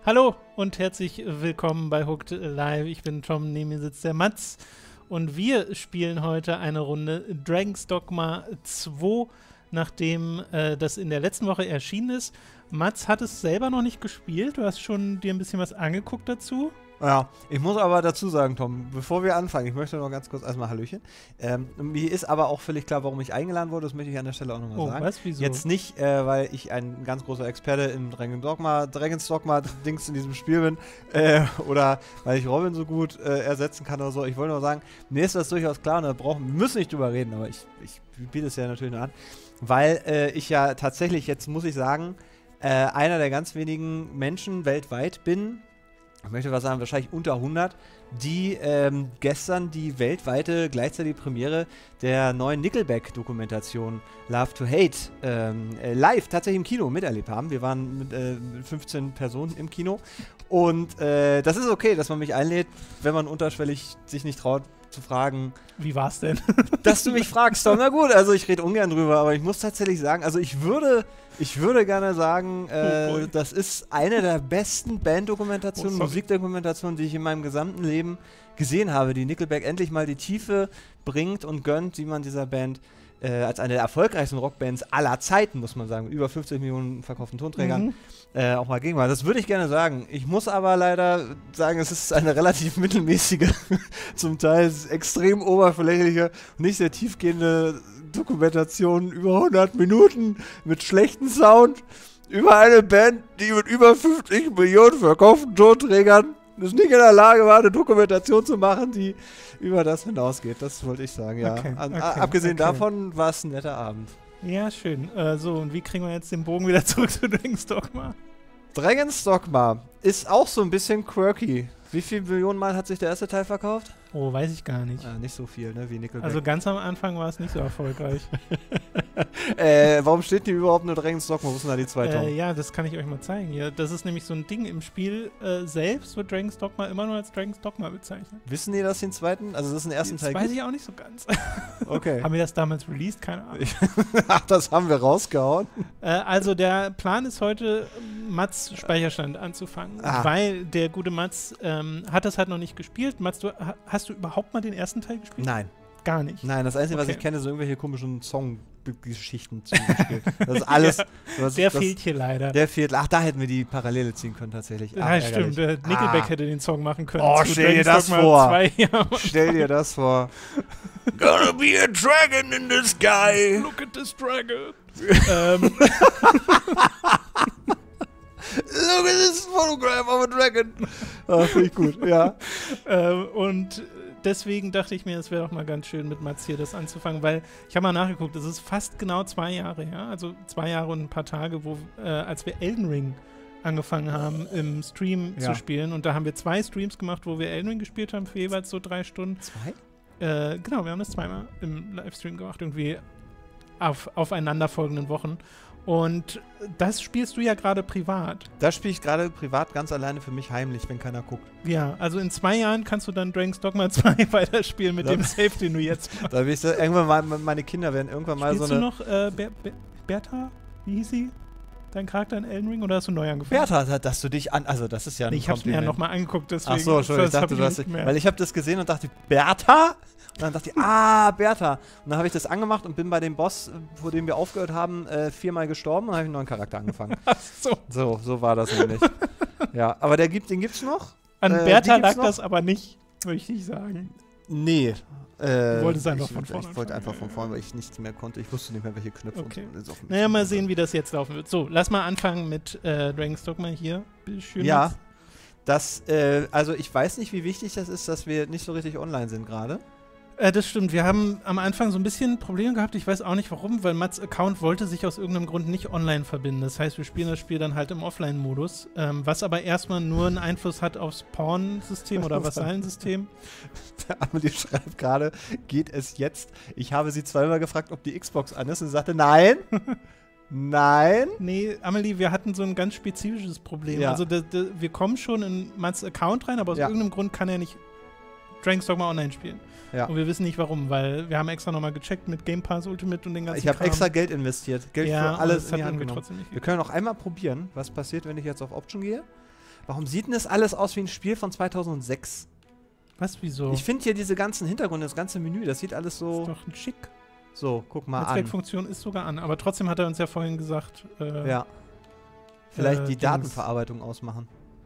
Hallo und herzlich willkommen bei Hooked Live. Ich bin Tom, neben mir sitzt der Mats und wir spielen heute eine Runde Dragon's Dogma 2, nachdem das in der letzten Woche erschienen ist. Mats hat es selber noch nicht gespielt, du hast schon dir ein bisschen was angeguckt dazu. Ja, ich muss aber dazu sagen, Tom, bevor wir anfangen, ich möchte noch ganz kurz erstmal Hallöchen. Mir ist aber auch völlig klar, warum ich eingeladen wurde, das möchte ich an der Stelle auch nochmal sagen. Was? Wieso? Jetzt nicht, weil ich ein ganz großer Experte im Dragon's Dogma-Dings in diesem Spiel bin, oder weil ich Robin so gut ersetzen kann oder so. Ich wollte nur sagen, mir ist das durchaus klar und wir müssen nicht drüber reden, aber ich biete es ja natürlich nur an, weil ich ja tatsächlich, jetzt muss ich sagen, einer der ganz wenigen Menschen weltweit bin, ich möchte was sagen, wahrscheinlich unter 100, die gestern die weltweite gleichzeitige Premiere der neuen Nickelback-Dokumentation Love to Hate live tatsächlich im Kino miterlebt haben. Wir waren mit 15 Personen im Kino und das ist okay, dass man mich einlädt, wenn man unterschwellig sich nicht traut zu fragen. Wie war's denn? Dass du mich fragst, Tom. Na gut, also ich rede ungern drüber, aber ich muss tatsächlich sagen, also ich würde gerne sagen, das ist eine der besten Banddokumentationen, Musikdokumentationen, die ich in meinem gesamten Leben gesehen habe, die Nickelback endlich mal die Tiefe bringt und gönnt, die man dieser Band als eine der erfolgreichsten Rockbands aller Zeiten, muss man sagen, über 50 Millionen verkauften Tonträgern, auch mal gegenüber. Das würde ich gerne sagen. Ich muss aber leider sagen, es ist eine relativ mittelmäßige, zum Teil extrem oberflächliche, nicht sehr tiefgehende Dokumentation über 100 Minuten mit schlechtem Sound über eine Band, die mit über 50 Millionen verkauften Tonträgern ist nicht in der Lage war, eine Dokumentation zu machen, die über das hinausgeht. Das wollte ich sagen, ja. Okay, Abgesehen davon war es ein netter Abend. Ja, schön. So, und wie kriegen wir jetzt den Bogen wieder zurück zu Dragon's Dogma? Dragon's Dogma ist auch so ein bisschen quirky. Wie viele Millionen Mal hat sich der erste Teil verkauft? Oh, weiß ich gar nicht. Nicht so viel, ne, wie Nickelback. Also ganz am Anfang war es nicht so erfolgreich. Warum steht hier überhaupt nur Dragon's Dogma? Wo sind da die zwei Tom? Ja, das kann ich euch mal zeigen hier. Das ist nämlich so ein Ding im Spiel selbst, wird Dragon's Dogma immer nur als Dragon's Dogma bezeichnet. Wissen die das den zweiten? Also das ist den ersten Teil? Das weiß ich auch nicht so ganz. Okay. Haben wir das damals released? Keine Ahnung. Ach, das haben wir rausgehauen. Also der Plan ist heute, Mats Speicherstand anzufangen, weil der gute Mats hat das halt noch nicht gespielt. Mats, hast du überhaupt mal den ersten Teil gespielt? Nein. Gar nicht? Nein, das Einzige, was ich kenne, sind irgendwelche komischen Songgeschichten zum Beispiel. Das ist alles. Ja, der fehlt hier leider. Der fehlt. Ach, da hätten wir die Parallele ziehen können tatsächlich. Ja, stimmt. Nickelback hätte den Song machen können. Oh, stell dir das vor. Stell dir das vor. Gonna be a dragon in the sky. Look at this dragon. Look at this photograph of a dragon. Finde ich gut, ja. Und deswegen dachte ich mir, es wäre doch mal ganz schön, mit Mats hier das anzufangen, weil ich habe mal nachgeguckt, es ist fast genau 2 Jahre her, also 2 Jahre und ein paar Tage, als wir Elden Ring angefangen haben, im Stream zu spielen. Und da haben wir 2 Streams gemacht, wo wir Elden Ring gespielt haben, für jeweils so 3 Stunden. 2? Genau, wir haben das 2-mal im Livestream gemacht, irgendwie auf aufeinanderfolgenden Wochen. Und das spielst du ja gerade privat. Das spiele ich gerade privat ganz alleine für mich heimlich, wenn keiner guckt. Ja, also in 2 Jahren kannst du dann Dragon's Dogma 2 weiterspielen mit dem Save, den du jetzt machst. Da will ich irgendwann mal, meine Kinder werden irgendwann mal Spielst so eine... Spielst du noch Bertha? Wie hieß sie? Dein Charakter in Elden Ring oder hast du neu angefangen? Bertha, dass du dich also das ist ja ein Ich hab's mir ja nochmal angeguckt, deswegen. Ach so, Entschuldigung, ich dachte, du hast weil ich habe das gesehen und dachte, Bertha? Und dann dachte ich, Bertha. Und dann habe ich das angemacht und bin bei dem Boss, vor dem wir aufgehört haben, 4-mal gestorben und habe einen neuen Charakter angefangen. Ach so. So war das nämlich. Ja, aber den gibt's noch. An Bertha lag das aber nicht, möchte ich sagen. Nee. Du wolltest einfach von vorne. Ich wollte einfach von vorne, weil ich nichts mehr konnte. Ich wusste nicht mehr, welche Knöpfe. Okay. Und naja, mal sehen, wie das jetzt laufen wird. So, lass mal anfangen mit Dragon's Dogma hier. Schön. Ja, also ich weiß nicht, wie wichtig das ist, dass wir nicht so richtig online sind gerade. Das stimmt. Wir haben am Anfang so ein bisschen Probleme gehabt. Ich weiß auch nicht warum, weil Mats Account wollte sich aus irgendeinem Grund nicht online verbinden. Das heißt, wir spielen das Spiel dann halt im Offline-Modus, was aber erstmal nur einen Einfluss hat aufs Pawn-System oder Vasallensystem. Der Amelie schreibt gerade, geht es jetzt? Ich habe sie 2-mal gefragt, ob die Xbox an ist und sie sagte, nein. Nein. Nee, Amelie, wir hatten so ein ganz spezifisches Problem. Ja. Also wir kommen schon in Mats Account rein, aber aus irgendeinem Grund kann er nicht Dragon's Dogma online spielen. Ja. Und wir wissen nicht warum, weil wir haben extra nochmal gecheckt mit Game Pass Ultimate und den ganzen Ich habe extra Geld investiert. Geld für alles in die Hand genommen. Wir können noch einmal probieren, was passiert, wenn ich jetzt auf Option gehe. Warum sieht denn das alles aus wie ein Spiel von 2006? Was, wieso? Ich finde hier diese ganzen Hintergründe, das ganze Menü, das sieht alles so... ist doch ein schick. So, guck mal an. Netzwerkfunktion ist sogar an, aber trotzdem hat er uns ja vorhin gesagt... ja. Vielleicht die Datenverarbeitung ausmachen.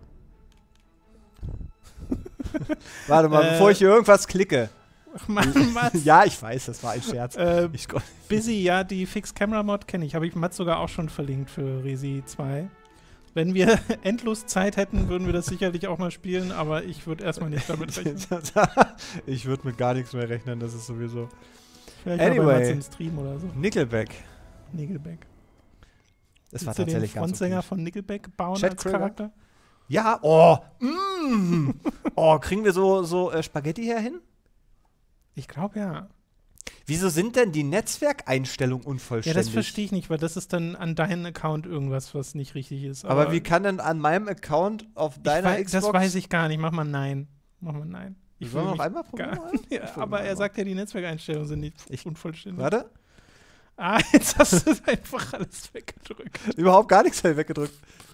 Warte mal, bevor ich hier irgendwas klicke. Ach Mann, Mats. Ja, ich weiß, das war ein Scherz. Busy, ja, die Fix-Camera-Mod kenne ich. Habe ich Mats sogar auch schon verlinkt für Resi 2. Wenn wir endlos Zeit hätten, würden wir das sicherlich auch mal spielen, aber ich würde erstmal nicht damit rechnen. Ich würde mit gar nichts mehr rechnen, das ist sowieso... Vielleicht mal bei Mats im Stream oder so. Nickelback. Das war Willst du tatsächlich den Frontsänger von Nickelback bauen Chad als Kroeger? Charakter? Ja, kriegen wir so Spaghetti her hin? Ich glaube ja. Wieso sind denn die Netzwerkeinstellungen unvollständig? Ja, das verstehe ich nicht, weil das ist dann an deinem Account irgendwas, was nicht richtig ist. Aber wie kann denn an meinem Account auf deiner Xbox... Das weiß ich gar nicht. Mach mal Nein. Ich will noch einmal probieren? Ja, aber er sagt ja, die Netzwerkeinstellungen sind nicht unvollständig. Warte. Ah, jetzt hast du einfach alles weggedrückt. Überhaupt gar nichts weggedrückt.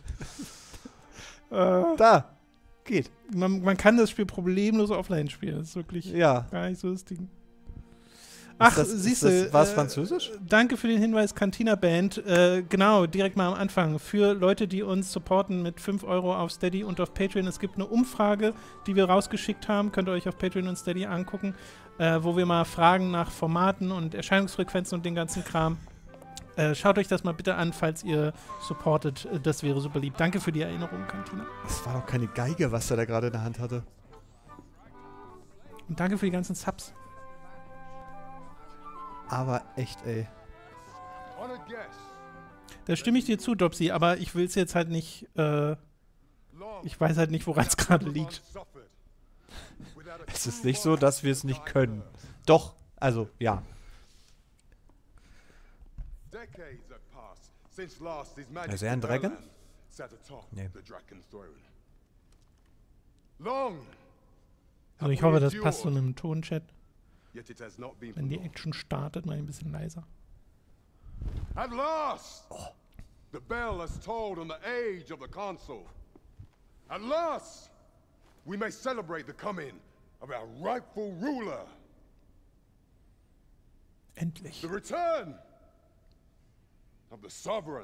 Da. Geht. Man kann das Spiel problemlos offline spielen. Das ist wirklich gar nicht so das Ding. Ach, siehst du. War es Französisch? Danke für den Hinweis, Cantina Band. Genau, direkt mal am Anfang. Für Leute, die uns supporten mit 5 € auf Steady und auf Patreon. Es gibt eine Umfrage, die wir rausgeschickt haben. Könnt ihr euch auf Patreon und Steady angucken, wo wir mal fragen nach Formaten und Erscheinungsfrequenzen und den ganzen Kram. Schaut euch das mal bitte an, falls ihr supportet. Das wäre super lieb. Danke für die Erinnerung, Cantina. Das war doch keine Geige, was er da gerade in der Hand hatte. Und danke für die ganzen Subs. Aber echt, ey. Da stimme ich dir zu, Dopsy, aber ich will es jetzt halt nicht, ich weiß halt nicht, woran es gerade liegt. Es ist nicht so, dass wir es nicht können. Doch, also, ja. Ist er ein Dragon? Nee. Also ich hoffe, das passt so in einem Tonchat. Wenn die Action startet, mal ein bisschen leiser. At last! The bell has tolled on the age of the console. At last! We may celebrate the coming of our rightful ruler. Endlich. The return of the sovereign.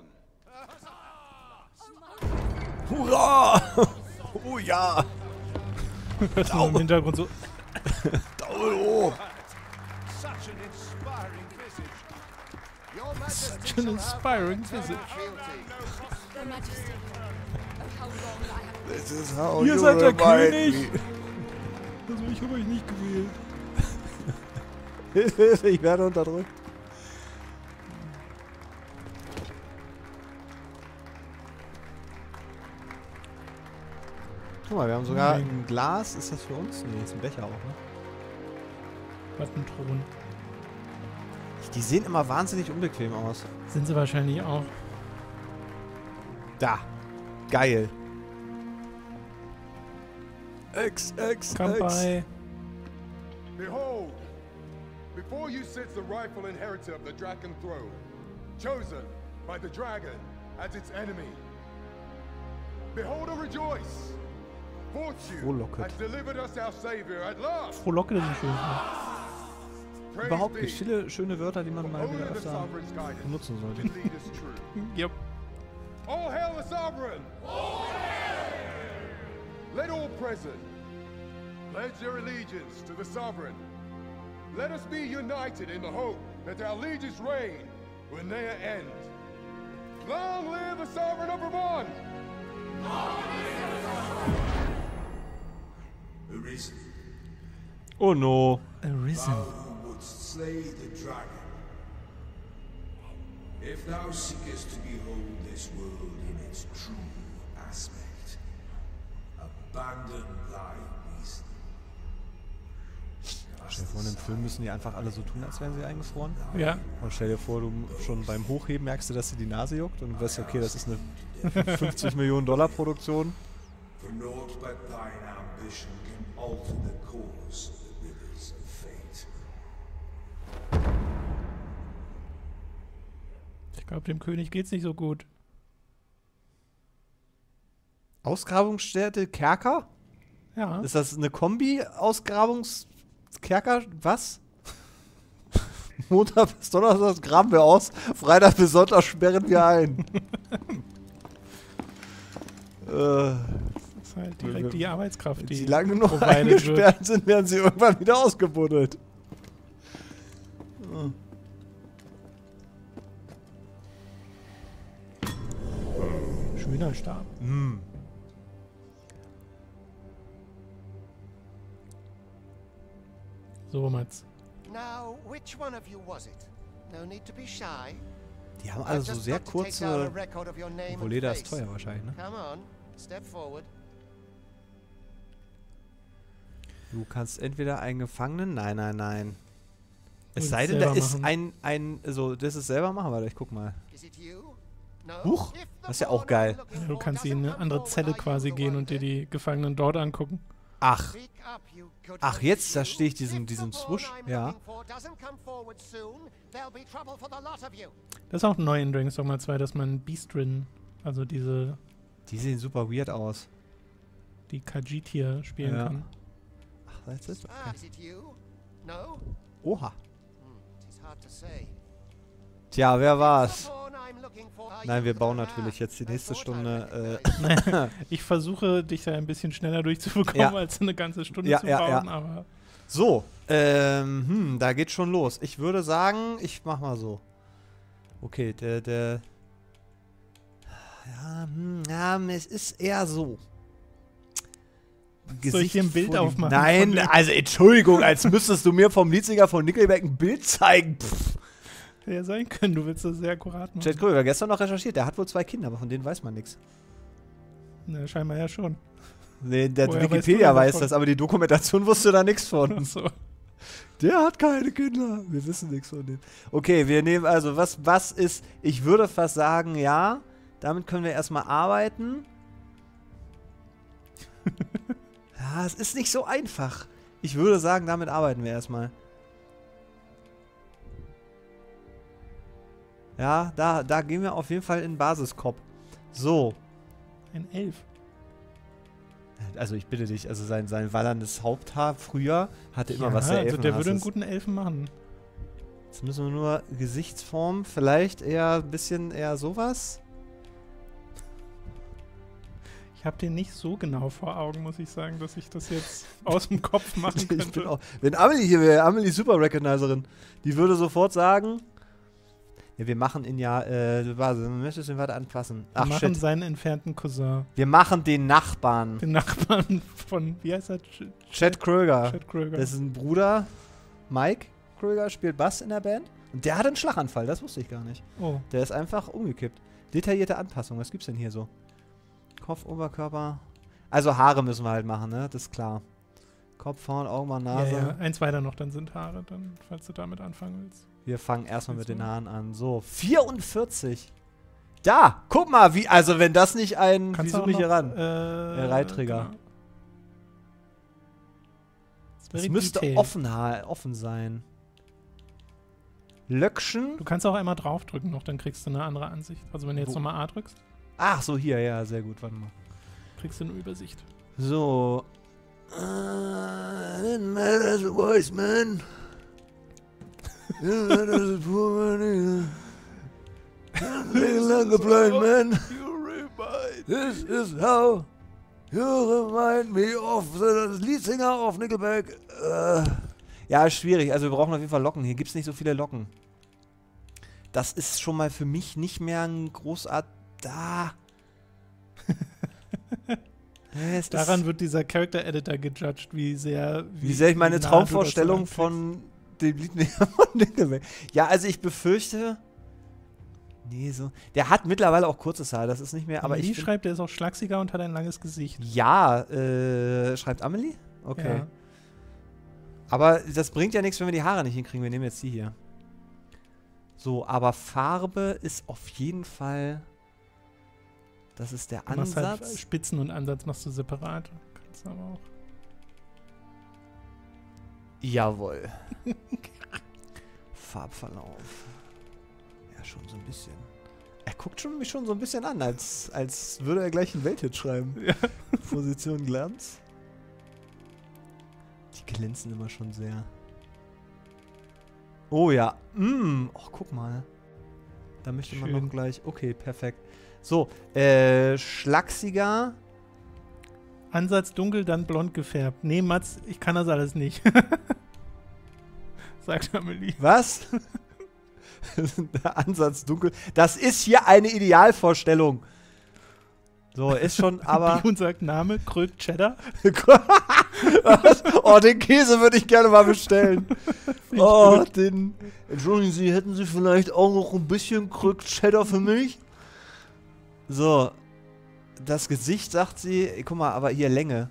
Hurra! Oh ja! Hörst du im Hintergrund so... Daumen hoch! Such an inspiring visage. Your Such an inspiring visage. Your Majesty, oh, how wrong I have This is how Ihr you seid der remind König! me. Also ich habe euch nicht gewählt. Ich werde unterdrückt. Guck mal, wir haben sogar ein Glas. Ist das für uns? Nee, ist ein Becher auch, ne? Was ein Thron. Die sehen immer wahnsinnig unbequem aus. Sind sie wahrscheinlich auch. Da. Geil. Kampai. Behold, before you sits the rightful inheritor of the Draken throne, chosen by the dragon as its enemy. Behold and rejoice. Fortune has delivered us our savior at last. Frohlocke ist schön. Überhaupt nicht viele schöne Wörter, die man mal wieder öfter benutzen sollte. Yep. All hail the sovereign! All hail! Let all present pledge their allegiance to the sovereign. Let us be united in the hope that our allegiance reign will ne'er end. Long live the sovereign of Vermont! Arisen. Oh no. Arisen. Thou who wouldst slay the dragon. If thou seekest to behold this world in its true aspect, abandon thy reason. Stell dir vor, in dem Film müssen die einfach alle so tun, als wären sie eingefroren. Ja. Und stell dir vor, du schon beim Hochheben merkst du, dass dir die Nase juckt und du weißt, okay, das ist eine 50 Millionen Dollar Produktion. For naught but thine ambition can alter the course of the rivers of fate. Ich glaube, dem König geht's nicht so gut. Ausgrabungsstätte Kerker? Ja. Ist das eine Kombi-Ausgrabungskerker? Was? Montag bis Donnerstag graben wir aus, Freitag bis Sonntag sperren wir ein. Das ist halt direkt die Arbeitskraft, Wenn die sie lange genug provided eingesperrt sind, werden sie irgendwann wieder ausgebuddelt. Schöner Stab. So, Mats. Now, which one of you was it? No need to be shy. Die haben alle so Just sehr got to take down a kurze... record of your name Obwohl and Leder ist face. teuer wahrscheinlich, ne? Come on, step forward. Du kannst entweder einen Gefangenen... Nein, nein, nein. Es Willst sei denn, da selber ist machen. so, das ist selber machen. Warte, ich guck mal. Is it you? No? Huch, If the das ist ja pawn auch geil. I'm looking Ja, du for kannst in doesn't eine come andere forward, Zelle are you quasi the gehen one und dir then? die Gefangenen dort angucken. Ach, Speak up, you good ach, one. jetzt You. verstehe ich diesen If the pawn Swoosh. I'm Ja. looking for doesn't come forward soon, there'll be trouble for the lot of you. Das ist auch neu in Dragon's Dogma 2, dass man Beastrin, also die Die sehen super weird aus. Khajiit hier spielen Ja. kann. Ach, das ist... Ah, is it you? No? Oha. It is hard to say. Tja, wer The war's? pawn I'm looking for, are Nein, you wir the bauen man? natürlich jetzt die I nächste thought I Stunde. recognized Ich versuche, dich da ein bisschen schneller durchzubekommen, Ja. als eine ganze Stunde Ja, zu ja, bauen, ja. aber So, da geht's schon los. Ich würde sagen, ich mach mal so. Okay, ja, es ist eher so. Soll ich hier ein Bild vor die- aufmachen Nein, von dem? also Entschuldigung, als müsstest du mir vom Leadsinger von Nickelback ein Bild zeigen. Pff. hätte ja sein können, du willst das sehr akkurat machen. Chad Kröger, gestern noch recherchiert, der hat wohl 2 Kinder, aber von denen weiß man nichts. Ne, scheinbar ja schon. Nee, der Woher weißt Wikipedia du denn weiß davon? das, aber die Dokumentation wusste da nichts von. Achso. Der hat keine Kinder. Wir wissen nichts von dem. Okay, wir nehmen also, was ist, ich würde fast sagen, ja, damit können wir erstmal arbeiten. Ja, es ist nicht so einfach. Ich würde sagen, damit arbeiten wir erstmal. Ja, da gehen wir auf jeden Fall in den Basiskop. So. Ein Elf. Also ich bitte dich, also sein wallerndes Haupthaar früher hatte immer was sehr also der würde einen Elfenhasses. guten Elfen machen. Jetzt müssen wir nur Gesichtsform, vielleicht eher ein bisschen eher sowas. Ich habe den nicht so genau vor Augen, muss ich sagen, dass ich das jetzt aus dem Kopf machen Ich bin könnte. auch, wenn Amelie hier wäre, Amelie Super Recognizerin, die würde sofort sagen, ja, wir machen ihn ja, du möchtest ihn weiter anpassen. Wir Ach machen shit, seinen entfernten Cousin. wir machen den Nachbarn. Den Nachbarn von, wie heißt er? Chad Kröger. Chad Kröger. Das ist ein Bruder, Mike Kröger, spielt Bass in der Band. Und der hat einen Schlaganfall, das wusste ich gar nicht. Oh, Der ist einfach umgekippt. Detaillierte Anpassung, was gibt's denn hier so? Kopf, Oberkörper. Also Haare müssen wir halt machen, ne? Das ist klar. Kopf, Horn, Augen, Nase. ja, ja. Eins weiter noch, dann sind Haare, dann, falls du damit anfangen willst. Wir fangen erstmal mit Jetzt den mal. Haaren an. So, 44. Da, guck mal, wie, also wenn das nicht ein, wie Kannst du auch suche ich hier noch, ran? Reitträger. Genau. Ist Es very müsste detailed. offen sein. Löckchen. Du kannst auch einmal draufdrücken noch, dann kriegst du eine andere Ansicht. Also wenn du jetzt Wo? nochmal A drückst, Ach so, hier, ja, sehr gut, warte mal. kriegst du eine Übersicht. So. Didn't matter as a wise man. Didn't matter as a poor man. Didn't like a blind man. This is how you remind me of the lead singer of Nickelback. Ja, ist schwierig. Also wir brauchen auf jeden Fall Locken. Hier gibt es nicht so viele Locken. Das ist schon mal für mich nicht mehr ein großartig... Da. Es Daran ist, wird dieser Character Editor gejudged, wie sehr ich meine nah du Traumvorstellung dazu von dem Lied von Nickelback. Ja, also ich befürchte... Nee, so... Der hat mittlerweile auch kurzes Haar. Das ist nicht mehr... Aber Amelie ich find- schreibt, der ist auch schlachsiger und hat ein langes Gesicht. Ja, schreibt Amelie? Okay. Ja. Aber das bringt ja nichts, wenn wir die Haare nicht hinkriegen. Wir nehmen jetzt die hier. So, aber Farbe ist auf jeden Fall... Das ist der Du machst halt Ansatz. Spitzen und Ansatz machst du separat. Kannst du aber auch. Jawohl. Farbverlauf. Ja, schon so ein bisschen. Er guckt mich schon so ein bisschen an, als würde er gleich einen Welthit schreiben. Ja. Position Glanz. Die glänzen immer schon sehr. Oh ja. Oh, guck mal. Da möchte man Schön. noch gleich... Okay, perfekt. So, schlachsiger. Ansatz dunkel, dann blond gefärbt. Nee, Mats, ich kann das alles nicht. Sagt Amelie. Was? Der Ansatz dunkel. Das ist hier eine Idealvorstellung. So, ist schon, aber... Und sagt Name, Krög Cheddar. Was? Oh, den Käse würde ich gerne mal bestellen. Oh, den... Entschuldigen Sie, hätten Sie vielleicht auch noch ein bisschen Krög Cheddar für mich? So. Das Gesicht, sagt sie... Guck mal, aber hier Länge.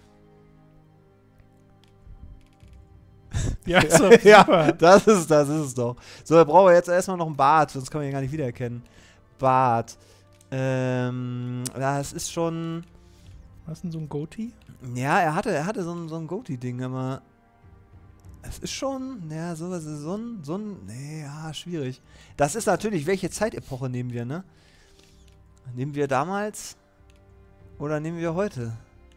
Ja, so, Ja, super. das ist es doch. So, wir brauchen jetzt erstmal noch ein Bart, sonst kann man ihn gar nicht wiedererkennen. Bart. Ja, es ist schon... Was ist denn so ein Goatee? Ja, er hatte so ein Goatee-Ding, aber... Es ist schon... Ja, so ein... Nee, ja, schwierig. Das ist natürlich, welche Zeitepoche nehmen wir, ne? Nehmen wir damals? Oder nehmen wir heute?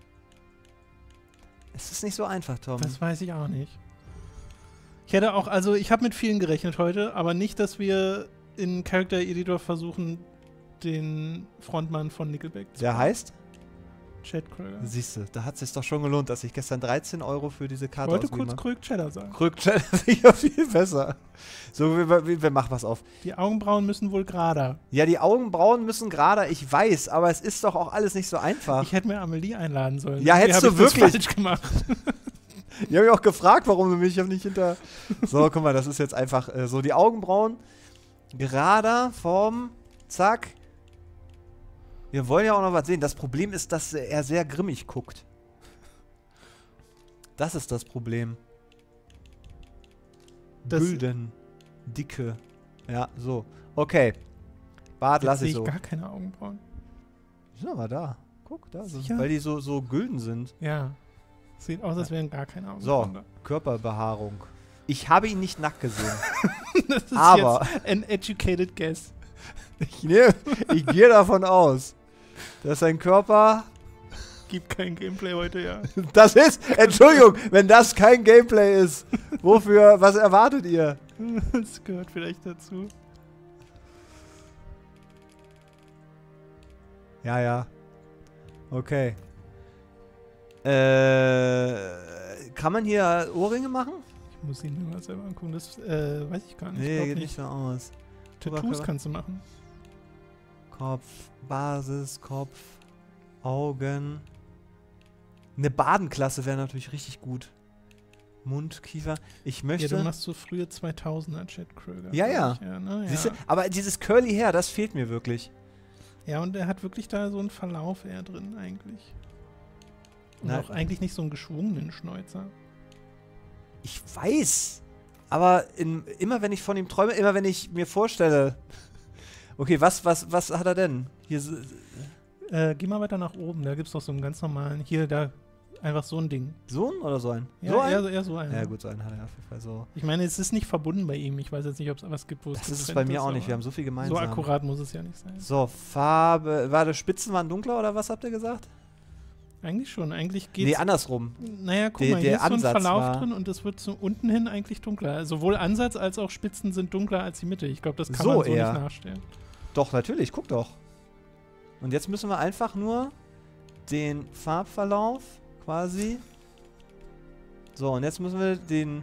Es ist nicht so einfach, Tom. Das weiß ich auch nicht. Ich hätte auch, also ich habe mit vielen gerechnet heute, aber nicht, dass wir in Character Editor versuchen, den Frontmann von Nickelback zu Der heißt? Chad Kroeger. Siehst du, da hat es sich doch schon gelohnt, dass ich gestern 13 € für diese Ich Karte wollte ausgegeben kurz habe. Krög Cheddar sagen. Krög Cheddar ist sicher viel besser. So, wir machen was auf. Die Augenbrauen müssen wohl gerader. Ja, die Augenbrauen müssen gerade, ich weiß, aber es ist doch auch alles nicht so einfach. Ich hätte mir Amelie einladen sollen. Ja, hättest Irgendwie du hab ich wirklich. das falsch gemacht. Ich habe mich auch gefragt, warum du mich nicht hinter... So, guck mal, das ist jetzt einfach so die Augenbrauen. Gerader, Form, zack. Wir wollen ja auch noch was sehen. Das Problem ist, dass er sehr grimmig guckt. Das ist das Problem. Das- Gülden. Dicke. Ja, so. Okay. Bart Jetzt lasse sehe ich ich so. gar keine Augenbrauen. Die sind aber da. Guck, da. So, Sicher? weil die so gülden sind. Ja. Sieht aus, als wären gar keine So, Augenbrauen Körperbehaarung. Ich habe ihn nicht nackt gesehen. da. Das ist Aber- jetzt an educated guess. Ich gehe davon aus, dass sein Körper... Gibt kein Gameplay heute, ja. Das ist... Entschuldigung, wenn das kein Gameplay ist. Wofür... Was erwartet ihr? Das gehört vielleicht dazu. Ja, ja. Okay. Kann man hier Ohrringe machen? Ich muss ihn mir mal selber angucken. Das weiß ich gar nicht. Ich Nee, glaub geht nicht so aus. Tattoos Oberkörper. kannst du machen. Kopf, Basis, Kopf, Augen. Eine Badenklasse wäre natürlich richtig gut. Mund, Kiefer. Ich Ja, möchte... du machst so frühe 2000er Chad Kroeger. Ja, glaub ja. ich. Ja, ne? Siehst du? Ja. Aber dieses Curly Hair, das fehlt mir wirklich. Ja, und er hat wirklich da so einen Verlauf eher drin eigentlich. Und Na- auch eigentlich nicht so einen geschwungenen Schnäuzer. Ich weiß. Aber immer wenn ich von ihm träume, immer wenn ich mir vorstelle... Okay, was hat er denn? Hier... Geh mal weiter nach oben, da gibt's doch so einen ganz normalen, hier, da, einfach so ein Ding. So ein oder so ein? Ja, so ein? eher so ein. Ja gut, so einen hat er auf jeden Fall so. Ich meine, es ist nicht verbunden bei ihm. Ich weiß jetzt nicht, ob es was gibt, wo es Das ist es getrennt bei mir auch nicht. aber Wir haben so viel gemeinsam. so akkurat muss es ja nicht sein. So, Farbe. War das Spitzen waren dunkler oder was habt ihr gesagt? Eigentlich schon. Eigentlich geht's. Nee, andersrum. Naja, guck Der- mal, hier der ist so ein Ansatz Verlauf war- drin und es wird zu unten hin eigentlich dunkler. Sowohl Ansatz als auch Spitzen sind dunkler als die Mitte. Ich glaube, das kann So man so eher. nicht nachstellen. Doch, natürlich, guck doch. Und jetzt müssen wir einfach nur den Farbverlauf quasi. So, und jetzt müssen wir den.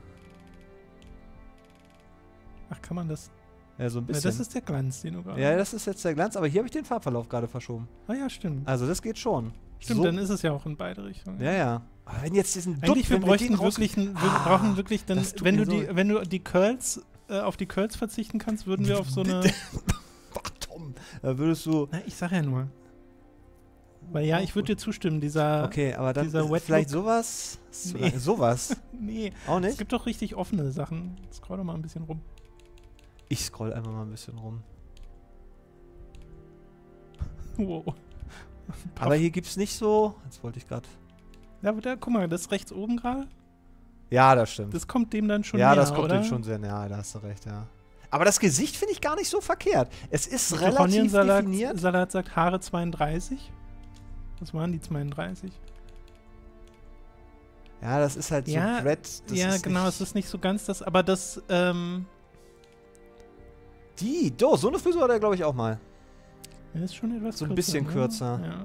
Ach, kann man das? Ja, so ein Ja, bisschen. das ist der Glanz, den du gerade. Ja, das ist jetzt der Glanz, aber hier habe ich den Farbverlauf gerade verschoben. Ah ja, stimmt. Also das geht schon. Stimmt, so. dann ist es ja auch in beide Richtungen. Ja, ja. Aber wenn jetzt diesen Eigentlich, wir wenn bräuchten den wirklich, wir Ah, brauchen wirklich, dann, das tut wenn mir du so- wenn du die Curls, auf die Curls verzichten kannst, würden wir auf so eine, Ach, Tom, da würdest du. na, ich sag ja nur. Weil ja, ich würde dir zustimmen, dieser, Okay, aber dann dieser Wet vielleicht Look- sowas. Nee. Sowas. nee, Auch es nicht? gibt doch richtig offene Sachen. Scroll doch mal ein bisschen rum. Ich scroll einfach mal ein bisschen rum. Wow. Aber hier gibt's nicht so. Jetzt wollte ich gerade. Ja, aber da, guck mal, das rechts oben gerade, Ja, das stimmt. das kommt dem dann schon Ja, näher, das kommt oder? dem schon sehr nahe, da hast du recht, ja. Aber das Gesicht finde ich gar nicht so verkehrt. Es ist relativ Onion-Salat definiert. Salat sagt Haare 32. Was waren die 32? Ja, das ist halt Ja, so Dread. Das ja, ist genau, nicht es ist nicht so ganz das, aber das, so eine Frisur hat er, glaube ich, auch mal. ja, ist schon etwas So ein kürzer, bisschen ne? kürzer. Ja.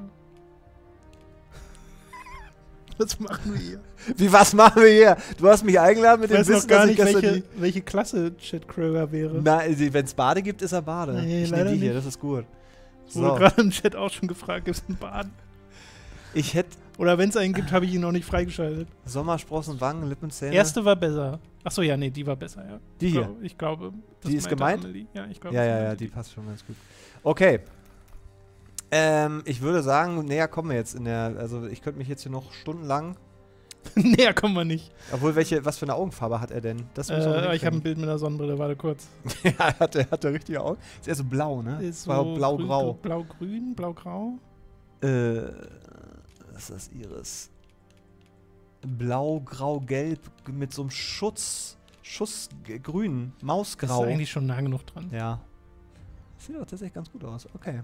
Was machen wir hier? Wie, was machen wir hier? Du hast mich eingeladen mit Ich dem weiß noch Wissen, gar dass ich nicht, gestern welche Klasse Chad Kroeger wäre. Na, wenn es Bade gibt, ist er Bade. Nee, ich nehme leider die hier, nicht. das ist gut. Wurde So, gerade im Chat auch schon gefragt, gibt es einen Baden? ich hätte Oder wenn es einen gibt, habe ich ihn noch nicht freigeschaltet. Sommersprossen, Wangen, Lippenzähne. Erste war besser. Achso, ja, nee, die war besser, ja. Die hier? Ich glaube, das Die ist meinte gemeint? Amelie. Ja, ich glaube. Ja, das ja, ja, meinte die passt schon ganz gut. Okay. Ich würde sagen, näher kommen wir jetzt in der, also ich könnte mich jetzt hier noch stundenlang, Näher kommen wir nicht. obwohl, was für eine Augenfarbe hat er denn? Das muss man Ich habe ein Bild mit einer Sonnenbrille, warte kurz. Ja, hat er richtige Augen? Ist eher so blau, ne? Ist so Blau-grau. Blau-grün, blau-grau. Was ist das Iris? Blau-grau-gelb mit so einem Schussgrün, Ist Mausgrau. eigentlich schon nah genug dran. Ja. Sieht doch tatsächlich ganz gut aus. Okay.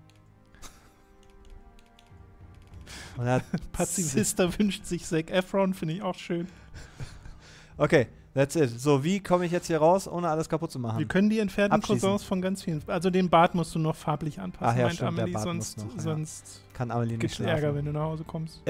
Und er hat Pazifista wünscht sich Zac Efron, finde ich auch schön. Okay, that's it. So, wie komme ich jetzt hier raus, ohne alles kaputt zu machen? Wir können die entfernten Abschließen. Cousins von ganz vielen. Also den Bart musst du noch farblich anpassen, Ach ja, meint stimmt, der Amelie, Bart sonst, muss noch, ja. sonst Kann Amelie nicht gibt's schlafen. Ärger, wenn du nach Hause kommst.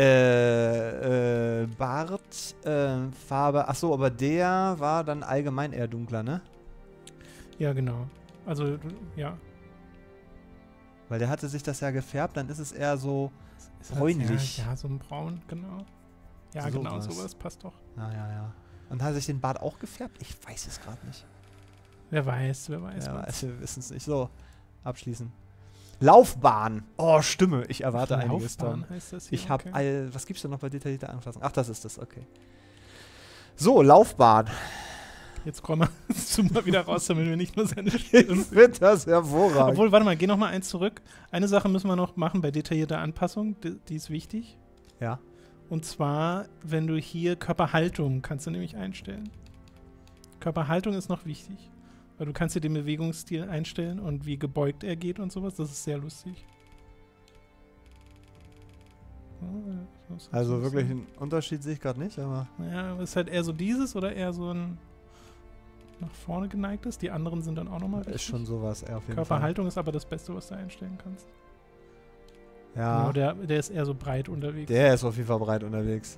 Bart, Farbe. Achso, aber der war dann allgemein eher dunkler, ne? Ja, genau. Also, ja. Weil der hatte sich das ja gefärbt, dann ist es eher so Ist halt- bräunlich. Ja, so ein Braun, genau. Ja, So genau, was. sowas passt doch. Ja. Und hat er sich den Bart auch gefärbt? Ich weiß es gerade nicht. Wer weiß, wer weiß. Ja, was. wir wissen es nicht. So, abschließen. Laufbahn. Oh, Stimme. Ich erwarte einiges Laufbahn dann. heißt das hier. Ich habe okay. was gibt's denn noch bei detaillierter Anfassung? Ach, das ist das, okay. So, Laufbahn. Jetzt kommen wir mal wieder raus, damit wir nicht nur seine Stirn. Ich finde das hervorragend. Obwohl, warte mal, geh noch mal eins zurück. Eine Sache müssen wir noch machen bei detaillierter Anpassung, die ist wichtig. Ja. Und zwar, wenn du hier Körperhaltung kannst du nämlich einstellen. Körperhaltung ist noch wichtig. Weil du kannst dir den Bewegungsstil einstellen und wie gebeugt er geht und sowas. Das ist sehr lustig. Also wirklich einen Unterschied sehe ich gerade nicht, aber. Ja, ist halt eher so dieses oder eher so ein nach vorne geneigtes. Die anderen sind dann auch nochmal Ist schon sowas, auf jeden Körperhaltung ist aber das Beste, was du einstellen kannst. Fall. Ja. Genau, der ist eher so breit unterwegs. Der ist auf jeden Fall breit unterwegs.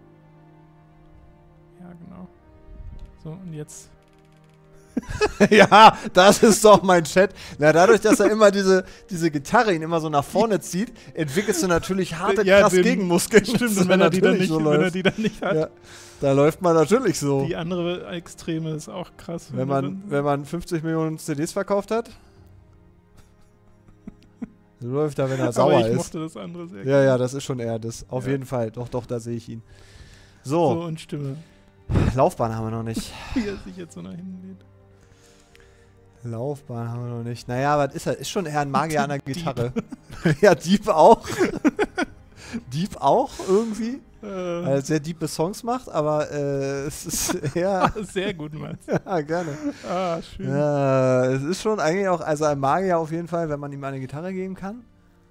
Ja, genau. So, und jetzt. Ja, das ist doch mein Chat. Na, dadurch, dass er immer diese Gitarre ihn immer so nach vorne zieht, entwickelst du natürlich harte, krass Gegenmuskeln. Stimmt, und wenn er die dann nicht, so wenn er läuft. die dann nicht hat. Ja, da läuft man natürlich so. Die andere Extreme ist auch krass. Wenn man 50 Millionen CDs verkauft hat, läuft er, wenn er sauer aber ich ist. mochte das andere sehr Ja, ja, das ist schon eher das. Auf jeden Fall. Doch, da sehe ich ihn. So, So, und Stimme. Laufbahn haben wir noch nicht. Wie er sich jetzt so nach hinten lädt. Laufbahn haben wir noch nicht. Naja, was ist er? Ist schon eher ein Magier an der Gitarre. Ja, Dieb auch. Dieb auch irgendwie. Weil er sehr diepe Songs macht, aber es ist eher. Sehr gut, Mats. Ja, gerne. Ah, schön. Ja, es ist schon eigentlich auch, also ein Magier auf jeden Fall, wenn man ihm eine Gitarre geben kann.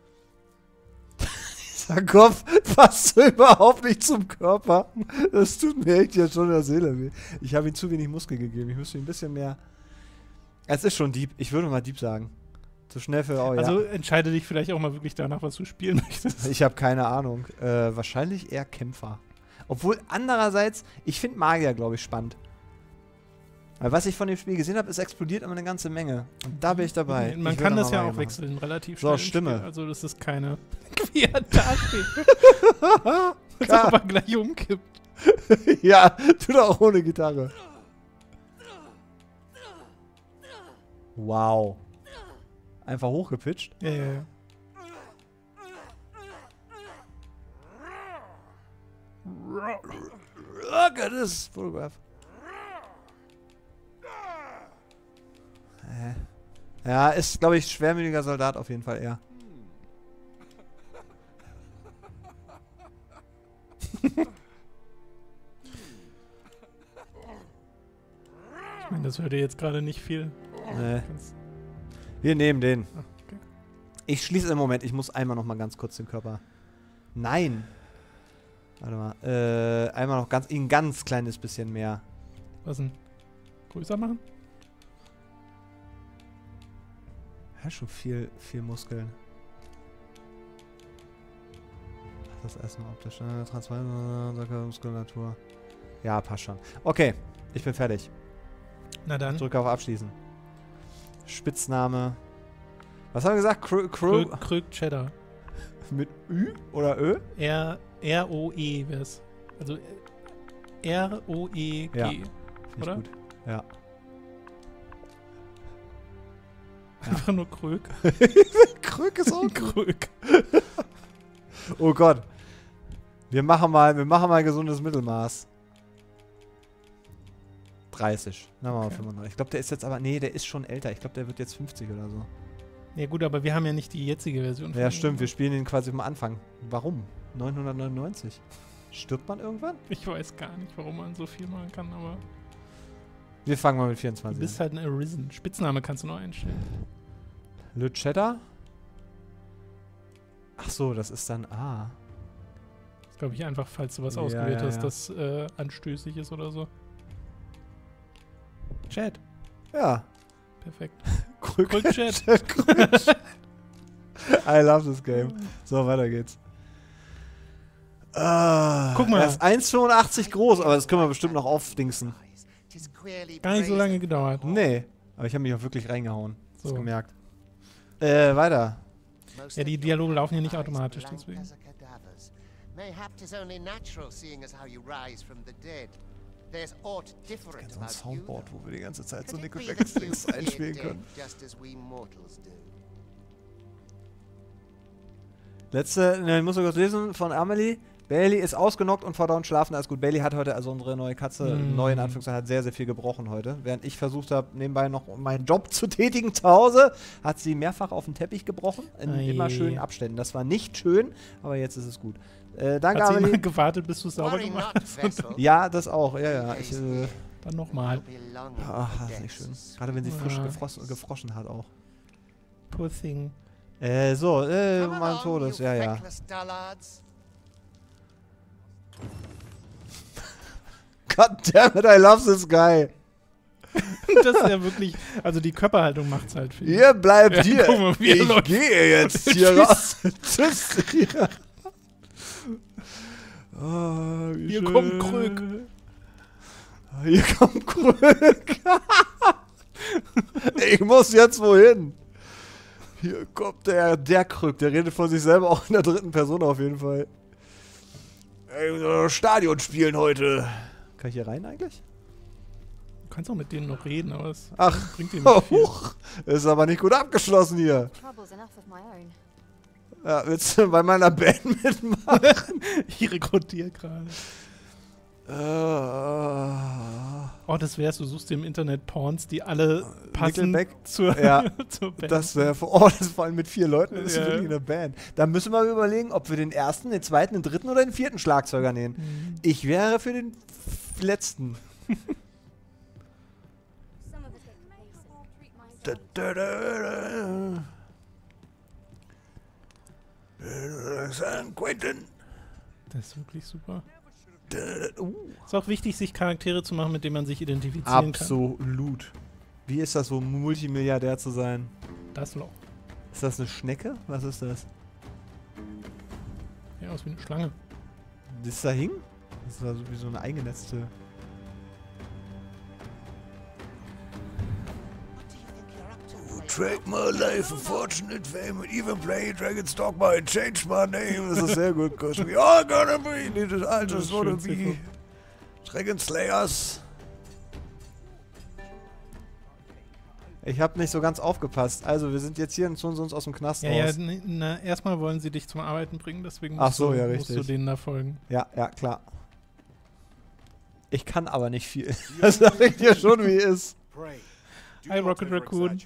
Dieser Kopf passt so überhaupt nicht zum Körper. Das tut mir echt jetzt schon in der Seele weh. Ich habe ihm zu wenig Muskel gegeben. Ich müsste ihm ein bisschen mehr. Es ist schon Dieb. Ich würde mal Dieb sagen. Zu schnell für. Oh, Also ja. entscheide dich vielleicht auch mal wirklich danach, was du spielen möchtest. Ich habe keine Ahnung. Wahrscheinlich eher Kämpfer. Obwohl andererseits, ich finde Magier, glaube ich, spannend. Weil was ich von dem Spiel gesehen habe, es explodiert immer eine ganze Menge. Und da bin ich dabei. Man Ich kann würde das mal ja Magier auch machen. wechseln, relativ So, schnell. im Stimme. Spiel. Also das ist keine wie er dasteht. Das Klar. aber gleich umkippt. Ja, tu doch auch ohne Gitarre. Wow. Einfach hochgepitcht. Ja, ja, ja. Look at this photograph. Ja, ist, glaube ich, schwermütiger Soldat auf jeden Fall eher. Ich meine, das hört ihr jetzt gerade nicht viel. Nee. Kannst- Wir nehmen den. Ah, okay. Ich schließe im Moment. Ich muss einmal noch mal ganz kurz den Körper. Nein. Warte mal. Einmal noch ein ganz kleines bisschen mehr. Was denn? Größer machen? Ja, schon viel Muskeln. Das erstmal optisch. Muskulatur. Ja, passt schon. Okay, ich bin fertig. Na dann. Drücke auf Abschließen. Spitzname. Was haben wir gesagt? Krög Cheddar. Mit Ü oder Ö? R-O-E wär's. Also R-O-E-G. Ja. Finde ich Oder? gut. Ja. Einfach nur Krög. Krück ist auch gut. Krög. Oh Gott. Wir machen mal gesundes Mittelmaß. 30. Dann machen wir 35. Ich glaube, der ist jetzt aber... Nee, der ist schon älter. Ich glaube, der wird jetzt 50 oder so. Ja gut, aber wir haben ja nicht die jetzige Version. Ja, stimmt. Wir spielen ihn quasi am Anfang. Warum? 999. Stirbt man irgendwann? Ich weiß gar nicht, warum man so viel machen kann, aber... Wir fangen mal mit Du 24 bist halt ein Arisen. Spitzname kannst du noch einstellen. Le Cheddar? Ach so, das ist dann... Ah. Das glaube ich einfach, falls du was Ja, ausgewählt ja, hast, ja. das anstößig ist oder so. Chat. Ja. Perfekt. Krück Chat. I love this game. So, weiter geht's. Guck mal. Er ist 1,85 groß, aber das können wir bestimmt noch aufdingsen. Gar nicht so lange gedauert. Nee, aber ich habe mich auch wirklich reingehauen. So. Hast gemerkt. Weiter. Ja, die Dialoge laufen hier nicht automatisch, deswegen. Mayhap 'tis only natural, seeing as how you rise from the dead. There's aught different So ein about you, Soundboard, though. wo wir die ganze Zeit so Could it be Nickelback that you Strings fear einspielen death können. just as we mortals do? Ich muss noch kurz lesen von Amelie. Bailey ist ausgenockt und verdaunt schlafen. Alles gut. Bailey hat heute, also unsere neue Katze, neu in Anführungszeichen, hat sehr, sehr viel gebrochen heute. Während ich versucht habe, nebenbei noch meinen Job zu tätigen zu Hause, hat sie mehrfach auf den Teppich gebrochen. In immer schönen Abständen. Das war nicht schön, aber jetzt ist es gut. Danke, Hat sie Amelie. immer gewartet, bis du es sauber Worry gemacht not, hast? vessel. Ja, das auch. Ja, ja. Ich, Dann nochmal. You'll be longing ach, for das ist nicht schön. death's Gerade wenn sie frisch Ja. gefroschen hat auch. Poor thing. So, Come mein along, Todes. you Ja, ja. feckless dullards. God damn it, I love this guy. Das ist ja wirklich, also die Körperhaltung macht's halt viel. Ihr bleibt Ja, hier. guck mal, wie er Ich läuft. gehe jetzt hier Tschüss. raus. Tschüss. Ja. Oh, wie Hier schön. kommt Krög. Hier kommt Krög. Ich muss jetzt wohin. Hier kommt der Krög. Der redet von sich selber auch in der dritten Person auf jeden Fall. Ey, wir sollen Stadion spielen heute. Kann ich hier rein eigentlich? Du kannst auch mit denen noch reden, aber es Ach, bringt dir nicht viel. huch. Ist aber nicht gut abgeschlossen hier. Troubles enough of my own. Ja, willst du bei meiner Band mitmachen? Ich rekrutiere gerade. Oh, das wär's, du suchst dir im Internet Porns, die alle passen Nickelback? zur, Ja, zur Band. das wäre das vor allem mit 4 Leuten, das ist Ja. wirklich eine Band. Da müssen wir überlegen, ob wir den ersten, den zweiten, den dritten oder den vierten Schlagzeuger nehmen. Ich wäre für den letzten. Some of us get complacent. Treat myself. San Quentin. Das ist wirklich super. Ist auch wichtig, sich Charaktere zu machen, mit denen man sich identifizieren kann. Absolut. Wie ist das so, Multimilliardär zu sein? Das Loch. Ist das eine Schnecke? Was ist das? Ja, aus wie eine Schlange. Das da hing? Das war so wie so eine eingenetzte. What do you think you're up to? Trade my life, a fortunate fame, and even play Dragon's Dogma and change my name. Das ist sehr gut, because we all gonna be, I just wanna Schön, be Dragon Slayers. Ich habe nicht so ganz aufgepasst. Also, wir sind jetzt hier und tun sie uns aus dem Knast Ja, raus. erstmal wollen sie dich zum Arbeiten bringen, deswegen Ach musst, so, du, ja, musst du richtig. denen da folgen. Ja, klar. Ich kann aber nicht viel. Das sag ich dir schon, wie es ist. Hi, Rocket Raccoon.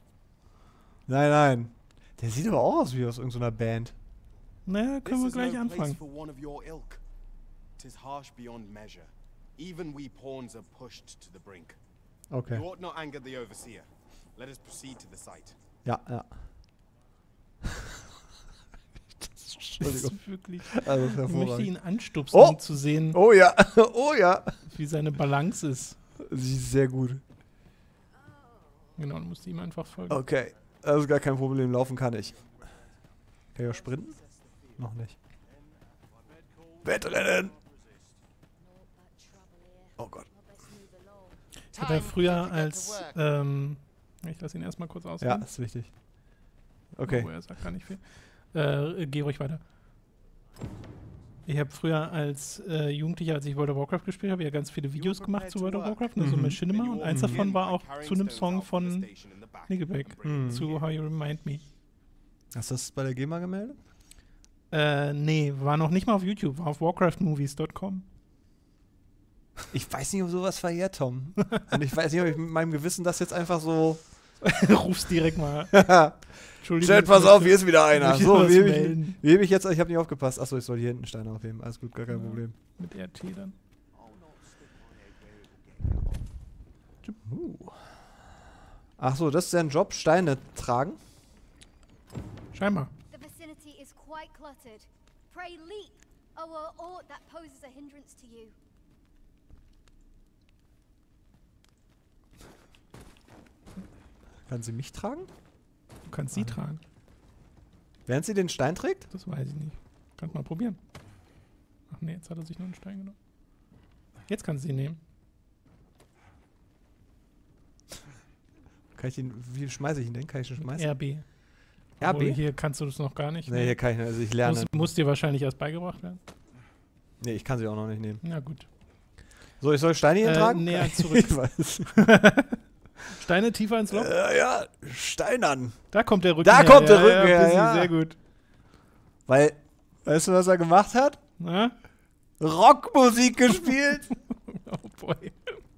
Nein. Der sieht aber auch aus wie aus irgendeiner Band. Naja, können wir gleich anfangen. Tis harsh beyond measure. Even we pawns are pushed to the brink. Okay. You ought not anger the overseer. Let us proceed to the site. Ja, ja. Das ist wirklich. Also, das ist Ich möchte hervorragend. ihn anstupsen, Oh! um zu sehen, Oh ja, oh ja. wie seine Balance ist. Sie ist sehr gut. Genau, du musst ihm einfach folgen. Okay, das ist gar kein Problem. Laufen kann ich. Kann ich auch sprinten? Noch nicht. Wettrennen! Oh Gott. Ich habe ja früher als. Ich lasse ihn erstmal kurz Ja, ausreden. ist wichtig. Okay. Oh, er sagt gar nicht viel. Geh ruhig weiter. Ich habe früher als Jugendlicher, als ich World of Warcraft gespielt habe, ja ganz viele Videos gemacht zu World of Warcraft, so Machinima, und eins davon war auch zu einem Song von Nickelback, zu How You Remind Me. Hast du das bei der GEMA gemeldet? Nee, war noch nicht mal auf YouTube, war auf warcraftmovies.com. Ich weiß nicht, ob sowas verjährt, Tom. Und ich weiß nicht, ob ich mit meinem Gewissen das jetzt einfach so... Ruf's direkt mal. Entschuldigung. Chat, pass auf, hier ist wieder einer. Möchte So, was wie melden. hebe ich jetzt? Ich habe nicht aufgepasst. Achso, ich soll hier hinten Steine aufheben. Alles gut, gar kein Ja. Problem. Mit RT dann. Achso, das ist sein Job, Steine tragen. Scheinbar. The vicinity is quite cluttered. Pray leap over aught that poses a hindrance to you. Kann sie mich tragen? Du kannst sie tragen. Während sie den Stein trägt? Das weiß ich nicht. Kannst mal probieren. Ach nee, jetzt hat er sich nur einen Stein genommen. Jetzt kannst du ihn nehmen. Kann ich ihn, wie schmeiße ich ihn denn? Kann ich ihn schmeißen? RB. RB? Obwohl, hier kannst du das noch gar nicht. Nee, hier kann ich nicht. Also ich lerne. Muss dir wahrscheinlich erst beigebracht werden. Nee, ich kann sie auch noch nicht nehmen. Na gut. So, ich soll Steine hier tragen? Näher zurück. Ich weiß. Steine tiefer ins Loch. Ja, Steinern. Da kommt der Rücken Da her. kommt der Rücken her, Bussi, ja. Sehr gut. Weil, weißt du, was er gemacht hat? Na? Rockmusik gespielt. Oh boy.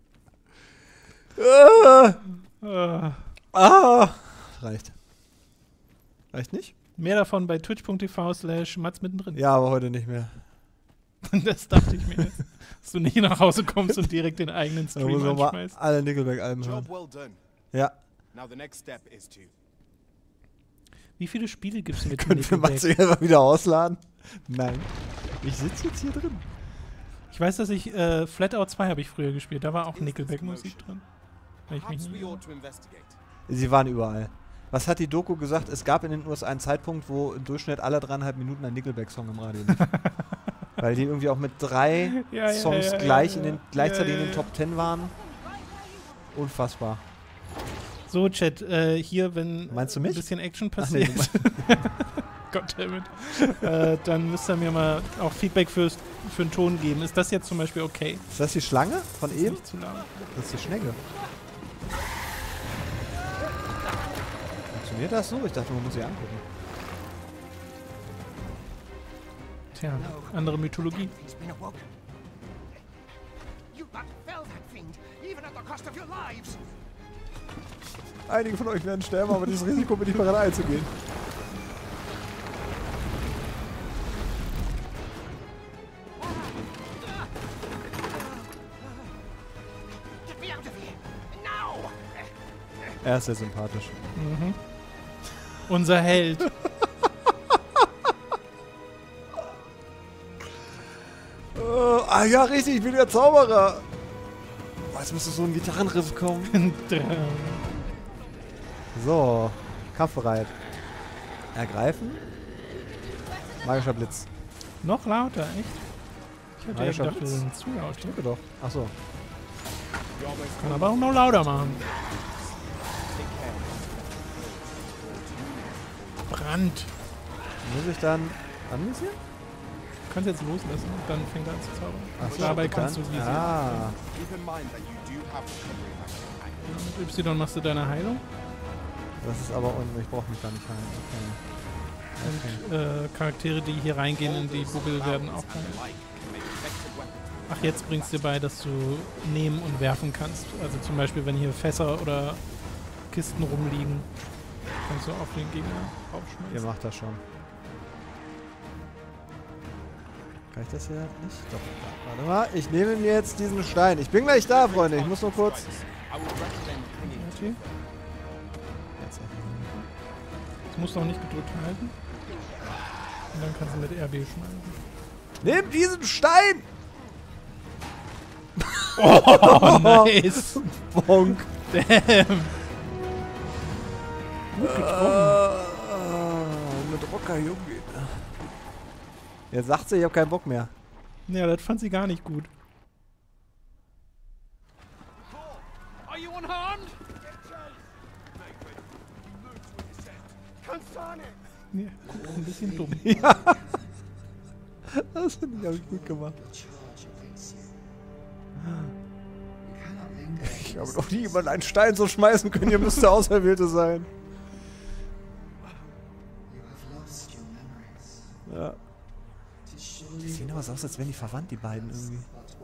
Reicht. Reicht nicht? Mehr davon bei twitch.tv/Mats mittendrin. Ja, aber heute nicht mehr. Das dachte ich mir jetzt. Dass du nicht nach Hause kommst und direkt den eigenen Da Stream muss man mal anschmeißt. alle Nickelback-Alben hören. Job well done. Ja. Now the next step is to... Wie viele Spiele gibt es mit Können wir Nickelback? Matze einfach wieder ausladen? Nein. Ich sitze jetzt hier drin. Ich weiß, dass ich Flatout 2 habe ich früher gespielt. Da war auch Nickelback-Musik drin. Wenn ich mich Perhaps nicht we irre. ought to investigate. Sie waren überall. Was hat die Doku gesagt? Es gab in den USA einen Zeitpunkt, wo im Durchschnitt alle 3,5 Minuten ein Nickelback-Song im Radio lief. Weil die irgendwie auch mit 3 Songs gleichzeitig in den Top 10 waren. Unfassbar. So, Chat, hier, wenn Meinst du mich? ein bisschen Action Ach nee, passiert, Goddammit, dann müsst ihr mir mal auch Feedback für den Ton geben. Ist das jetzt zum Beispiel okay? Ist das die Schlange von Ist eben? nicht zu laut. Das ist die Schnecke. Funktioniert das so? Ich dachte, man muss sie angucken. Tja, andere Mythologie. He's been awoken. You but fell that fiend, even at the cost of your lives. Einige von euch werden sterben, aber dieses Risiko bin ich bereit einzugehen. Get me out of here now! Er ist sehr sympathisch. Mhm. Unser Held. Ja, richtig, ich bin der Zauberer. Oh, jetzt müsste so ein Gitarrenriff kommen. So, kampfbereit. Ergreifen. Magischer Blitz. Noch lauter, echt? Ich hatte ja Magischer gedacht, wir Blitz. sind zu laut. Drücke doch. Achso. Kann aber auch noch lauter machen. Brand. Muss ich dann anvisieren? Du kannst jetzt loslassen und dann fängt er an zu zaubern. Ach so, Dabei und kannst dann- du visieren. Ah. Keep in mind that you do have recovery action. Mit Y machst du deine Heilung. Das ist aber unten. Ich brauche mich da nicht heilen. Okay. Und Charaktere, die hier reingehen in die Bubble, werden auch geheilt. Ach, jetzt bringst du dir bei, dass du nehmen und werfen kannst. Also zum Beispiel, wenn hier Fässer oder Kisten rumliegen, kannst du auf den Gegner Ihr aufschmeißen. macht das schon. Kann ich das hier nicht? Doch. Warte mal, ich nehme mir jetzt diesen Stein. Ich bin gleich da, Freunde. Ich muss nur kurz... I would recommend clinging to Okay. musst du auch nicht gedrückt halten. Und dann kannst du mit RB schmeißen. Nimm diesen Stein! Oh, nice! Bonk. Damn! Mit Rocker Junge. Jetzt sagt sie, ich hab keinen Bock mehr. Ja, das fand sie gar nicht gut. Are you unharmed? Ja, guck, ein bisschen dumm. Ja. Das finde ich, hab ich gut gemacht. Ich habe noch nie jemand einen Stein so schmeißen können, ihr müsst der Auserwählte sein. Ja. Die sehen aber so aus, als wären die verwandt, die beiden irgendwie.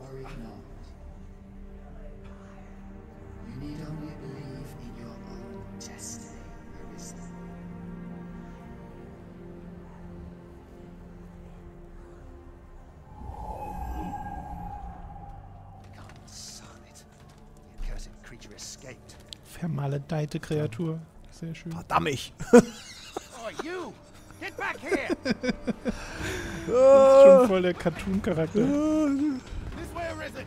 Vermaledeite Kreatur. Sehr schön. Verdammt! Oh, you! Get back here! Das ist schon voll der Cartoon-Charakter. This way, Arisen!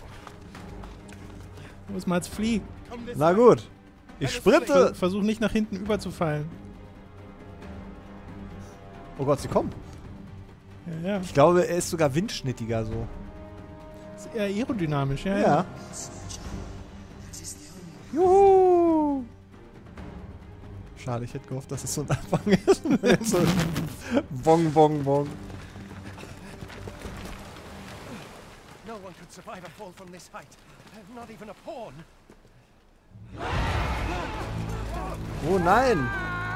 Muss mal als Flieh. Come this Na way. gut. Ich sprinte. Versuch nicht nach hinten überzufallen. Oh Gott, sie kommen. Ja, ja. Ich glaube, er ist sogar windschnittiger so. Ist eher aerodynamisch, ja. Ja. Juhu! Schade, ich hätte gehofft, dass es so ein Anfang ist. So bong, bong, bong. No one could survive a fall from this height. Not even a pawn. Oh nein!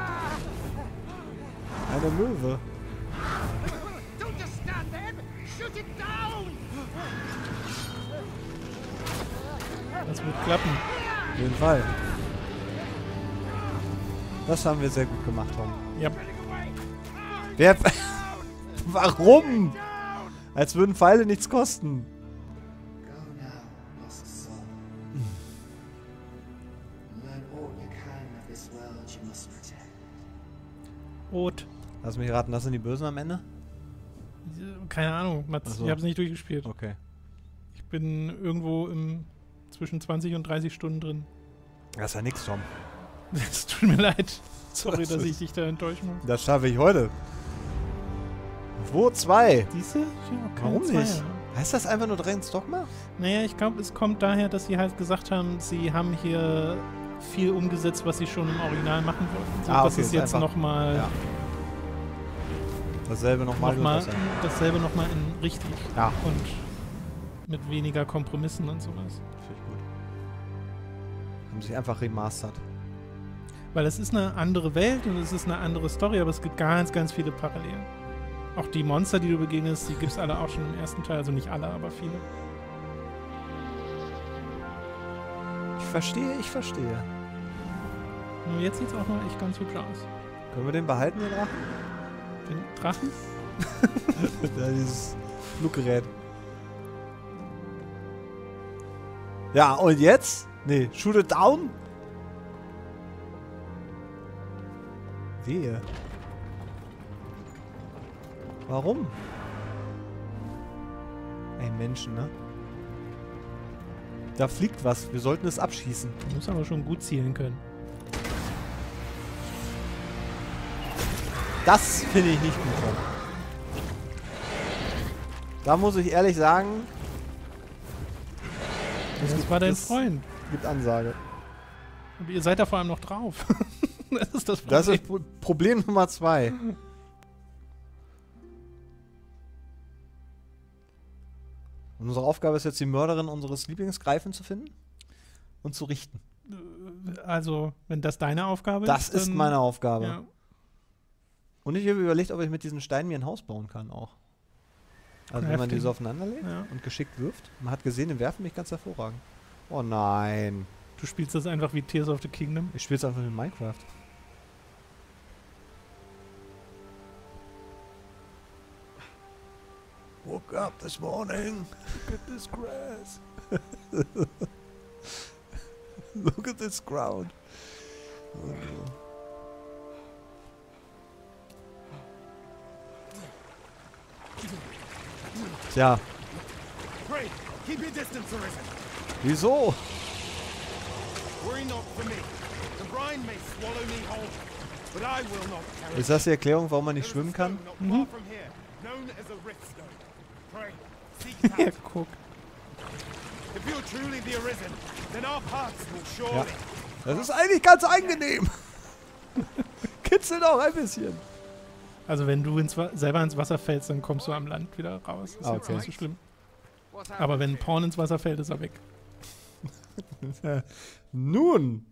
Eine Möwe. Don't just stand there! Shoot it down! Das wird klappen. Auf jeden Fall. Das haben wir sehr gut gemacht, Tom. Ja. Wer... Warum? Als würden Pfeile nichts kosten. Rot. Lass mich raten, das sind die Bösen am Ende? Keine Ahnung, Mats. Ach so. Ich hab's nicht durchgespielt. Okay. Ich bin irgendwo zwischen 20 und 30 Stunden drin. Das ist ja nix, Tom. Es tut mir leid. Sorry, dass ich dich da enttäuschen muss. Das schaffe ich heute. Wo 2? Siehst du? Ja, keine Warum Zweier. nicht? Heißt das einfach nur Dragon's Dogma? Naja, ich glaube, es kommt daher, dass sie halt gesagt haben, sie haben hier viel umgesetzt, was sie schon im Original machen wollten. So, das okay, ist jetzt nochmal... Ja. Dasselbe nochmal. Dasselbe nochmal in richtig. Ja. Und mit weniger Kompromissen und sowas. Finde ich gut. Haben sich einfach remastert. Weil es ist eine andere Welt und es ist eine andere Story, aber es gibt ganz, ganz viele Parallelen. Auch die Monster, die du begegnest, die gibt es alle auch schon im ersten Teil. Also nicht alle, aber viele. Ich verstehe, ich verstehe. Und jetzt sieht es auch mal echt ganz hübsch aus. Können wir den behalten, den Drachen? Den Drachen? Ja, dieses Fluggerät. Ja, und jetzt? Nee, shoot it down? Wehe. Warum? Ey, Menschen, ne? Da fliegt was. Wir sollten es abschießen. Du musst aber schon gut zielen können. Das finde ich nicht gut. Da muss ich ehrlich sagen... Das war dein Freund. Gibt Ansage. Und ihr seid da vor allem noch drauf. Das ist das Problem. Das ist Problem Nummer 2. Unsere Aufgabe ist jetzt, die Mörderin unseres Lieblingsgreifen zu finden und zu richten. Also, wenn das deine Aufgabe Das ist dann, meine Aufgabe. Ja. Und ich habe überlegt, ob ich mit diesen Steinen mir ein Haus bauen kann auch. Also wenn man die so aufeinander legt und geschickt wirft. Man hat gesehen, den werfen mich ganz hervorragend. Oh nein. Du spielst das einfach wie Tears of the Kingdom? Ich spiele es einfach in Minecraft. Woke up this morning. Look at this grass. Look at this ground. Oh. Tja. Pray, keep your distance, Arisen. Wieso? Worry not for me. The brine may swallow me whole, but I will not perish. Ist das die Erklärung, warum man nicht schwimmen kann? Not far from here, known as a Riftstone. Pray, seek it Ja, out. guck. If you're truly the Arisen, then our paths will surely. Ja. Das ist eigentlich ganz angenehm. Kitzelt auch ein bisschen. Also wenn du selber ins Wasser fällst, dann kommst du am Land wieder raus. Ist jetzt Okay. nicht so schlimm. Aber wenn Porn ins Wasser fällt, ist er weg. Nun.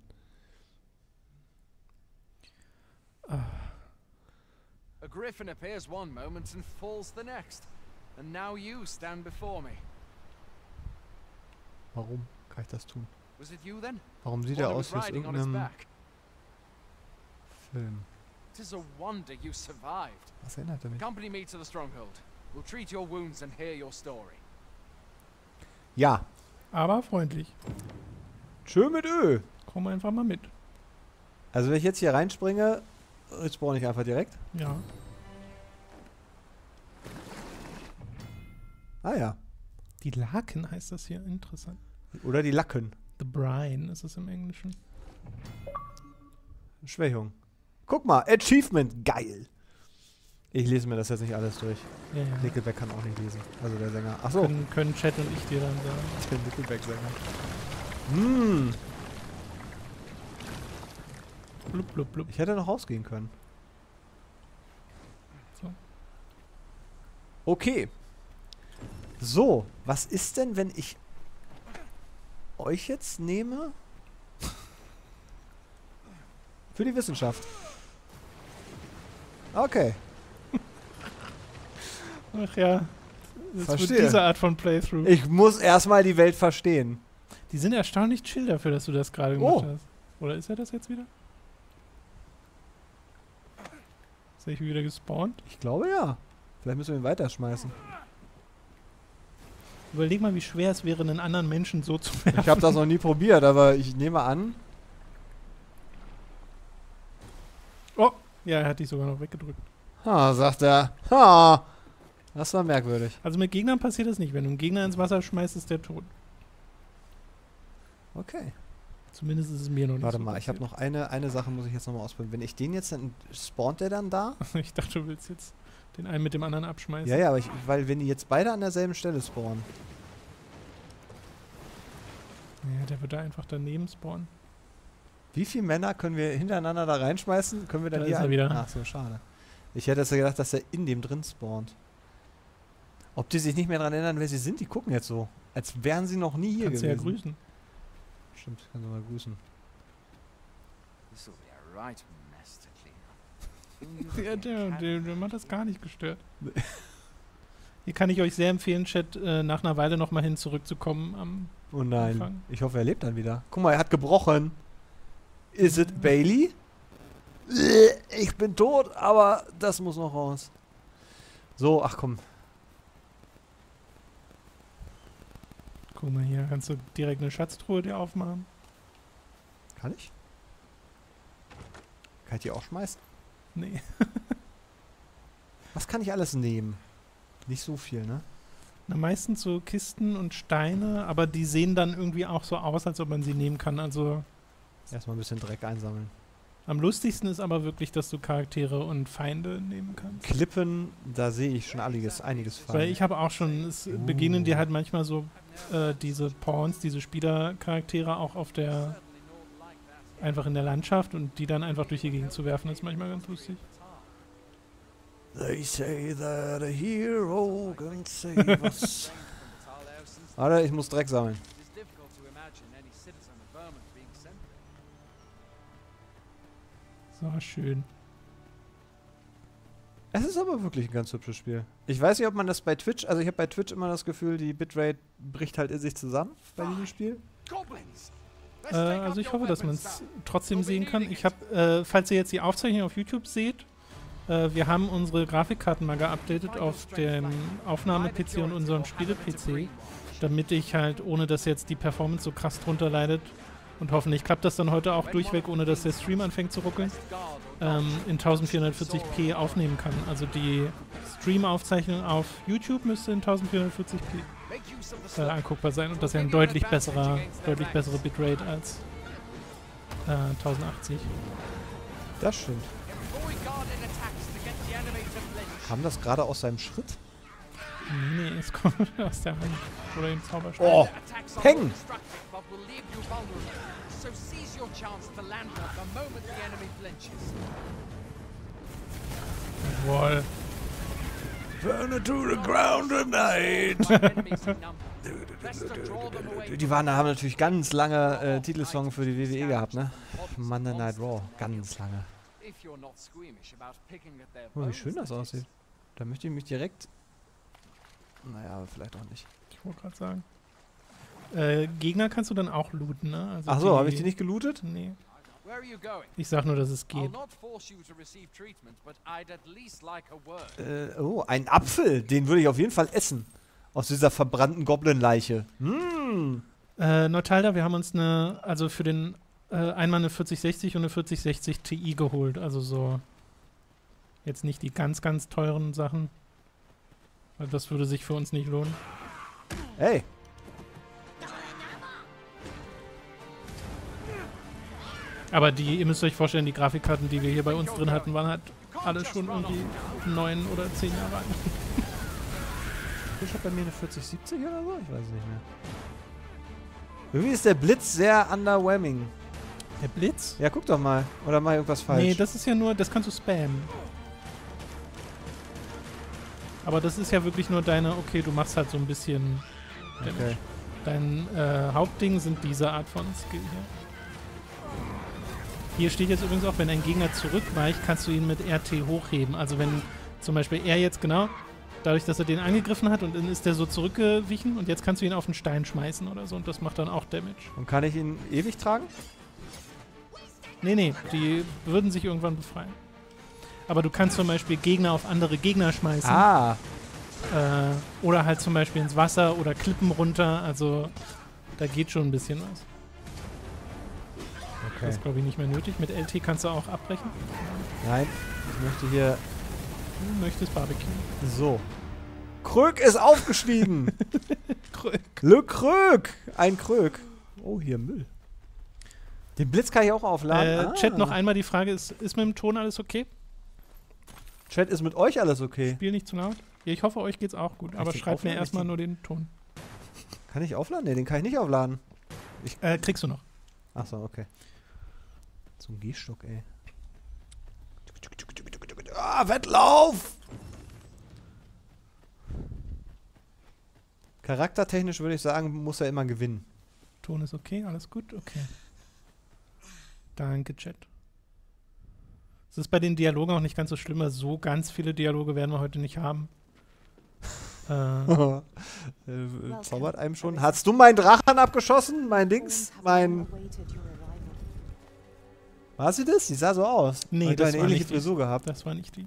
A griffin appears one moment and falls the next. And now you stand before me. Warum kann ich das tun? Was it you then? Warum sieht One er who aus was wie aus riding on its irgendeinem back? Film? It is a wonder you survived. Was erinnert er mich? Accompany me to the stronghold. We'll treat your wounds and hear your story. Ja. Aber freundlich. Schön mit Ö. Komm einfach mal mit. Also wenn ich jetzt hier reinspringe, respawn ich einfach direkt. Ja. Ah ja. Die Laken heißt das hier. Interessant. Oder die Lacken. The Brine ist es im Englischen. Schwächung. Guck mal, Achievement. Geil. Ich lese mir das jetzt nicht alles durch. Ja, ja. Nickelback kann auch nicht lesen. Also der Sänger. Achso. Können Chat und ich dir dann sagen. Der Nickelback-Sänger. Hm. Blub, blub, blub. Ich hätte noch rausgehen können. So. Okay. So, was ist denn, wenn ich euch jetzt nehme? Für die Wissenschaft. Okay. Ach ja. Das Verstehe. wird diese Art von Playthrough. Ich muss erstmal die Welt verstehen. Die sind erstaunlich chill dafür, dass du das gerade gemacht Oh. hast. Oder ist er das jetzt wieder? Ist er wieder gespawnt? Ich glaube ja. Vielleicht müssen wir ihn weiterschmeißen. Überleg mal, wie schwer es wäre, einen anderen Menschen so zu werfen. Ich habe das noch nie probiert, aber ich nehme an. Oh, ja, er hat dich sogar noch weggedrückt. Ha, sagt er. Ha. Das war merkwürdig. Also mit Gegnern passiert das nicht. Wenn du einen Gegner ins Wasser schmeißt, ist der tot. Okay. Zumindest ist es mir noch nicht Warte so mal, ich habe noch eine Sache, muss ich jetzt nochmal ausprobieren. Wenn ich den jetzt, dann spawnt der dann da? Ich dachte, du willst jetzt den einen mit dem anderen abschmeißen. Ja, ja, aber weil wenn die jetzt beide an derselben Stelle spawnen. Ja, der wird da einfach daneben spawnen. Wie viele Männer können wir hintereinander da reinschmeißen? Können wir dann Da hier ist er wieder. Ach so, schade. Ich hätte jetzt gedacht, dass er in dem drin spawnt. Ob die sich nicht mehr daran erinnern, wer sie sind, die gucken jetzt so. Als wären sie noch nie hier Kannst du ja gewesen. grüßen. Stimmt, kann sie mal grüßen. This will be a right mess to clean up. Der hat das gar nicht gestört. Hier kann ich euch sehr empfehlen, Chat, nach einer Weile nochmal hin zurückzukommen am Oh nein. Anfang. Ich hoffe, er lebt dann wieder. Guck mal, er hat gebrochen. Is it Bailey? Ich bin tot, aber das muss noch raus. So, ach komm. Guck mal hier, kannst du direkt eine Schatztruhe dir aufmachen? Kann ich? Kann ich die auch schmeißen? Nee. Was kann ich alles nehmen? Nicht so viel, ne? Na, meistens so Kisten und Steine, aber die sehen dann irgendwie auch so aus, als ob man sie nehmen kann. Also Erstmal ein bisschen Dreck einsammeln. am lustigsten ist aber wirklich, dass du Charaktere und Feinde nehmen kannst. Klippen, da sehe ich schon einiges fallen. Weil ich habe auch schon, es begegnen dir halt manchmal so diese Pawns, diese Spielercharaktere auch auf der, einfach in der Landschaft und die dann einfach durch die Gegend zu werfen, ist manchmal ganz lustig. They say that a hero can save us. Warte, ich muss Dreck sammeln. It is difficult to imagine any citizen of Vermont being sent there. So, schön. Es ist aber wirklich ein ganz hübsches Spiel. Ich weiß nicht, ob man das bei Twitch, also ich habe bei Twitch immer das Gefühl, die Bitrate bricht halt in sich zusammen bei diesem Spiel. Goblins! Also ich hoffe, dass man es trotzdem sehen kann. Ich habe, falls ihr jetzt die Aufzeichnung auf YouTube seht, wir haben unsere Grafikkarten mal geupdatet auf dem Aufnahme-PC und unserem Spiele-PC, damit ich halt, ohne dass jetzt die Performance so krass drunter leidet, Und hoffentlich klappt das dann heute auch durchweg, ohne dass der Stream anfängt zu ruckeln, in 1440p aufnehmen kann. Also die Stream-Aufzeichnung auf YouTube müsste in 1440p anguckbar sein. Und das ist ja ein deutlich bessere Bitrate als 1080. Das stimmt. Kam das gerade aus seinem Schritt? Nee, es kommt aus der Hand. Oder dem Zauberstab. Oh! Peng! Jawohl. Burn it to the ground tonight! Die haben natürlich ganz lange Titelsong für die WWE gehabt, ne? Monday Night Raw. Ganz lange. Oh, wie schön das aussieht. Da möchte ich mich direkt... Naja, aber vielleicht auch nicht. Ich wollte gerade sagen. Gegner kannst du dann auch looten, ne? Also ach so, habe ich die nicht gelootet? Nee. Ich sag nur, dass es geht. Oh, ein Apfel. Den würde ich auf jeden Fall essen. Aus dieser verbrannten Goblin-Leiche. Nortalda, wir haben uns also für den einmal eine 4060 und eine 4060 Ti geholt. Also so jetzt nicht die ganz, ganz teuren Sachen. Weil das würde sich für uns nicht lohnen. Hey! Aber ihr müsst euch vorstellen, die Grafikkarten, die wir hier bei uns drin hatten, waren halt alle schon irgendwie 9 oder 10 Jahre alt. Ich habe bei mir eine 4070 oder so? Ich weiß es nicht mehr. Irgendwie ist der Blitz sehr underwhelming. Der Blitz? Ja, guck doch mal. Oder mach ich irgendwas falsch? Nee, das ist ja nur, das kannst du spammen. Aber das ist ja wirklich nur deine, okay, du machst halt so ein bisschen Damage. Okay. Dein Hauptding sind diese Art von Skill hier. Hier steht jetzt übrigens auch, wenn ein Gegner zurückweicht, kannst du ihn mit RT hochheben. Also wenn zum Beispiel er jetzt dadurch, dass er den angegriffen hat und dann ist der so zurückgewichen und jetzt kannst du ihn auf einen Stein schmeißen oder so und das macht dann auch Damage. Und kann ich ihn ewig tragen? Nee, die würden sich irgendwann befreien. Aber du kannst zum Beispiel Gegner auf andere Gegner schmeißen. Ah. Oder halt zum Beispiel ins Wasser oder Klippen runter. Also da geht schon ein bisschen was. Okay. Das ist, glaube ich, nicht mehr nötig. Mit LT kannst du auch abbrechen. Nein, ich möchte hier... Du möchtest Barbecue. So. Krög ist aufgestiegen. Krög. Le Krög. Ein Krög. Oh, hier Müll. Den Blitz kann ich auch aufladen. Chat, noch einmal die Frage, ist mit dem Ton alles okay? Chat, ist mit euch alles okay? Spiel nicht zu laut. Ja, ich hoffe, euch geht's auch gut. Aber schreibt mir erstmal nur den Ton. Kann ich aufladen? Ne, den kann ich nicht aufladen. Kriegst du noch. Achso, okay. So ein Gehstock, ey. Ah, Wettlauf! Charaktertechnisch würde ich sagen, muss er immer gewinnen. Ton ist okay, alles gut? Okay. Danke, Chat. Es ist bei den Dialogen auch nicht ganz so schlimm, weil so ganz viele Dialoge werden wir heute nicht haben. Zaubert einem schon. Hast du meinen Drachen abgeschossen? Mein Dings? War sie das? Die sah so aus. Nee, das eine war ähnliche nicht Frisur gehabt. Das war nicht die.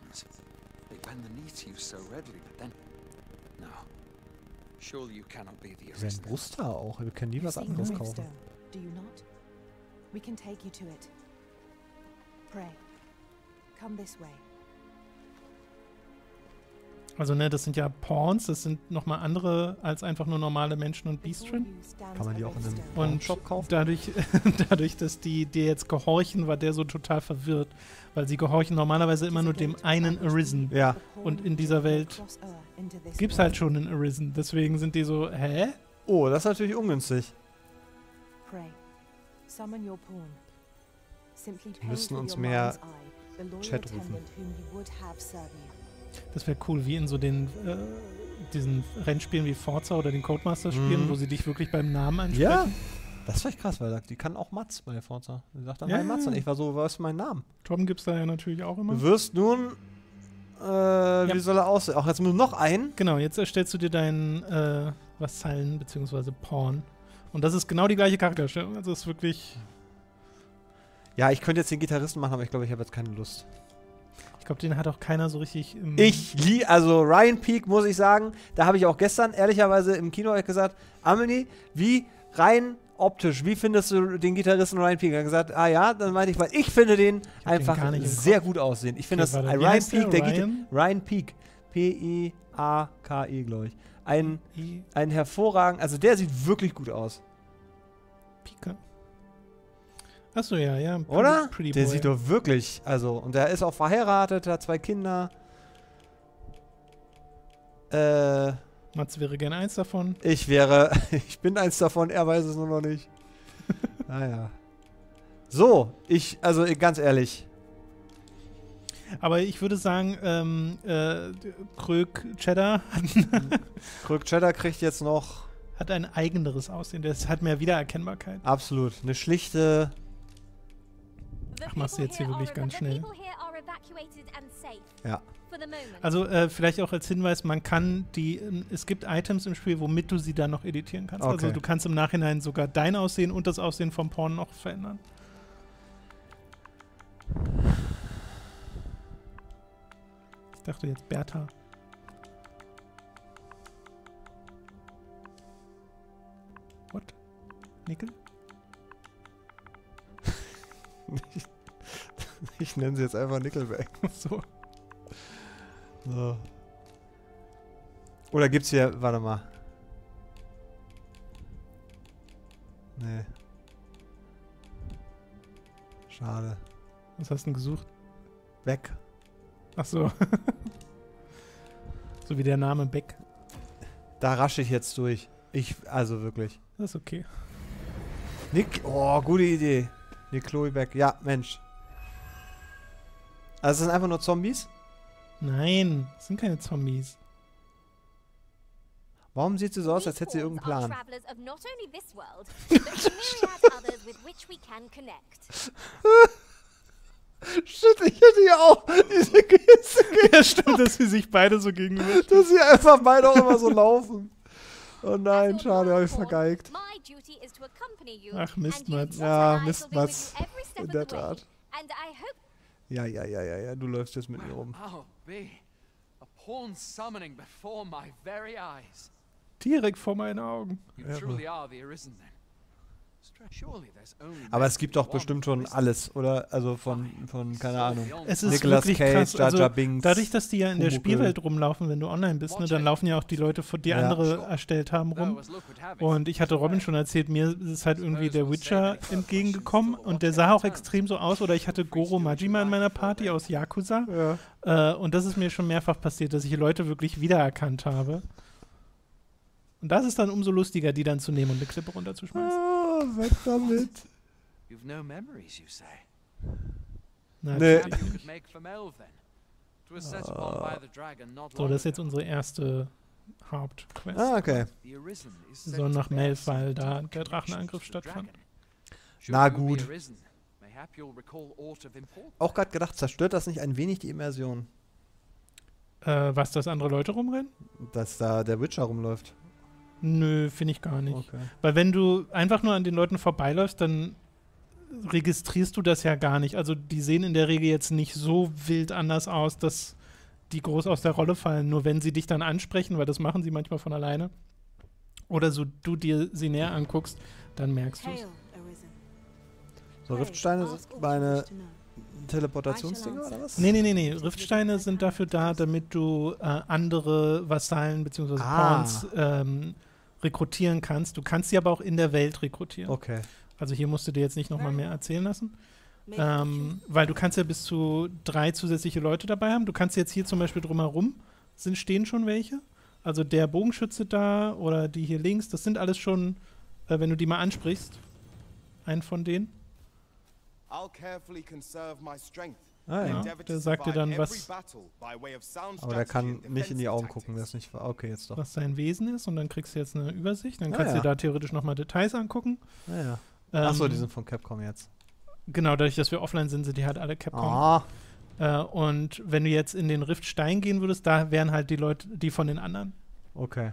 Sein Brusthaar auch. Wir können nie was anderes kaufen. We can take you to it. Pray. Come this way. Also ne, das sind ja Pawns, das sind nochmal andere als einfach nur normale Menschen und Beastren. Kann man die auch in einem und Shop kaufen? Dadurch, dass die dir jetzt gehorchen, war der so total verwirrt. Weil sie gehorchen normalerweise immer nur dem einen Arisen. Ja. Und in dieser Welt gibt's halt schon einen Arisen. Deswegen sind die so, hä? Oh, das ist natürlich ungünstig. Wir müssen uns mehr Chat rufen. Das wäre cool, wie in so diesen Rennspielen wie Forza oder den Codemasters-Spielen, wo sie dich wirklich beim Namen ansprechen. Ja, das war echt krass, weil die kann auch Mats bei Forza. Sie sagt dann, hi Mats, und ich war so, was ist mein Name? Tom gibt's da ja natürlich auch immer. Du wirst nun, wie soll er aussehen? Auch jetzt nur noch einen? Genau, jetzt erstellst du dir deinen Vasallen bzw. Pawn. Und das ist genau die gleiche Charakterstellung. Also ist wirklich... Ja, ich könnte jetzt den Gitarristen machen, aber ich glaube, ich habe jetzt keine Lust. Ich glaube, den hat auch keiner so richtig im... Also Ryan Peake, muss ich sagen, da habe ich auch gestern ehrlicherweise im Kino gesagt, Amelie, wie rein optisch, wie findest du den Gitarristen Ryan Peake? Er hat gesagt, ja, dann meinte ich, weil ich finde den einfach sehr gut aussehen. Ich finde Ryan Peake, Ryan Peake, P-I-A-K-E, glaube ich. Ein hervorragend, also der sieht wirklich gut aus. Peake. Achso, ja. Oder? Der sieht doch wirklich, also, und der ist auch verheiratet, hat 2 Kinder. Mats wäre gerne eins davon. Ich bin eins davon, er weiß es nur noch nicht. Naja. So, also ganz ehrlich. Aber ich würde sagen, Krög Cheddar Krög Cheddar kriegt jetzt noch... Hat ein eigeneres Aussehen, das hat mehr Wiedererkennbarkeit. Absolut, eine schlichte... Ach, machst du jetzt hier wirklich ganz schnell. Ja. Also vielleicht auch als Hinweis, man kann es gibt Items im Spiel, womit du sie dann noch editieren kannst. Okay. Also du kannst im Nachhinein sogar dein Aussehen und das Aussehen vom Porn noch verändern. Ich dachte jetzt Bertha. What? Nickel? Ich nenne sie jetzt einfach Nickelback. So. Oder gibt's hier, warte mal. Nee. Schade. Was hast du denn gesucht? Beck. Ach so. So wie der Name Beck. Da rasche ich jetzt durch. Also wirklich. Das ist okay. Gute Idee. Nick Chloe Beck. Ja, Mensch. Also es sind einfach nur Zombies? Nein, es sind keine Zombies. Warum sieht sie so aus, als hätte sie irgendeinen Plan? Shit, ich hätte ja auch diese Geste. Ja, stimmt, dass sie sich beide so gegenüber. Dass sie einfach beide auch immer so laufen. Oh nein, schade, habe ich vergeigt. Ach, Mist, Mats. Ja, Mist, Mats. In der Tat. Ja, du läufst jetzt mit mir rum. Direkt vor meinen Augen. Aber es gibt doch bestimmt schon alles, oder? Also von keine Ahnung. Es ist Nicolas wirklich Cage, krass. Jar Jar Also, Binks, dadurch, dass die ja in der Pumuckl. Spielwelt rumlaufen, wenn du online bist, ne, dann laufen ja auch die Leute, die andere erstellt haben, rum. Und ich hatte Robin schon erzählt, mir ist halt irgendwie der Witcher entgegengekommen und der sah auch extrem so aus. Oder ich hatte Goro Majima in meiner Party aus Yakuza. Ja. Und das ist mir schon mehrfach passiert, dass ich Leute wirklich wiedererkannt habe. Und das ist dann umso lustiger, die dann zu nehmen und eine Klippe runterzuschmeißen. Oh, weg damit. You've no memories, you say? Nee. So, das ist jetzt unsere erste Hauptquest. Ah, okay. Wir sollen nach Melf, weil da der Drachenangriff stattfand. Na gut. Auch gerade gedacht, zerstört das nicht ein wenig die Immersion? Was, dass andere Leute rumrennen? Dass da der Witcher rumläuft. Nö, finde ich gar nicht. Okay. Weil wenn du einfach nur an den Leuten vorbeiläufst, dann registrierst du das ja gar nicht. Also die sehen in der Regel jetzt nicht so wild anders aus, dass die groß aus der Rolle fallen. Nur wenn sie dich dann ansprechen, weil das machen sie manchmal von alleine, oder so du dir sie näher anguckst, dann merkst du es. So, Riftsteine sind meine Teleportationsdinger oder was? Nee. Riftsteine sind dafür da, damit du andere Vasallen bzw. Pawns rekrutieren kannst. Du kannst sie aber auch in der Welt rekrutieren. Okay. Also hier musst du dir jetzt nicht nochmal mehr erzählen lassen. Weil du kannst ja bis zu 3 zusätzliche Leute dabei haben. Du kannst jetzt hier zum Beispiel drumherum, stehen schon welche. Also der Bogenschütze da oder die hier links, das sind alles schon, wenn du die mal ansprichst, einen von denen. Ja, der sagt dir dann, was. Aber der kann nicht in die Augen gucken, das ist nicht. Okay, jetzt doch. Was sein Wesen ist und dann kriegst du jetzt eine Übersicht. Dann kannst du dir da theoretisch nochmal Details angucken. Ja. Achso, die sind von Capcom jetzt. Genau, dadurch, dass wir offline sind, sind die halt alle Capcom. Und wenn du jetzt in den Riftstein gehen würdest, da wären halt die Leute, die von den anderen. Okay.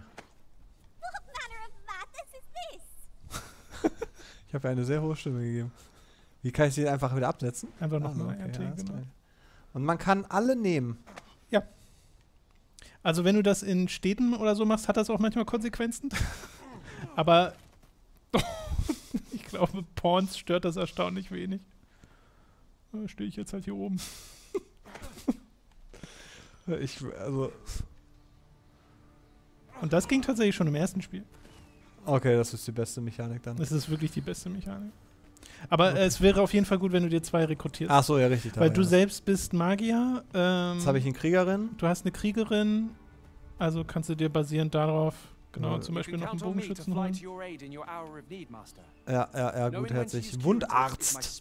Ich habe ja eine sehr hohe Stimme gegeben. Wie kann ich sie einfach wieder absetzen? Einfach nochmal okay, genau. Und man kann alle nehmen. Ja. Also wenn du das in Städten oder so machst, hat das auch manchmal Konsequenzen. Aber glaube, Pawns stört das erstaunlich wenig. Stehe ich jetzt halt hier oben. Und das ging tatsächlich schon im ersten Spiel. Okay, das ist die beste Mechanik dann. Das ist wirklich die beste Mechanik. Aber es wäre auf jeden Fall gut, wenn du dir 2 rekrutierst. Ach so, ja, richtig. Weil du selbst bist Magier. Jetzt habe ich eine Kriegerin. Du hast eine Kriegerin. Also kannst du dir basierend darauf zum Beispiel noch einen Bogenschützen holen. Ja, gutherzig. Wundarzt.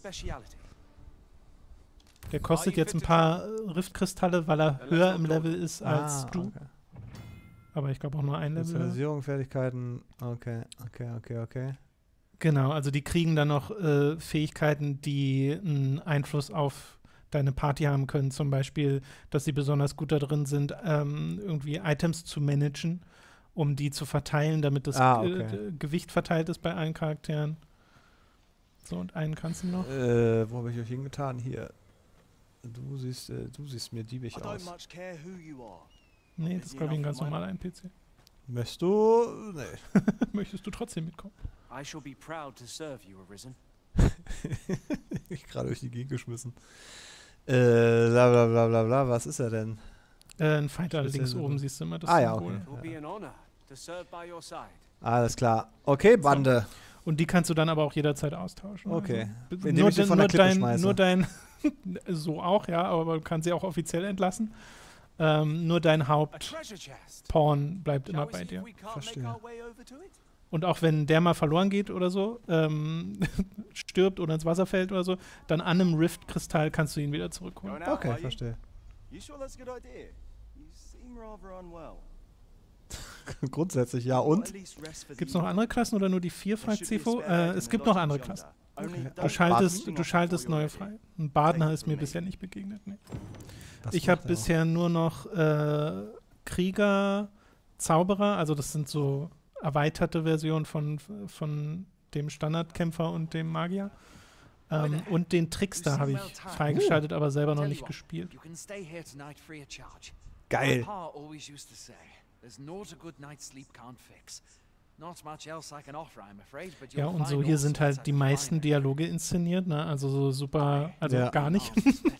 Der kostet jetzt ein paar Riftkristalle, weil er höher im Level ist als du. Okay. Aber ich glaube auch nur ein Level. Spezialisierung, Fertigkeiten. Okay. Genau, also die kriegen dann noch Fähigkeiten, die einen Einfluss auf deine Party haben können. Zum Beispiel, dass sie besonders gut da drin sind, irgendwie Items zu managen, um die zu verteilen, damit das Gewicht verteilt ist bei allen Charakteren. So, und einen kannst du noch. Wo habe ich euch hingetan? Hier. Du siehst mir diebig aus. Nee, das ist, glaube ich, ein ganz normaler NPC. Möchtest du? Nee. Möchtest du trotzdem mitkommen? I shall be proud to serve you, Arisen. Ich gerade durch die Gegend geschmissen. Blablabla, was ist er denn? Ein Fighter links oben, siehst du immer das Symbol. Okay. Alles klar. Okay, Bande. So. Und die kannst du dann aber auch jederzeit austauschen. Okay. Also, nur, ich von der Klippe schmeiße. Nur dein so auch, ja, aber man kann sie auch offiziell entlassen. Nur dein Hauptpawn bleibt immer bei dir. Verstehe. Und auch wenn der mal verloren geht oder so, stirbt oder ins Wasser fällt oder so, dann an einem Rift-Kristall kannst du ihn wieder zurückholen. Okay, verstehe. Grundsätzlich, ja. Und? Gibt es noch andere Klassen oder nur die 4, fragt CFO? Es gibt noch andere Klassen. Okay. Du schaltest neue frei. Ein Badener ist mir bisher nicht begegnet. Nee. Ich habe bisher nur noch Krieger, Zauberer, also das sind so erweiterte Versionen von dem Standardkämpfer und dem Magier. Und den Trickster habe ich freigeschaltet, aber selber noch nicht gespielt. Geil. Ja, und so hier sind halt die meisten Dialoge inszeniert, ne? Also so super, also gar nicht.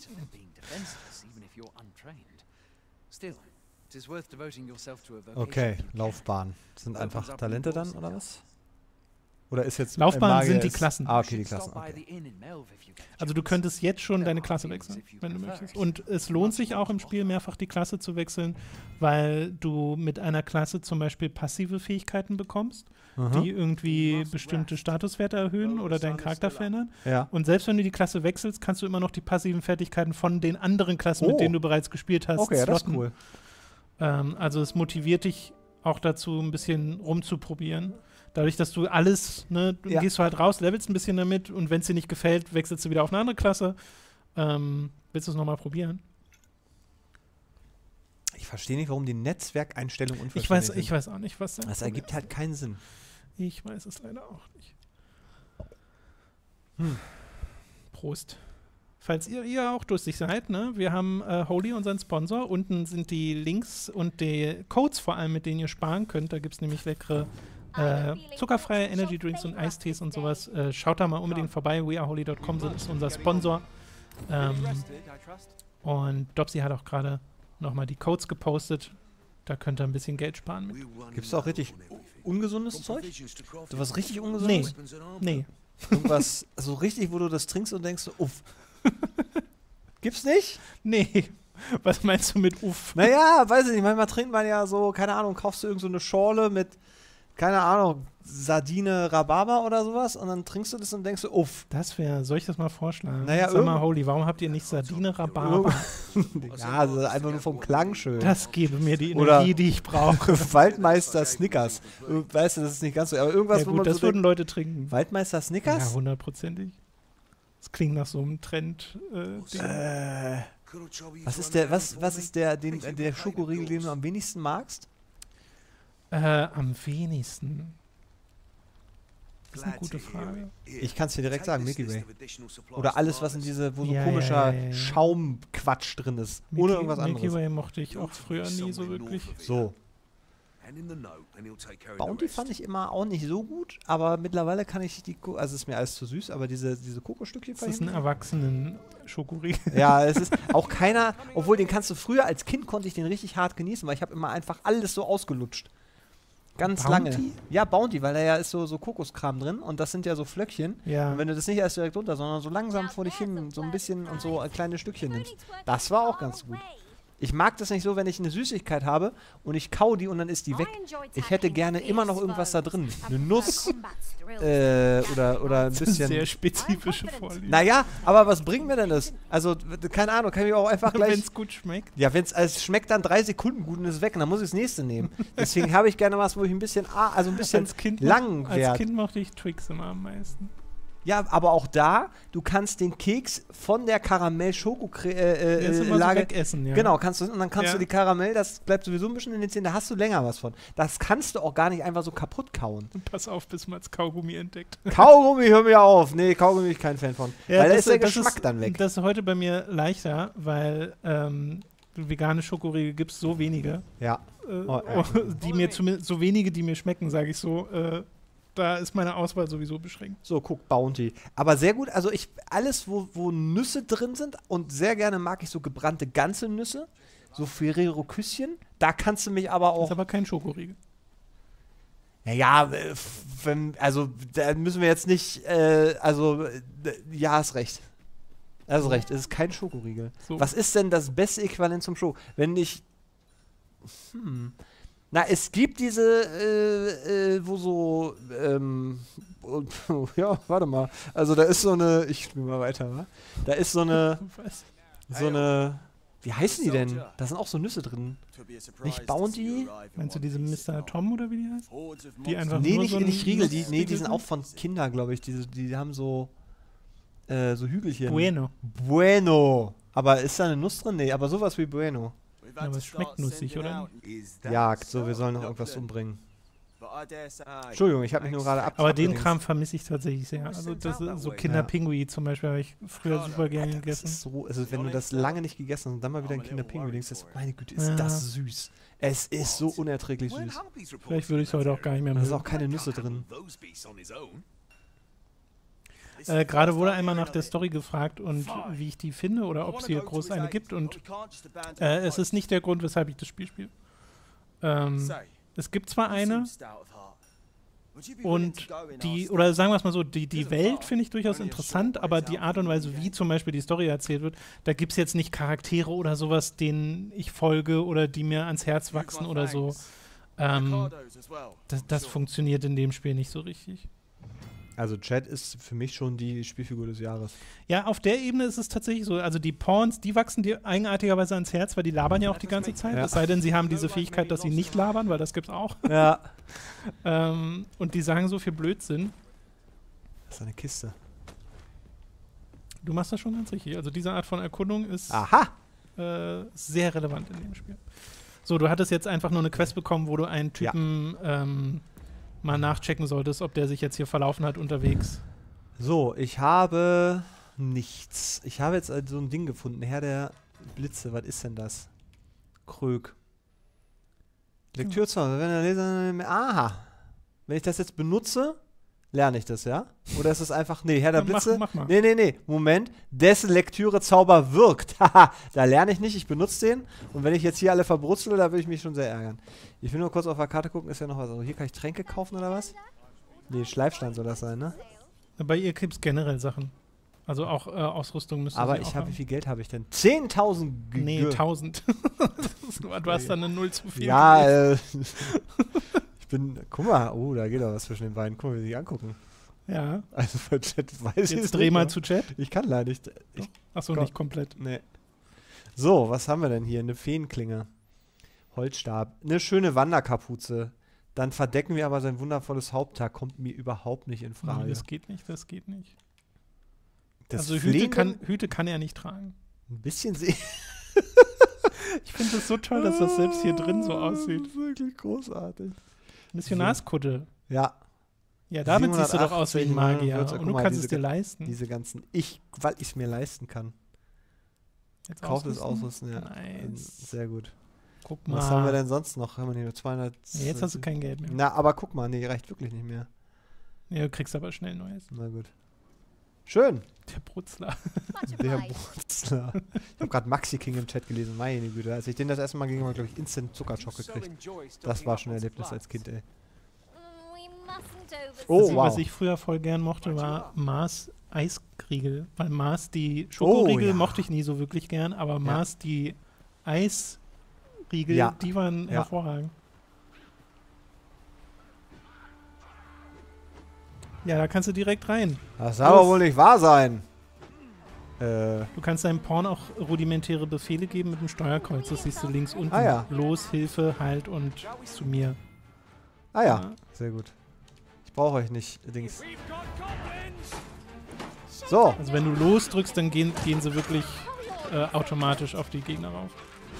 Okay, Laufbahn. Sind einfach Talente dann, oder was? Oder ist jetzt Laufbahn sind die Klassen. Ah, okay, die Klassen. Okay. Also du könntest jetzt schon deine Klasse wechseln, wenn du möchtest. Und es lohnt sich auch im Spiel mehrfach die Klasse zu wechseln, weil du mit einer Klasse zum Beispiel passive Fähigkeiten bekommst, die irgendwie bestimmte Statuswerte erhöhen oder deinen Charakter verändern. Ja. Und selbst wenn du die Klasse wechselst, kannst du immer noch die passiven Fertigkeiten von den anderen Klassen, mit denen du bereits gespielt hast, okay, das ist cool. Also es motiviert dich auch dazu, ein bisschen rumzuprobieren. Dadurch, dass du alles, ne, gehst du halt raus, levelst ein bisschen damit und wenn es dir nicht gefällt, wechselst du wieder auf eine andere Klasse. Willst du es nochmal probieren? Ich verstehe nicht, warum die Netzwerkeinstellungen unverständlich sind. Ich weiß auch nicht, was das ergibt halt keinen Sinn. Ich weiß es leider auch nicht. Prost. Falls ihr auch durstig seid, ne? Wir haben Holy, unseren Sponsor. Unten sind die Links und die Codes vor allem, mit denen ihr sparen könnt. Da gibt es nämlich leckere zuckerfreie Energy Drinks und Eistees und sowas. Schaut da mal unbedingt vorbei. weareholy.com ist unser Sponsor. Und Dopsy hat auch gerade nochmal die Codes gepostet. Da könnt ihr ein bisschen Geld sparen mit. Gibt es auch richtig ungesundes Zeug? So was richtig Ungesundes? Nee. Irgendwas so richtig, wo du das trinkst und denkst, uff. Gibt's nicht? Nee. Was meinst du mit uff? Naja, weiß ich nicht. Manchmal trinkt man ja so, keine Ahnung, kaufst du irgend so eine Schorle mit, keine Ahnung, Sardine, Rhabarber oder sowas und dann trinkst du das und denkst du, uff. Soll ich das mal vorschlagen? Naja, sag mal, Holy, warum habt ihr nicht Sardine, Rhabarber? Ja, also einfach nur vom Klang schön. Das gebe mir die Energie, die ich brauche. Waldmeister Snickers. Weißt du, das ist nicht ganz so, aber irgendwas, ja, gut, wo man das so würden Leute trinken. Waldmeister Snickers? Ja, 100%ig. Das klingt nach so einem Trend. Was ist der Schokoriegel, den du am wenigsten magst? Am wenigsten? Das ist eine gute Frage. Ich kann es dir direkt sagen, Milky Way. Oder alles, was in wo so komischer Schaumquatsch drin ist. Ohne irgendwas anderes. Milky Way mochte ich auch früher nie so wirklich. So. Bounty fand ich immer auch nicht so gut, aber mittlerweile kann ich also ist mir alles zu süß, aber diese Kokosstückchen Das ist ein Erwachsenen-Schokoriegel. Ja, es ist auch keiner, obwohl den kannst du früher, als Kind konnte ich den richtig hart genießen, weil ich habe immer einfach alles so ausgelutscht. Ganz Bounty? lange. Ja, Bounty, weil da ja ist so Kokoskram drin und das sind ja so Flöckchen. Ja. Und wenn du das nicht erst direkt runter, sondern so langsam vor dich hin, so ein bisschen und so kleine Stückchen nimmst, das war auch ganz gut. Ich mag das nicht so, wenn ich eine Süßigkeit habe und ich kau die und dann ist die weg. Ich hätte gerne immer noch irgendwas da drin. Eine Nuss oder ein bisschen... Sehr spezifische Vorliebe. Naja, aber was bringt mir denn das? Also, keine Ahnung, kann ich auch einfach gleich... Wenn es gut schmeckt. Ja, wenn es schmeckt dann 3 Sekunden gut und ist weg und dann muss ich das nächste nehmen. Deswegen habe ich gerne was, wo ich ein bisschen lang werde. Als Kind mochte ich Twix immer am meisten. Ja, aber auch da, du kannst den Keks von der Karamell-Schoko-Lage wegessen, ja. Genau, und dann kannst du die Karamell, das bleibt sowieso ein bisschen in den Zähnen, da hast du länger was von. Das kannst du auch gar nicht einfach so kaputt kauen. Pass auf, bis man das Kaugummi entdeckt. Kaugummi, hör mir auf. Nee, Kaugummi bin ich kein Fan von. Ja, weil da ist der Geschmack dann weg. Das ist heute bei mir leichter, weil vegane Schokoriegel gibt es so wenige. Ja. Die mir zumindest, so wenige, die mir schmecken, sage ich so. Da ist meine Auswahl sowieso beschränkt. So, guck, Bounty. Aber sehr gut, also alles, wo Nüsse drin sind und sehr gerne mag ich so gebrannte ganze Nüsse, so Ferrero-Küsschen, da kannst du mich aber auch... Das ist aber kein Schokoriegel. Naja, also da müssen wir jetzt nicht, ja, hast recht. Hast recht, es ist kein Schokoriegel. So. Was ist denn das beste Äquivalent zum Schoko? Wenn ich... Na, es gibt diese, wo so, ja, warte mal. Also da ist so eine, ich spiele mal weiter, wa? Da ist so eine, wie heißen die denn? Da sind auch so Nüsse drin. Nicht Bounty? Meinst du diese Mr. Tom oder wie die heißt? Die einfach nee, nur nicht Riegel, die sind auch von Kindern, glaube ich. Die haben so Hügelchen. Bueno. Aber ist da eine Nuss drin? Nee, aber sowas wie Bueno. Ja, aber es schmeckt nussig, oder? Jagd, so, wir sollen noch irgendwas umbringen. Entschuldigung, ich habe mich nur gerade Aber den Kram vermisse ich tatsächlich sehr. Also das ist so Kinderpingui zum Beispiel habe ich früher super gerne gegessen. Das ist so, also wenn du das lange nicht gegessen hast und dann mal wieder ein Kinderpingui denkst, meine Güte, ist das süß. Es ist so unerträglich süß. Vielleicht würde ich es heute auch gar nicht mehr Da mögen. ist auch keine Nüsse drin. Gerade wurde einmal nach der Story gefragt und wie ich die finde oder ob es hier groß eine gibt und es ist nicht der Grund, weshalb ich das Spiel spiele. Es gibt zwar eine und oder sagen wir es mal so, die Welt finde ich durchaus interessant, aber die Art und Weise, wie zum Beispiel die Story erzählt wird, da gibt es jetzt nicht Charaktere oder sowas, denen ich folge oder die mir ans Herz wachsen oder so. Das funktioniert in dem Spiel nicht so richtig. Also Chad ist für mich schon die Spielfigur des Jahres. Ja, auf der Ebene ist es tatsächlich so. Also die Pawns, die wachsen dir eigenartigerweise ans Herz, weil die labern ja auch die ganze Zeit. Es sei denn, sie haben diese Fähigkeit, dass sie nicht labern, weil das gibt's auch. Ja. Und die sagen so viel Blödsinn. Das ist eine Kiste. Du machst das schon ganz richtig. Also diese Art von Erkundung ist sehr relevant in dem Spiel. So, du hattest jetzt einfach nur eine Quest bekommen, wo du einen Typen mal nachchecken solltest, ob der sich jetzt hier verlaufen hat unterwegs. So, ich habe nichts. Ich habe jetzt so ein Ding gefunden. Herr der Blitze, was ist denn das? Krög. Lektürzauber. Wenn der Leser. Aha. Wenn ich das jetzt benutze, lerne ich das, ja? Oder ist es einfach. Nee, Herr der Blitze. Mach mal. Nee. Moment. Dessen Lektürezauber wirkt. Haha. Da lerne ich nicht. Ich benutze den. Und wenn ich jetzt hier alle verbrutzle, da würde ich mich schon sehr ärgern. Ich will nur kurz auf der Karte gucken. Ist ja noch was. Also hier kann ich Tränke kaufen oder was? Nee, Schleifstein soll das sein, ne? Bei ihr gibt es generell Sachen. Also auch Ausrüstung müsste Aber ich habe, wie viel Geld habe ich denn? 10.000. Nee, 1.000. Du hast dann eine 0 zu viel. Ja, ich bin, guck mal, oh, da geht doch was zwischen den beiden. Guck mal, wie sie sich angucken. Ja. Also bei Chat weiß ich jetzt dreh mal zu Chat. Ich kann leider nicht. Achso, nicht komplett. Nee. So, was haben wir denn hier? Eine Feenklinge. Holzstab. Eine schöne Wanderkapuze. Dann verdecken wir aber sein wundervolles Haupthaar. Kommt mir überhaupt nicht in Frage. Nee, das geht nicht. Das also Hüte kann er nicht tragen. Ein bisschen sehen. Ich finde es so toll, dass das selbst hier drin so aussieht. Das ist wirklich großartig. Missionarskutte. Ja. Ja, damit siehst du doch aus wie ein Magier. Und du kannst es dir leisten. Diese ganzen, weil ich es mir leisten kann. Kauf es ausrüsten, ja. Nice. Sehr gut. Guck mal. Was haben wir denn sonst noch? Haben wir hier 200... Ja, jetzt hast du kein Geld mehr. Na, aber guck mal, nee, reicht wirklich nicht mehr. Ja, du kriegst aber schnell Neues. Na gut. Schön. Der Brutzler. Der Brutzler. Ich habe gerade Maxi King im Chat gelesen, meine Güte. Als ich den das erste Mal ging, habe ich, glaube ich, instant Zuckerschock gekriegt. Das war schon ein Erlebnis als Kind, ey. Oh, also, wow. Was ich früher voll gern mochte, war Mars Eiskriegel. Weil Mars die Schokoriegel mochte ich nie so wirklich gern, aber Mars die Eisriegel, die waren hervorragend. Ja, da kannst du direkt rein. Das soll aber wohl nicht wahr sein. Du kannst deinem Porn auch rudimentäre Befehle geben mit dem Steuerkreuz. Das siehst du links unten. Ah ja. Los, Hilfe, Halt und zu mir. Ah ja, sehr gut. Ich brauche euch nicht, Dings. So. Also wenn du los drückst, dann gehen sie wirklich automatisch auf die Gegner rauf.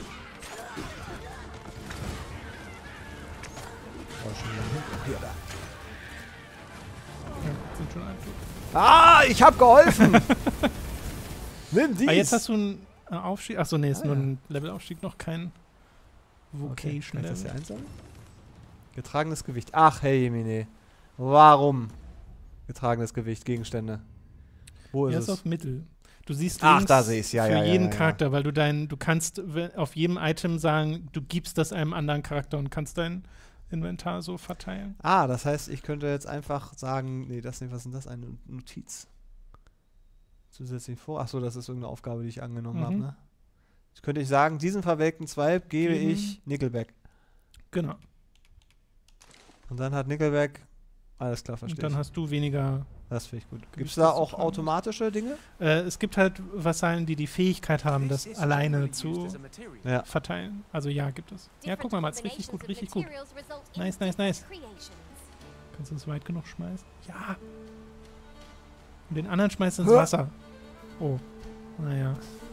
Sind schon alle tot. Ah, ich hab geholfen! Nimm dies! Ah, jetzt hast du einen Aufstieg. Achso, nee, ist nur ein Levelaufstieg, noch kein Vocation Level. Kann ich das hier einsammeln? Getragenes Gewicht. Ach, hey, Mine. Warum? Getragenes Gewicht, Gegenstände. Wo ist es? Auf Mittel. Du siehst links da sehe ich für jeden Charakter, weil du kannst auf jedem Item sagen, du gibst das einem anderen Charakter und kannst dein Inventar so verteilen. Ah, das heißt, ich könnte jetzt einfach sagen, nee, das nicht, was ist denn das? Eine Notiz. Zusätzlich vor. Achso, das ist irgendeine Aufgabe, die ich angenommen habe, ne? Jetzt könnte ich sagen, diesen verwelkten Zweig gebe ich Nickelback. Genau. Und dann hat Nickelback, alles klar, verstehe. Und dann hast du weniger. Das finde ich gut. Gibt es da auch automatische Dinge? Es gibt halt Vasallen, die die Fähigkeit haben, das alleine zu verteilen. Also ja, gibt es. Ja, guck mal, Mats, richtig gut, richtig gut. Nice, nice, nice. Kannst du es weit genug schmeißen? Ja. Und den anderen schmeißt ins Wasser. Oh. Naja.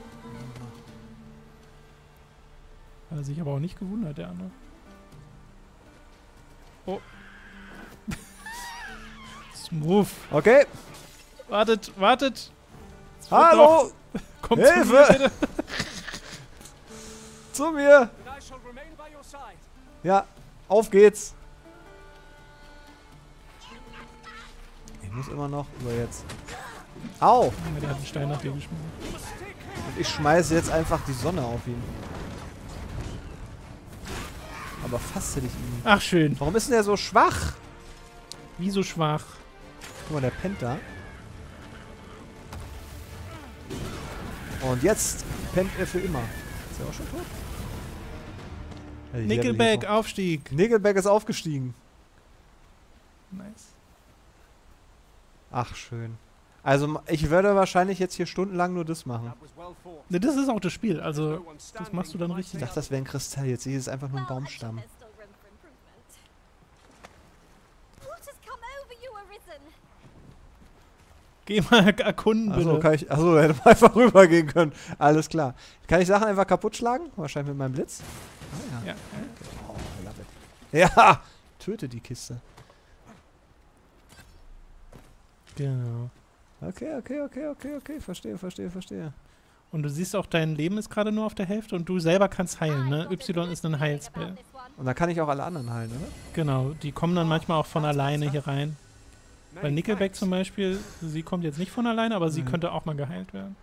Hat er sich aber auch nicht gewundert, der andere. Oh. Smooth. Okay. Wartet, wartet. Hallo. Kommt Hilfe. zu mir, bitte. Zu mir. Ja, auf geht's. Ich muss immer noch über jetzt. Au. Der hat einen Stein nach dir geschmissen. Und ich schmeiße jetzt einfach die Sonne auf ihn. Aber fast hätte ich ihn. Ach, schön. Warum ist denn der so schwach? Wieso schwach? Guck mal, der pennt da. Und jetzt pennt er für immer. Ist er auch schon tot? Nickelback, Aufstieg. Nickelback ist aufgestiegen. Nice. Ach, schön. Also, ich werde wahrscheinlich jetzt hier stundenlang nur das machen. Ne, das ist auch das Spiel. Also, das machst du dann richtig. Ich dachte, das wäre ein Kristall. Jetzt sehe ich es einfach nur ein Baumstamm. Geh mal erkunden, bitte. Achso, hätte man einfach rübergehen können. Alles klar. Kann ich Sachen einfach kaputt schlagen? Wahrscheinlich mit meinem Blitz. Ah, ja. Okay. Oh, I love it. Ja! Töte die Kiste. Genau. Okay. Verstehe. Und du siehst auch, dein Leben ist gerade nur auf der Hälfte und du selber kannst heilen, ne? Y ist ein Heilspell. Und dann kann ich auch alle anderen heilen, oder? Genau, die kommen dann manchmal auch von alleine hier rein. Bei Nickelback zum Beispiel, sie kommt jetzt nicht von alleine, aber sie könnte auch mal geheilt werden.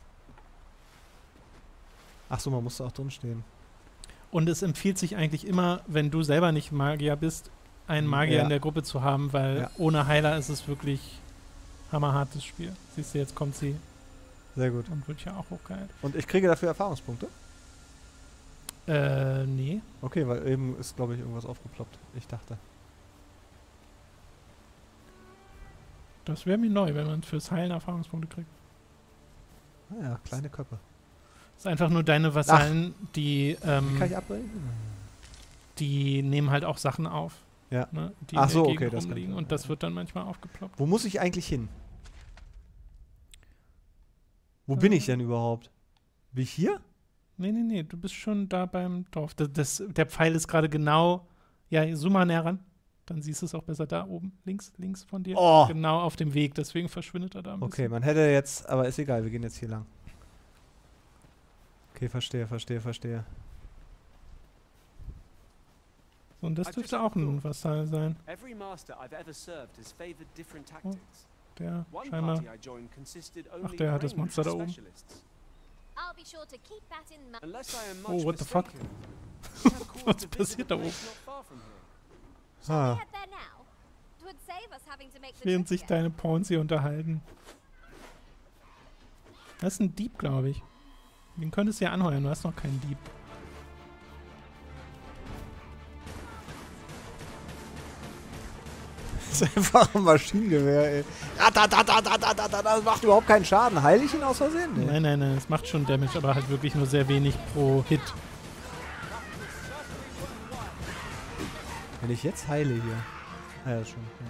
Achso, man musste auch drin stehen. Und es empfiehlt sich eigentlich immer, wenn du selber nicht Magier bist, einen Magier in der Gruppe zu haben, weil ohne Heiler ist es wirklich hammerhartes Spiel. Siehst du, jetzt kommt sie. Sehr gut. Und wird ja auch hochgeheilt. Und ich kriege dafür Erfahrungspunkte? Nee. Okay, weil eben ist, glaube ich, irgendwas aufgeploppt. Ich dachte. Das wäre mir neu, wenn man fürs Heilen Erfahrungspunkte kriegt. Ah ja, kleine Köpfe. Das ist einfach nur deine Vasallen, die kann ich abbrechen? Die nehmen halt auch Sachen auf. Ja. Ne, die Ach so, in der Gegend okay, das rumliegen. Und das wird dann manchmal aufgeploppt. Wo muss ich eigentlich hin? Wo bin ich denn überhaupt? Bin ich hier? Nee, du bist schon da beim Dorf. Der Pfeil ist gerade genau. Ja, zoom mal näher ran. Dann siehst du es auch besser da oben. Links von dir. Oh. Genau auf dem Weg. Deswegen verschwindet er da ein bisschen. Okay, man hätte jetzt. Aber ist egal, wir gehen jetzt hier lang. Okay, verstehe. Und das dürfte auch ein Vassal sein. Every master I've ever served has favored different tactics. Der One scheinbar. party I joined consisted only Ach, der hat das of Monster da oben. specialists. I'll be sure to keep that in mind. Unless I am Oh, much what the fuck? mistaken, we have cause Was to visit passiert a da oben? place not far from here. Shall we Ah. head there now? 'Twould save us having to make the Während trip sich again. deine Pawns hier unterhalten. Das ist ein Dieb, glaube ich. Den könntest du ja anheuern, du hast noch keinen Dieb. Das ist einfach ein Maschinengewehr, ey. Das macht überhaupt keinen Schaden. Heile ich ihn aus Versehen? Nee. Nein, nein, nein, es macht schon Damage, aber halt wirklich nur sehr wenig pro Hit. Wenn ich jetzt heile hier. Ah, ja, schon. Ja.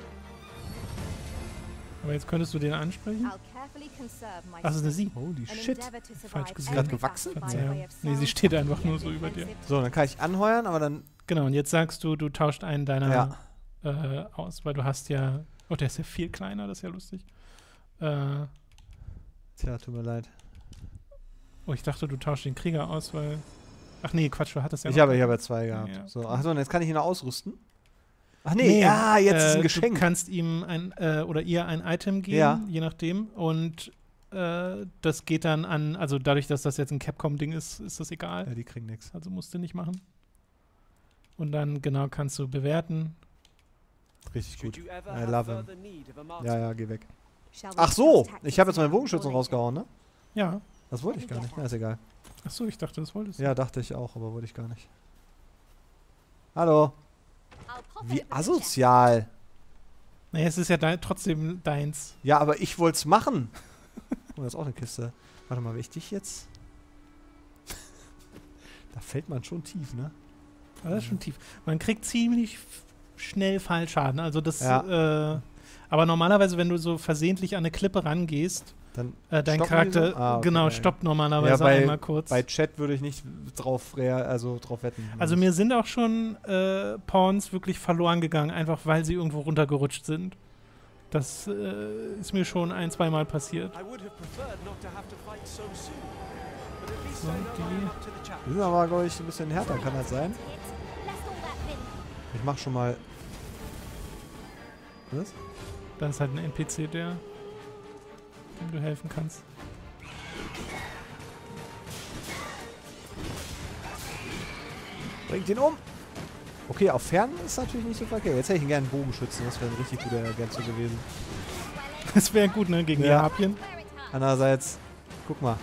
Aber jetzt könntest du den ansprechen? I'll carefully conserve my Ach, das ist eine strength Sie. Holy and shit. endeavor to survive Falsch gesehen. Grad every gewachsen? battle by Verzeihung. way of Nee, sie sound, steht einfach safety nur and so über dir. defensive. So, dann kann ich anheuern, aber dann... Genau, und jetzt sagst du, du tauscht einen deiner Ja. aus, weil du hast ja... Oh, der ist ja viel kleiner, das ist ja lustig. Tja, tut mir leid. Oh, ich dachte, du tauschst den Krieger aus, weil... Ach nee, Quatsch, du hattest ja Ich noch- habe ja 2 gehabt. Ja. So, achso, und jetzt kann ich ihn noch ausrüsten? Ach nee, ja, jetzt ist ein Geschenk. Du kannst ihm oder ihr ein Item geben, Ja. je nachdem. Und das geht dann an, also dadurch, dass das jetzt ein Capcom-Ding ist, ist das egal. Ja, die kriegen nichts. Also musst du nicht machen. Und dann genau kannst du bewerten. Richtig gut. Should you ever I have love him. further need of a martyr? Ja, ja, geh weg. Shall we Ach so, discuss ich habe jetzt meinen tactics Bogenschützen now? rausgehauen, ne? Ja. Das wollte ich gar nicht. Na, ist egal. Ach so, ich dachte, das wolltest du. Ja, dachte ich auch, aber wollte ich gar nicht. Hallo. I'll pop Wie open the asozial. Naja, es ist ja trotzdem deins. Ja, aber ich wollte es machen. Oh, das ist auch eine Kiste. Warte mal, wichtig jetzt? Da fällt man schon tief, ne? Aber das ist schon tief. Man kriegt ziemlich schnell Fallschaden. Also das, Ja. aber normalerweise, wenn du so versehentlich an eine Klippe rangehst, Dann dein stoppen die Charakter, so? Ah, okay, genau, ja, stoppt ja. normalerweise Ja, einmal kurz. Bei Chat würde ich nicht drauf wetten. Also mir sind auch schon Pawns wirklich verloren gegangen, einfach weil sie irgendwo runtergerutscht sind. Das ist mir schon 1-2 Mal passiert. I would have preferred not to have to fight so soon. But at least So, I know die- I'm up to the Die challenge. sind aber, glaube ich, ein bisschen härter, kann das sein? Lest all that bin. Ich mach schon mal... Was? Dann ist halt ein NPC, dem du helfen kannst. Bringt ihn um! Okay, auf Fern ist natürlich nicht so verkehrt. Jetzt hätte ich ihn gerne einen Bogenschützen, das wäre ein richtig guter Ergänzung gewesen. Das wäre gut, ne? Gegen die Ja. Harpien. Where it hurts. Andererseits, guck mal.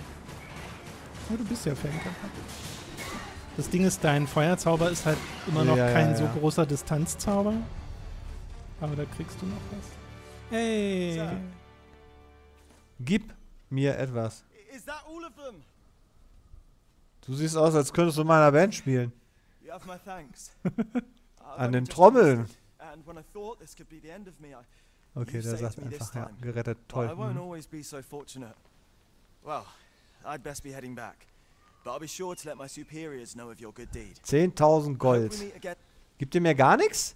Oh, du bist ja Fernkämpfer. Das Ding ist, dein Feuerzauber ist halt immer noch Ja, kein ja, so ja. großer Distanzzauber. Aber da kriegst du noch was. Hey! So. Gib mir etwas. Is that all of them? Du siehst aus, als könntest du in meiner Band spielen. You have my thanks. An den Trommeln. And when I thought this could be the end of me, Okay, You der saved sagt me this einfach, ja, time. gerettet, Well, toll. I won't Mhm. always be so fortunate. Well, I'd best be heading back. But I'll be sure to let my superiors know of your good deed. 10.000 I Gold. hope we meet again. Gibt ihr mir gar nichts?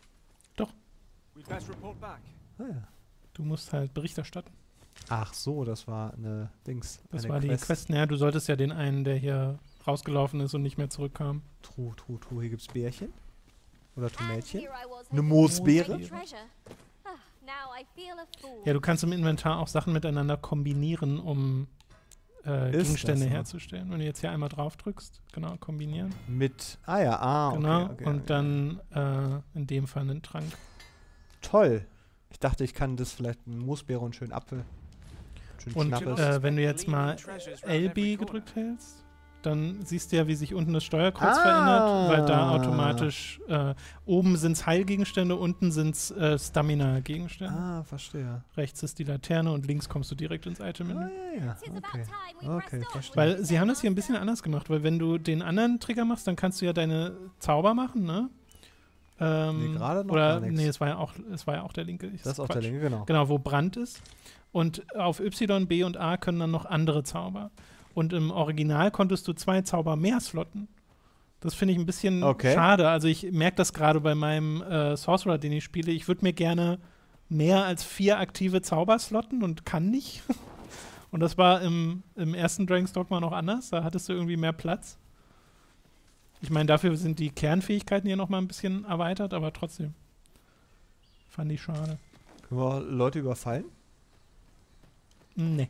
We'd best report back. Ah, ja. Du musst halt Bericht erstatten. Ach so, das war eine Dings. Das eine war die Quest. Naja, du solltest ja den einen, der hier rausgelaufen ist und nicht mehr zurückkam. True. Hier gibt's Bärchen. Oder And Tomätchen. here I was Eine hoping Moosbeere. for great treasure. Ah, now I feel a fool. Ja, du kannst im Inventar auch Sachen miteinander kombinieren, um Ist Gegenstände das so? herzustellen. Wenn du jetzt hier einmal drauf drückst, genau, kombinieren. Mit. Okay, Genau, okay, und okay. dann in dem Fall einen Trank. Toll. Ich dachte, ich kann das vielleicht einen Moosbeere und einen schönen Apfel. Schön Und Schnappes. wenn du jetzt mal Treasures round every LB corner. gedrückt hältst, dann siehst du ja, wie sich unten das Steuerkreuz verändert, weil da automatisch oben sind es Heilgegenstände, unten sind es Stamina-Gegenstände. Verstehe. Rechts ist die Laterne und links kommst du direkt ins Item-Menü. Ja. It's about Okay. time we Okay, pressed on. verstehe. Weil sie haben das hier ein bisschen anders gemacht, weil wenn du den anderen Trigger machst, dann kannst du ja deine Zauber machen, ne? Nee, gerade noch oder gar nix. nee, es war ja auch der linke. Das ist auf der Quatsch. Linke, genau. Genau, wo Brand ist. Und auf Y, B und A können dann noch andere Zauber. Und im Original konntest du 2 Zauber mehr slotten. Das finde ich ein bisschen Okay. schade. Also ich merke das gerade bei meinem Sorcerer, den ich spiele. Ich würde mir gerne mehr als 4 aktive Zauber slotten und kann nicht. Und das war im ersten Dragon's Dogma noch anders. Da hattest du irgendwie mehr Platz. Ich meine, dafür sind die Kernfähigkeiten hier nochmal ein bisschen erweitert, aber trotzdem. Fand ich schade. Können wir Leute überfallen? Nee.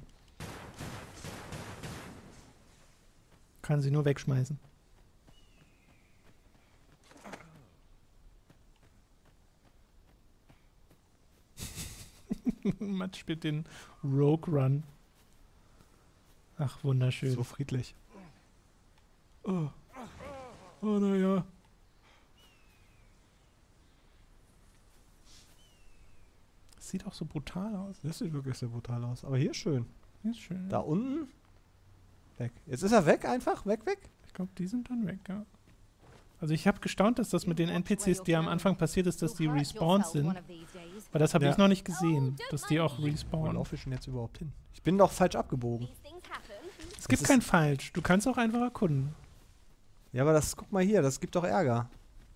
Kann sie nur wegschmeißen. Man spielt den Rogue Run. Ach, wunderschön. So friedlich. Oh, naja. Sieht auch so brutal aus. Das sieht wirklich sehr brutal aus. Aber hier ist schön. Hier ist schön. Da unten. Weg. Jetzt ist er weg einfach? Weg? Ich glaube, die sind dann weg, ja. Also ich habe gestaunt, dass das mit den NPCs, die am Anfang passiert ist, dass die respawned sind. Weil das habe ich noch nicht gesehen, dass die auch respawnen. Wo laufe ich denn jetzt überhaupt hin? Ich bin doch falsch abgebogen. Es gibt kein Falsch. Du kannst auch einfach erkunden. Ja, aber guck mal hier, das gibt doch Ärger.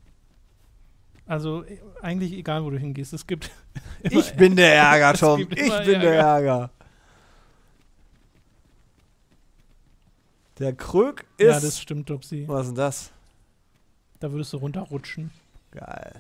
Also eigentlich egal, wo du hingehst. Es gibt Ich bin der Ärger, Tom. Ich bin der Ärger. Der Krög ist... Ja, das stimmt, Dopsy. Was ist denn das? Da würdest du runterrutschen. Geil.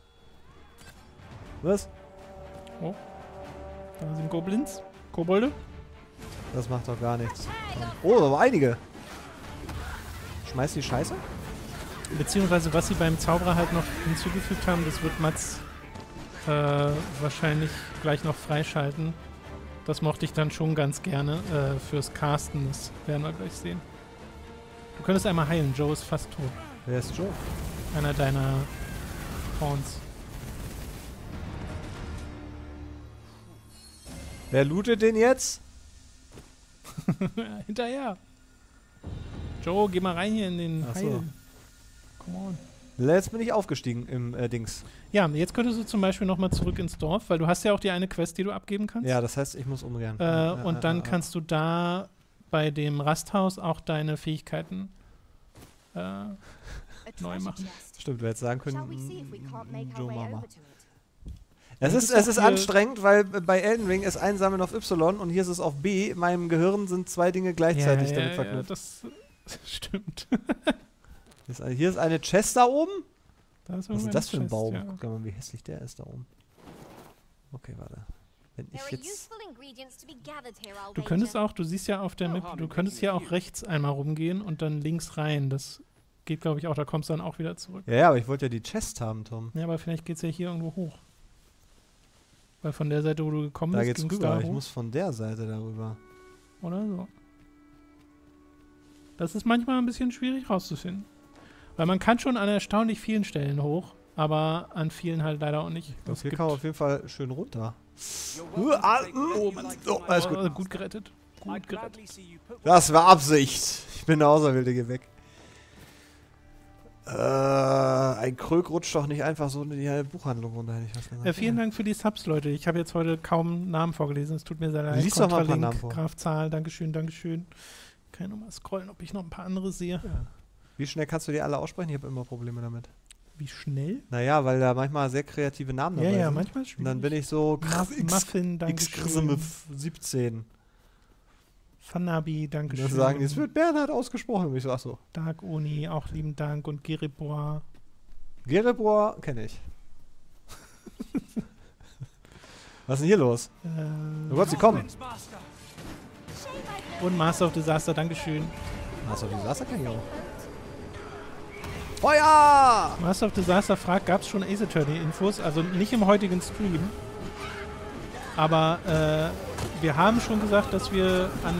Was? Oh. Da sind Goblins. Kobolde. Das macht doch gar nichts. Oh, da waren einige. Schmeißt die Scheiße? Beziehungsweise, was sie beim Zauberer halt noch hinzugefügt haben, das wird Mats wahrscheinlich gleich noch freischalten. Das mochte ich dann schon ganz gerne fürs Casten. Das werden wir gleich sehen. Du könntest einmal heilen. Joe ist fast tot. Wer ist Joe? Einer deiner Pawns. Wer lootet den jetzt? Hinterher. Joe, geh mal rein hier in den Heil. Come on. Jetzt bin ich aufgestiegen im Dings. Ja, jetzt könntest du zum Beispiel nochmal zurück ins Dorf, weil du hast ja auch die eine Quest, die du abgeben kannst. Ja, das heißt, ich muss umgehen. Und dann kannst du da bei dem Rasthaus auch deine Fähigkeiten neu machen. Stimmt, du hättest sagen können, Joe Mama. Es ist anstrengend, weil bei Elden Ring ist Einsammeln auf Y und hier ist es auf B. In meinem Gehirn sind zwei Dinge gleichzeitig damit verknüpft. Ja, das stimmt. Hier ist eine Chest da oben. Was ist das für ein Baum? Ja. Guck mal, wie hässlich der ist da oben. Okay, warte. Wenn ich jetzt... Du könntest auch, du siehst ja auf der Map, du könntest hier auch rechts einmal rumgehen und dann links rein. Das geht, glaube ich, auch. Da kommst du dann auch wieder zurück. Ja, aber ich wollte ja die Chest haben, Tom. Ja, aber vielleicht geht es ja hier irgendwo hoch. Weil von der Seite, wo du gekommen bist, da geht's rüber. Da ich muss von der Seite darüber. Oder so. Das ist manchmal ein bisschen schwierig rauszufinden. Weil man kann schon an erstaunlich vielen Stellen hoch, aber an vielen halt leider auch nicht. Das hier kann man auf jeden Fall schön runter. Alles gut. Gut gerettet. Gut gerettet. Das war Absicht. Ich bin der Auserwählte, geh weg. Ein Krög rutscht doch nicht einfach so in die Buchhandlung runter, hätte ich was gesagt. Vielen Dank für die Subs, Leute. Ich habe jetzt heute kaum Namen vorgelesen. Es tut mir sehr leid. Lies doch mal ein paar Namen vor. Graf Zahl, Dankeschön, Dankeschön. Kann ich nochmal scrollen, ob ich noch ein paar andere sehe. Ja. Wie schnell kannst du die alle aussprechen? Ich habe immer Probleme damit. Wie schnell? Naja, weil da manchmal sehr kreative Namen dabei sind. Ja, manchmal schwierig. Und dann bin ich so Muffin, Dankeschön. 17. Fanabi, Dankeschön. Und dann sagen, jetzt wird Bernhard ausgesprochen. Und ich so, ach so. Dark Uni, auch lieben Dank. Und Geribor. Geribor kenne ich. Was ist denn hier los? Oh Gott, sie kommen. Und Master of Disaster, Dankeschön. Master of Disaster kann ich auch. Feuer! Master of Disaster fragt, gab es schon Ace Attorney-Infos? Also nicht im heutigen Stream. Aber wir haben schon gesagt, dass wir am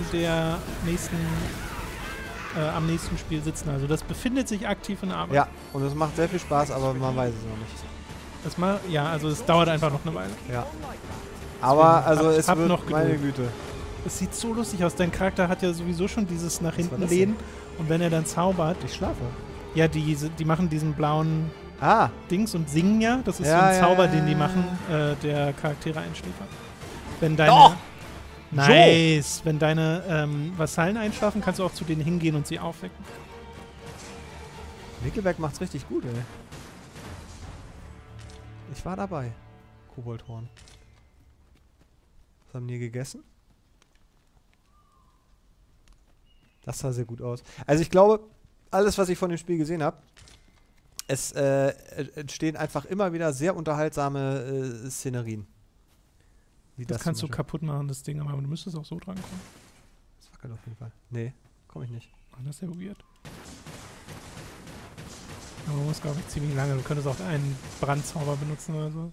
nächsten Spiel sitzen. Also das befindet sich aktiv in der Arbeit. Ja, und es macht sehr viel Spaß, aber man weiß es noch nicht. Also es dauert einfach noch eine Weile. Ja. Aber also es wird noch meine Güte. Es sieht so lustig aus. Dein Charakter hat ja sowieso schon dieses nach hinten lehnen. Und wenn er dann zaubert... Ich schlafe. Ja, die machen diesen blauen Dings und singen ja. Das ist so ein Zauber, den die machen, der Charaktere einschläfert. Wenn deine... Nice! Wenn deine Vasallen einschlafen, kannst du auch zu denen hingehen und sie aufwecken. Nickelback macht's richtig gut, ey. Ich war dabei. Koboldhorn. Was haben die gegessen? Das sah sehr gut aus. Also ich glaube, alles, was ich von dem Spiel gesehen habe, es entstehen einfach immer wieder sehr unterhaltsame Szenerien. Wie das kannst du kaputt machen, das Ding, aber du müsstest auch so drankommen. Das wackelt auf jeden Fall. Nee, komme ich nicht. Das ist ja weird. Aber man muss, glaube ich, ziemlich lange. Du könntest auch einen Brandzauber benutzen oder so.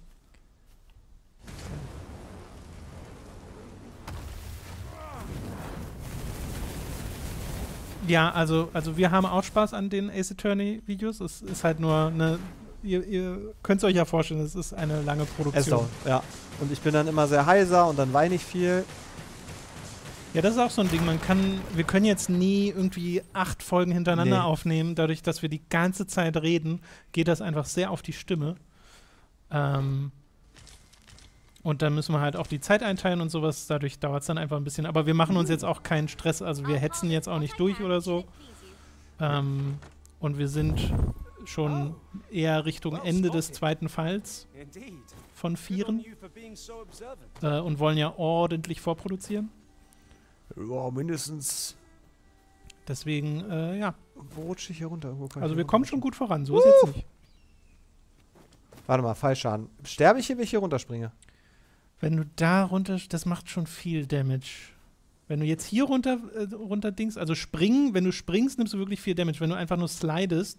Ja, also wir haben auch Spaß an den Ace Attorney Videos. Es ist halt nur eine... Ihr könnt es euch ja vorstellen, es ist eine lange Produktion. Ja. Und ich bin dann immer sehr heiser und dann weine ich viel. Ja, das ist auch so ein Ding. Wir können jetzt nie irgendwie 8 Folgen hintereinander aufnehmen. Dadurch, dass wir die ganze Zeit reden, geht das einfach sehr auf die Stimme. Und dann müssen wir halt auch die Zeit einteilen und sowas. Dadurch dauert es dann einfach ein bisschen. Aber wir machen uns jetzt auch keinen Stress. Also wir hetzen jetzt auch nicht durch oder so. Und wir sind schon eher Richtung Ende des zweiten Falls von 4 und wollen ja ordentlich vorproduzieren. Ja, mindestens. Deswegen, ja. Wo rutsche ich hier runter? Also wir kommen schon gut voran, so ist jetzt nicht. Warte mal, Fallschaden. Sterbe ich hier, wenn ich hier runterspringe? Wenn du da runter, das macht schon viel Damage. Wenn du jetzt hier runter dingst, also springen, wenn du springst, nimmst du wirklich viel Damage. Wenn du einfach nur slidest,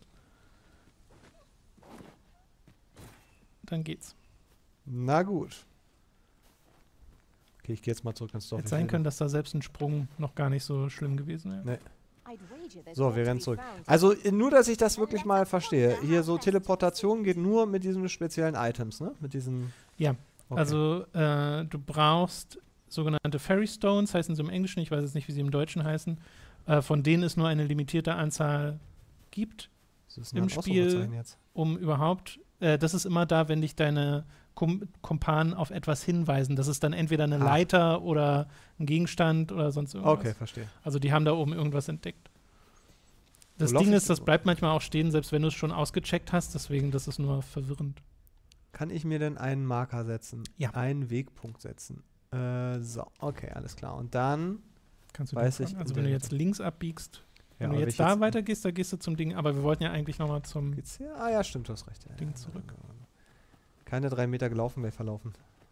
dann geht's. Na gut. Okay, ich gehe jetzt mal zurück ins Dorf. Hätte sein können, dass da selbst ein Sprung noch gar nicht so schlimm gewesen wäre. Nee. So, wir rennen zurück. Also nur, dass ich das wirklich mal verstehe. Hier so Teleportation geht nur mit diesen speziellen Items, ne? Mit diesen... Ja, okay. Also du brauchst sogenannte Fairy Stones, heißen sie im Englischen, ich weiß jetzt nicht, wie sie im Deutschen heißen, von denen es nur eine limitierte Anzahl gibt im Spiel, um überhaupt... das ist immer da, wenn dich deine Kumpanen auf etwas hinweisen. Das ist dann entweder eine Leiter oder ein Gegenstand oder sonst irgendwas. Okay, verstehe. Also die haben da oben irgendwas entdeckt. Das Ding ist, das bleibt manchmal auch stehen, selbst wenn du es schon ausgecheckt hast. Deswegen, das ist nur verwirrend. Kann ich mir denn einen Marker setzen? Ja. Einen Wegpunkt setzen. So, okay, alles klar. Und dann kannst du weiß ich... Also wenn du jetzt links abbiegst, ja, wenn du jetzt da weitergehst, da gehst du zum Ding. Aber wir wollten ja eigentlich nochmal zum ja, stimmt, du hast recht. Ja, Ding zurück. Keine 3 Meter gelaufen, wäre verlaufen.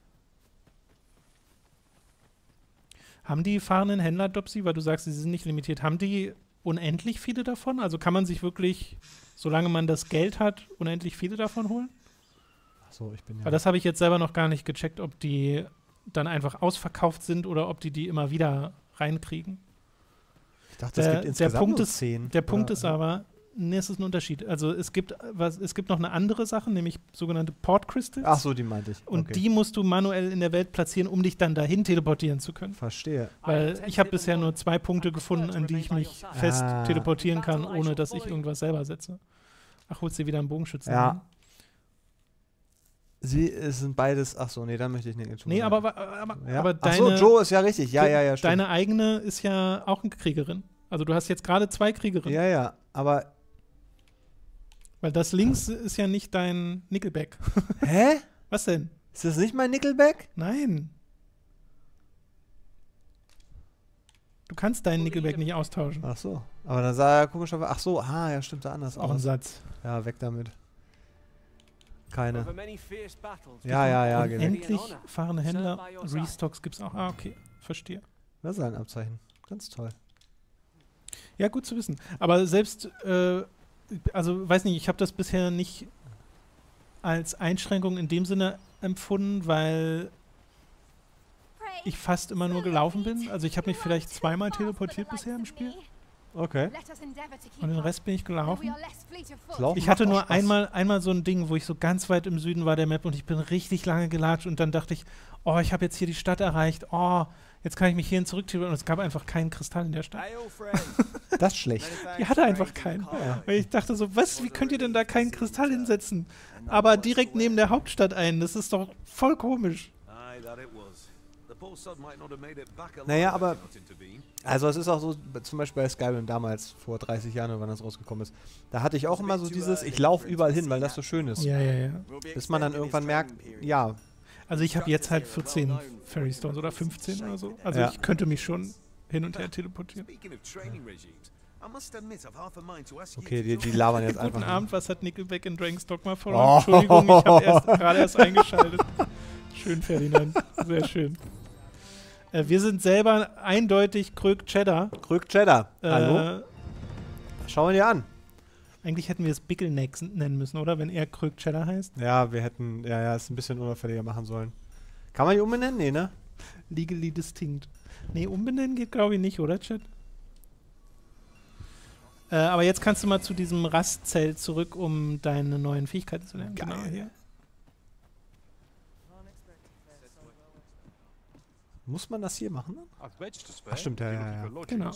Haben die fahrenden Händler, Dopsy, weil du sagst, sie sind nicht limitiert, haben die unendlich viele davon? Also kann man sich wirklich, solange man das Geld hat, unendlich viele davon holen? Achso, ich bin ja... Weil das habe ich jetzt selber noch gar nicht gecheckt, ob die dann einfach ausverkauft sind oder ob die immer wieder reinkriegen. Ich dachte, es gibt insgesamt nur 10. Der Punkt ist aber, nee, es ist ein Unterschied. Also es gibt noch eine andere Sache, nämlich sogenannte Port Crystals. Ach so, die meinte ich. Und die musst du manuell in der Welt platzieren, um dich dann dahin teleportieren zu können. Verstehe. Weil ich habe bisher nur 2 Punkte gefunden, an die ich mich fest teleportieren kann, ohne dass ich irgendwas selber setze. Ach, holst du wieder einen Bogenschützen? Ja. Es sind beides, ach so, nee, dann möchte ich nicht. Nee, aber deine... Ach so, Joe ist ja richtig, ja, stimmt. Deine eigene ist ja auch eine Kriegerin. Also du hast jetzt gerade 2 Kriegerinnen. Ja, aber... Weil das links ist ja nicht dein Nickelback. Hä? Was denn? Ist das nicht mein Nickelback? Nein. Du kannst deinen Nickelback nicht austauschen. Ach so, aber dann sah er komischerweise... Ach so, ja, stimmt, da anders auch aus. Ein Satz. Ja, weg damit. Keine. Ja, genau. Endlich fahrende Händler. Restocks gibt's auch. Ah, okay. Verstehe. Das ist ein Abzeichen. Ganz toll. Ja, gut zu wissen. Aber selbst, also, weiß nicht, ich habe das bisher nicht als Einschränkung in dem Sinne empfunden, weil ich fast immer nur gelaufen bin. Also ich habe mich vielleicht 2-mal teleportiert bisher im Spiel. Okay. Und den Rest bin ich gelaufen. Laufen ich hatte nur einmal so ein Ding, wo ich so ganz weit im Süden war der Map und ich bin richtig lange gelatscht und dann dachte ich, oh, ich habe jetzt hier die Stadt erreicht, oh, jetzt kann ich mich hierhin zurückteleportieren und es gab einfach keinen Kristall in der Stadt. Das ist schlecht. Die hatte einfach keinen. Ja. Weil ich dachte so, was, wie könnt ihr denn da keinen Kristall hinsetzen? Aber direkt neben der Hauptstadt ein, das ist doch voll komisch. Naja, aber also es ist auch so, zum Beispiel bei Skyrim damals, vor 30 Jahren, wann das rausgekommen ist, da hatte ich auch immer so dieses, ich laufe überall hin, weil das so schön ist. Ja. Bis man dann irgendwann merkt, ja. Also ich habe jetzt halt 14 Fairy Stones oder 15 oder so. Also ich könnte mich schon hin und her teleportieren. Okay, die labern jetzt einfach. Guten Abend, was hat Nickelback in Dragon's Dogma verloren? Entschuldigung, ich habe gerade erst eingeschaltet. Schön, Ferdinand. Sehr schön. Wir sind selber eindeutig Krög Cheddar. Krög Cheddar. Hallo? Schauen wir dir an. Eigentlich hätten wir es Bickleneck nennen müssen, oder? Wenn er Krög Cheddar heißt. Ja, wir hätten, es ein bisschen unauffälliger machen sollen. Kann man die umbenennen? Nee, ne? Legally distinct. Nee, umbenennen geht, glaube ich, nicht, oder, Chat? Aber jetzt kannst du mal zu diesem Rastzelt zurück, um deine neuen Fähigkeiten zu lernen. Geil. Genau hier. Muss man das hier machen? Ach, stimmt, ja. Genau.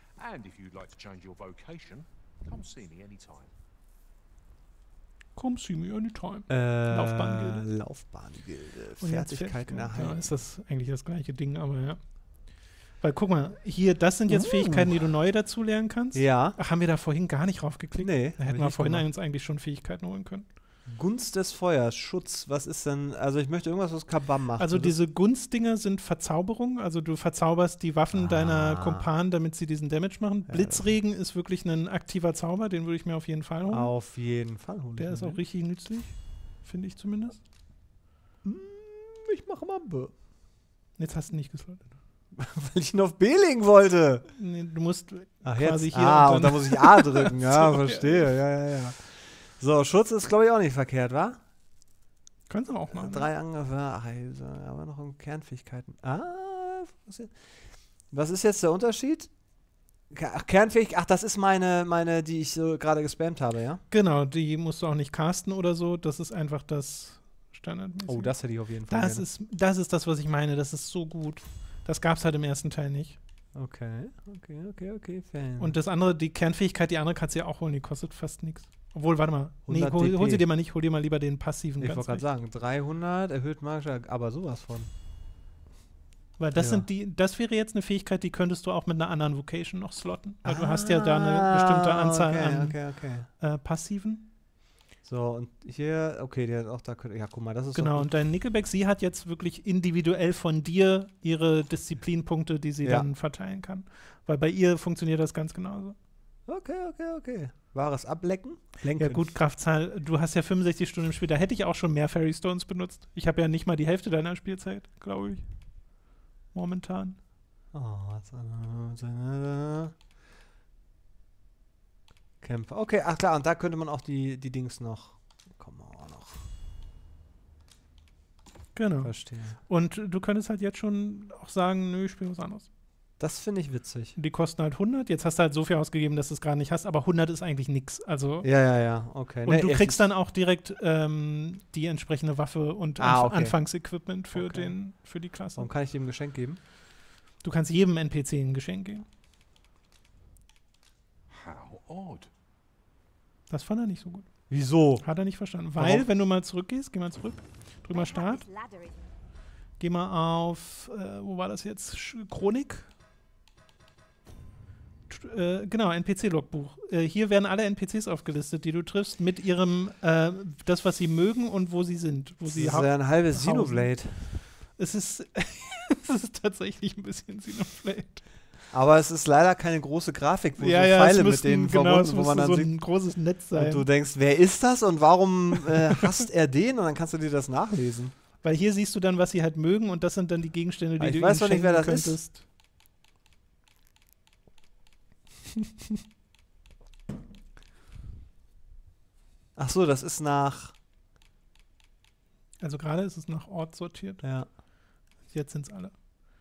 Come see me anytime. Laufbahngilde. Laufbahngilde. Fertigkeiten erhalten. Ja, ist das eigentlich das gleiche Ding, aber ja. Weil guck mal, hier, das sind jetzt Fähigkeiten, die du neu dazu lernen kannst. Ja. Ach, haben wir da vorhin gar nicht raufgeklickt? Nee. Da hätten wir vorhin uns eigentlich schon Fähigkeiten holen können. Gunst des Feuers, Schutz, was ist denn, also ich möchte irgendwas, was Kabam macht. Also diese Gunstdinger sind Verzauberung, also du verzauberst die Waffen deiner Kumpanen, damit sie diesen Damage machen. Ja, Blitzregen ist wirklich ein aktiver Zauber, den würde ich mir auf jeden Fall holen. Auf jeden Fall holen. Der ist auch richtig nützlich, finde ich zumindest. Ich mache mal B. Jetzt hast du nicht geslottet. Weil ich ihn auf B legen wollte. Nee, du musst quasi hier und dann muss ich A drücken. Ja, so, verstehe. Ja. So, Schutz ist, glaube ich, auch nicht verkehrt, wa? Kannst du auch machen. 3 Angriffe, aber noch um Kernfähigkeiten. Was ist jetzt der Unterschied? Kernfähigkeit, das ist meine, die ich so gerade gespammt habe, ja? Genau, die musst du auch nicht casten oder so. Das ist einfach das Standardmäßige. Oh, das hätte ich auf jeden Fall. Das ist das, was ich meine. Das ist so gut. Das gab es halt im ersten Teil nicht. Okay. Fan. Und das andere, die Kernfähigkeit, die andere kannst du ja auch holen. Die kostet fast nichts. Obwohl, warte mal. Nee, hol sie dir mal nicht. Hol dir mal lieber den passiven. Ich wollte gerade sagen, 300 erhöht magischer, aber sowas von. Weil das das wäre jetzt eine Fähigkeit, die könntest du auch mit einer anderen Vocation noch slotten. Weil du hast ja da eine bestimmte Anzahl an Passiven. So, und hier, okay, der hat auch da, ja, guck mal, das ist genau, und dein Nickelback, sie hat jetzt wirklich individuell von dir ihre Disziplinpunkte, die sie dann verteilen kann. Weil bei ihr funktioniert das ganz genauso. Okay. Wahres Ablecken? Lenken. Ja gut, Kraftzahl, du hast ja 65 Stunden im Spiel, da hätte ich auch schon mehr Fairy Stones benutzt. Ich habe ja nicht mal die Hälfte deiner Spielzeit, glaube ich. Momentan. Kämpfer. Okay, ach klar, und da könnte man auch die Dings noch. Kommen auch noch. Genau. Verstehe. Und du könntest halt jetzt schon auch sagen, nö, ich spiele was anderes. Das finde ich witzig. Die kosten halt 100. Jetzt hast du halt so viel ausgegeben, dass du es gerade nicht hast, aber 100 ist eigentlich nix. Also ja, okay. Und du kriegst dann auch direkt die entsprechende Waffe und Anfangsequipment für die Klasse. Warum kann ich dem ein Geschenk geben? Du kannst jedem NPC ein Geschenk geben. How odd. Das fand er nicht so gut. Wieso? Hat er nicht verstanden. Weil, wenn du mal zurückgehst, geh mal zurück, drück mal Start. Geh mal auf, wo war das jetzt? Chronik. Genau, NPC-Logbuch. Hier werden alle NPCs aufgelistet, die du triffst, mit ihrem, das, was sie mögen und wo sie sind. Das ist ja ein halbes Xenoblade. Es ist tatsächlich ein bisschen Xenoblade. Aber es ist leider keine große Grafik, wo so Pfeile mit denen verbunden, wo man dann so ein großes Netz sein. Und du denkst, wer ist das und warum hasst er den? Und dann kannst du dir das nachlesen. Weil hier siehst du dann, was sie halt mögen und das sind dann die Gegenstände, die du ihnen schenken könntest. Ach so, das ist nach... Also gerade ist es nach Ort sortiert. Ja. Jetzt sind es alle.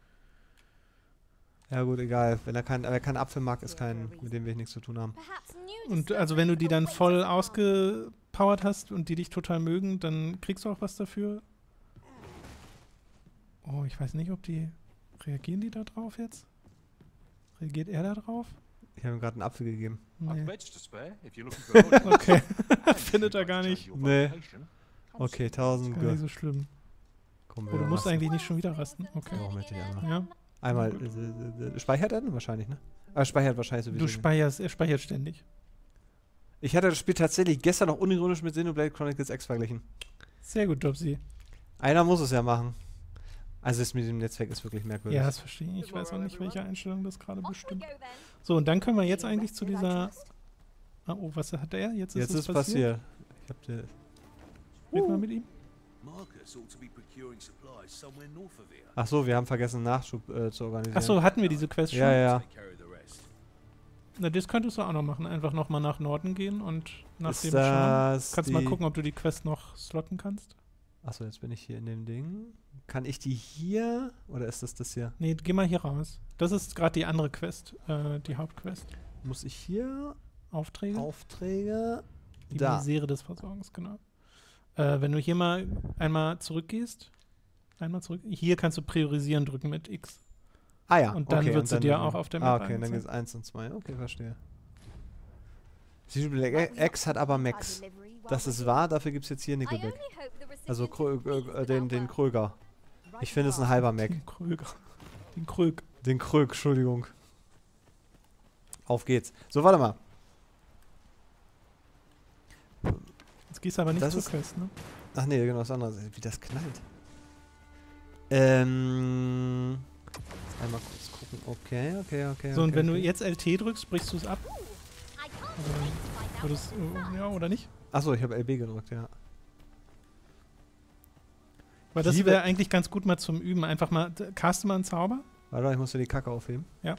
Ja gut, egal. Wer keinen Apfel mag, ist kein, mit dem wir nichts zu tun haben. Und also wenn du die dann voll ausgepowert hast und die dich total mögen, dann kriegst du auch was dafür. Oh, ich weiß nicht, ob die... Reagieren die da drauf jetzt? Reagiert er da drauf? Ich habe ihm gerade einen Apfel gegeben. Nee. Okay. Findet er gar nicht. Nee. Okay, 1000. Ist gar nicht so schlimm. Komm, du musst eigentlich nicht schon wieder rasten. Okay. Doch, möchte ich einmal. Ja. Einmal. Speichert er denn wahrscheinlich, ne? Aber speichert wahrscheinlich sowieso. Er speichert ständig. Ich hatte das Spiel tatsächlich gestern noch unironisch mit Xenoblade Chronicles X verglichen. Sehr gut, Dobsi. Einer muss es ja machen. Also das mit dem Netzwerk ist wirklich merkwürdig. Ja, das verstehe ich. Ich weiß auch nicht, welche Einstellung das gerade bestimmt. So, und dann können wir jetzt eigentlich zu dieser... Oh, was hat er? Jetzt ist es passiert. Ich hab dir... Red mal mit ihm. Ach so, wir haben vergessen, Nachschub zu organisieren. Ach so, hatten wir diese Quest schon? Ja, ja. Na, das könntest du auch noch machen. Einfach nochmal nach Norden gehen und nach Ist dem schauen. das Kannst du mal gucken, ob du die Quest noch slotten kannst? Achso, jetzt bin ich hier in dem Ding. Kann ich die hier? Oder ist das hier? Nee, geh mal hier raus. Das ist gerade die andere Quest, die Hauptquest. Muss ich hier? Aufträge? Aufträge. Die Da. Misere des Versorgens, genau. Wenn du hier mal einmal zurückgehst, hier kannst du priorisieren drücken mit X. Ah ja, und dann okay, wird sie dir auch auf der Map okay, dann gibt es 1 und 2. Okay, verstehe. X hat aber Max. Das ist wahr, dafür gibt es jetzt hier Nickelback. Also den Kröger. Ich finde es ein halber Mac. Den Kröger. Den Krög. Den Krög, Entschuldigung. Auf geht's. So, warte mal. Jetzt gehst du aber nicht zur Quest, ne? Ach nee, genau, das andere. Wie das knallt. Einmal kurz gucken. Okay. So, und wenn du jetzt LT drückst, brichst du es ab? Ja, oder nicht? Achso, ich habe LB gedrückt, ja. Weil das wäre eigentlich ganz gut mal zum Üben. Einfach mal, caste mal einen Zauber. Warte, ich muss dir die Kacke aufheben. Ja.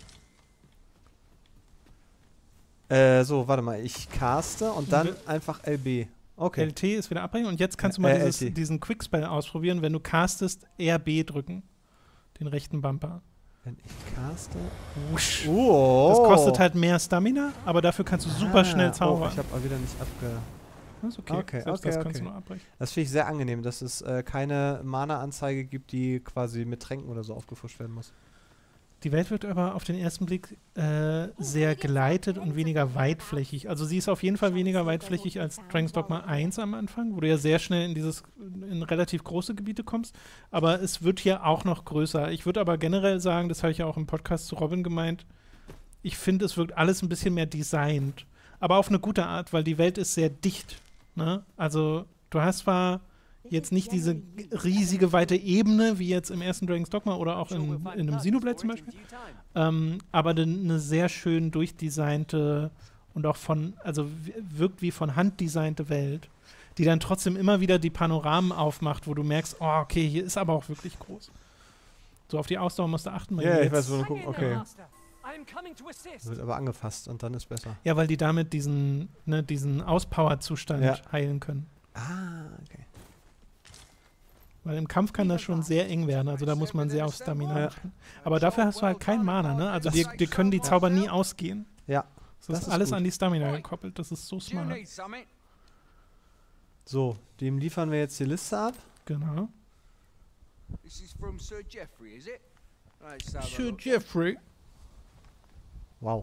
So, warte mal. Ich caste und dann einfach LB. Okay. LT ist wieder abbrechen und jetzt kannst du mal diesen Quickspell ausprobieren. Wenn du castest, RB drücken. Den rechten Bumper. Wenn ich caste... Wusch. Das kostet halt mehr Stamina, aber dafür kannst du super schnell zaubern. Oh, ich habe wieder nicht abge... Das ist okay. Das kannst du nur abbrechen. Das finde ich sehr angenehm, dass es keine Mana-Anzeige gibt, die quasi mit Tränken oder so aufgefrischt werden muss. Die Welt wird aber auf den ersten Blick sehr geleitet und weniger weitflächig. Also sie ist auf jeden Fall weniger weitflächig als Dragon's Dogma 1 am Anfang, wo du ja sehr schnell in relativ große Gebiete kommst. Aber es wird hier auch noch größer. Ich würde aber generell sagen, das habe ich ja auch im Podcast zu Robin gemeint, ich finde, es wirkt alles ein bisschen mehr designt. Aber auf eine gute Art, weil die Welt ist sehr dicht. Ne? Also du hast zwar jetzt nicht diese riesige, weite Ebene, wie jetzt im ersten Dragon's Dogma oder auch in einem Xenoblade zum Beispiel, aber eine sehr schön durchdesignte und auch wirkt wie von Hand designte Welt, die dann trotzdem immer wieder die Panoramen aufmacht, wo du merkst, oh, okay, hier ist aber auch wirklich groß. So, auf die Ausdauer musst du achten. Ja, ich weiß, wo du gucken, okay. Wird aber angefasst und dann ist besser. Ja, weil die damit diesen Auspower-Zustand heilen können. Ah, okay. Weil im Kampf kann das schon sehr eng werden, also da muss man sehr auf Stamina achten. Aber dafür hast du halt kein Mana, ne? Also dir können die Zauber nie ausgehen. Ja. Das ist alles an die Stamina gekoppelt, das ist so smart. So, dem liefern wir jetzt die Liste ab. Genau. This is from Sir Geoffrey, is it? Sir Geoffrey. Wow.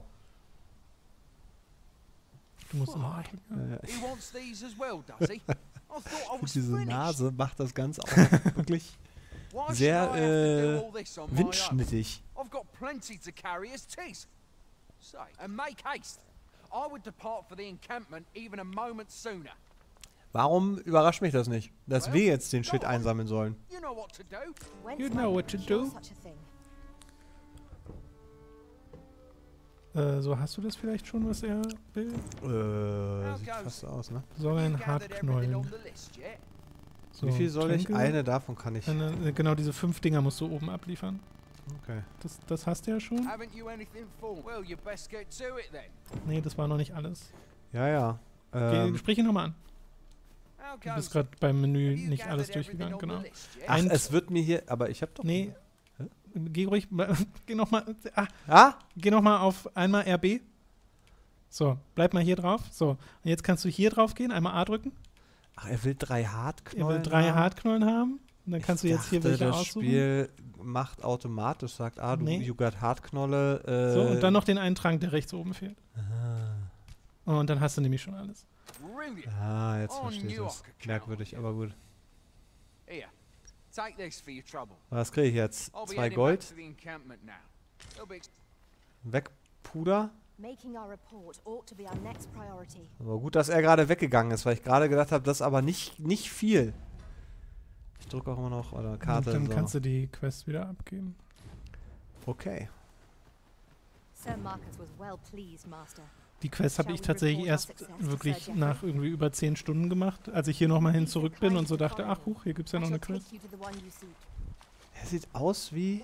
Du musst immer He wants these as well, does he? I thought I was Diese finished. Nase macht das Ganze auch wirklich sehr windschnittig. I've got plenty to carry as tis. Say, and make haste. I would depart for the encampment even a moment sooner. Warum überrascht mich das nicht, dass wir jetzt den Shit einsammeln sollen? You know what to do. You know what to do. So, hast du das vielleicht schon, was er will? Sieht fast so aus, ne? Soll ein Hartknollen. So, wie viel soll ich? Eine davon kann ich. Genau, diese 5 Dinger musst du oben abliefern. Okay. Das hast du ja schon. Nee, das war noch nicht alles. Ja. Sprich ihn nochmal an. Du bist gerade beim Menü nicht alles durchgegangen, genau. Ach, es wird mir hier, aber ich hab doch... Nee. Geh ruhig, geh nochmal. Geh nochmal auf einmal RB. So, bleib mal hier drauf. So, und jetzt kannst du hier drauf gehen, einmal A drücken. Ach, er will 3 Hartknollen. Er will 3 Hartknollen haben. Und dann kannst du jetzt hier welche das aussuchen. Das Spiel macht automatisch, sagt, you got Hartknolle. So, und dann noch den einen Trank, der rechts oben fehlt. Und dann hast du nämlich schon alles. Jetzt verstehe ich das. Merkwürdig, aber gut. Was kriege ich jetzt? 2 Gold. Wegpuder. Aber gut, dass er gerade weggegangen ist, weil ich gerade gedacht habe, das ist aber nicht viel. Ich drücke auch immer noch oder Karte. Und dann kannst du die Quest wieder abgeben. Okay. Sir Marcus was well pleased, Master. Die Quest habe ich tatsächlich erst wirklich nach irgendwie über 10 Stunden gemacht, als ich hier nochmal hin zurück bin und so dachte, ach huch, hier gibt es ja noch eine Quest. Er sieht aus wie...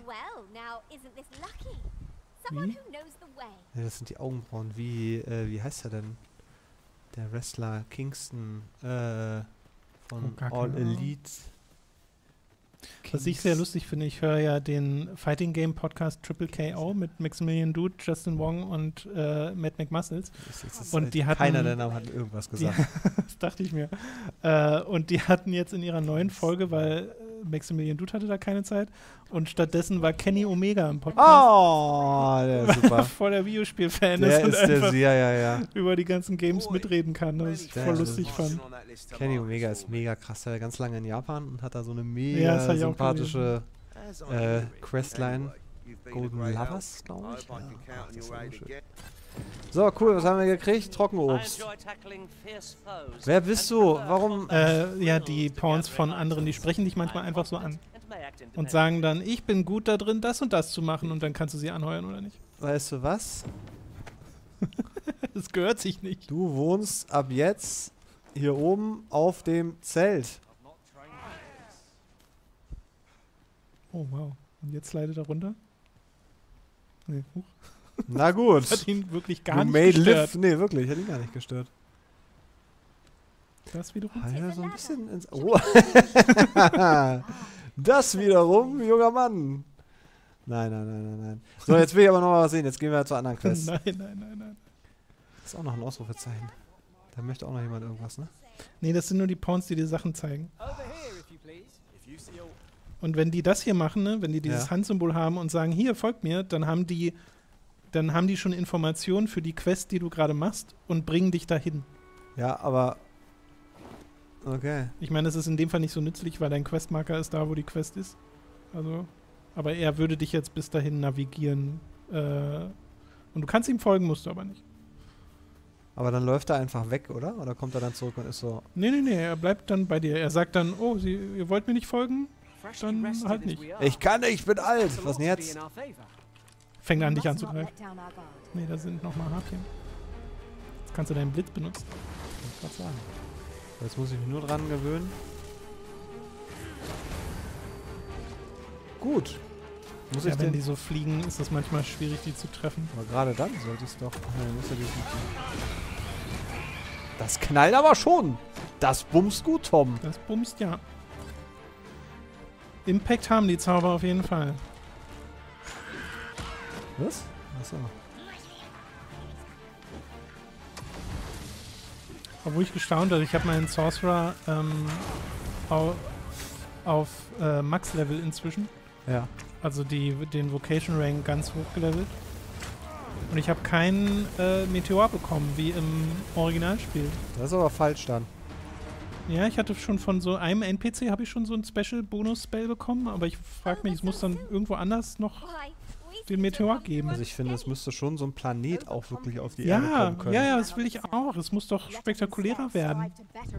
Wie? Ja, das sind die Augenbrauen. Wie heißt er denn? Der Wrestler Kingston von All Elite. Was ich sehr lustig finde, ich höre ja den Fighting Game Podcast Triple KO mit Maximilian Dood, Justin Wong und Matt McMuscles. Und die hatten, keiner der Namen hat irgendwas gesagt. Das dachte ich mir. Und die hatten jetzt in ihrer neuen Folge, weil Maximilian Dood hatte da keine Zeit und stattdessen war Kenny Omega im Podcast. Oh, der ist super. Voll der Videospiel-Fan der ist und einfach ja. über die ganzen Games mitreden kann, was ich voll lustig fand. Kenny Omega ist mega krass. Der war ganz lange in Japan und hat da so eine mega sympathische Questline. Golden Lovers, glaube ich. Ja, das ist so schön. So, cool, was haben wir gekriegt? Trockenobst. Wer bist du? Warum? Ja, die Pawns von anderen, die sprechen dich manchmal einfach so an. Und sagen dann, ich bin gut da drin, das und das zu machen. Und dann kannst du sie anheuern, oder nicht? Weißt du was? Das gehört sich nicht. Du wohnst ab jetzt hier oben auf dem Zelt. Oh, wow. Und jetzt leidet er runter? Nee, huch. Na gut. Das hat ihn wirklich gar nicht gestört. Nee, wirklich, hat ihn gar nicht gestört. Das wiederum? Ja, so ein bisschen ins... Oh. Das wiederum, junger Mann. Nein. So, jetzt will ich aber noch mal was sehen. Jetzt gehen wir zur anderen Quest. Nein. Das ist auch noch ein Ausrufezeichen. Da möchte auch noch jemand irgendwas, ne? Nee, das sind nur die Pawns, die dir Sachen zeigen. Und wenn die das hier machen, ne, wenn die dieses Handsymbol haben und sagen, hier, folgt mir, dann haben die schon Informationen für die Quest, die du gerade machst und bringen dich dahin. Ja, aber... Okay. Ich meine, das ist in dem Fall nicht so nützlich, weil dein Questmarker ist da, wo die Quest ist. Also, aber er würde dich jetzt bis dahin navigieren. Und du kannst ihm folgen, musst du aber nicht. Aber dann läuft er einfach weg, oder? Oder kommt er dann zurück und ist so... Nee, er bleibt dann bei dir. Er sagt dann, oh, ihr wollt mir nicht folgen? Dann halt nicht. Ich kann nicht, ich bin alt. Was denn jetzt? Fängt an, dich anzugreifen. Nee, da sind nochmal Harpien. Jetzt kannst du deinen Blitz benutzen. Ich kann sagen. Jetzt muss ich mich nur dran gewöhnen. Gut. Ja, wenn die so fliegen, ist das manchmal schwierig, die zu treffen. Aber gerade dann sollte es doch... Das knallt aber schon. Das bumst gut, Tom. Das bumst, ja. Impact haben die Zauber auf jeden Fall. Was? Achso. Obwohl ich gestaunt habe, ich habe meinen Sorcerer auf Max-Level inzwischen. Ja. Also den Vocation Rank ganz hoch gelevelt. Und ich habe keinen Meteor bekommen, wie im Originalspiel. Das ist aber falsch dann. Ja, ich hatte schon von so einem NPC habe ich schon so ein Special-Bonus-Spell bekommen, aber ich frage mich, es muss dann irgendwo anders noch den Meteor geben. Also ich finde, es müsste schon so ein Planet auch wirklich auf die Erde kommen können. Ja, das will ich auch. Es muss doch spektakulärer werden.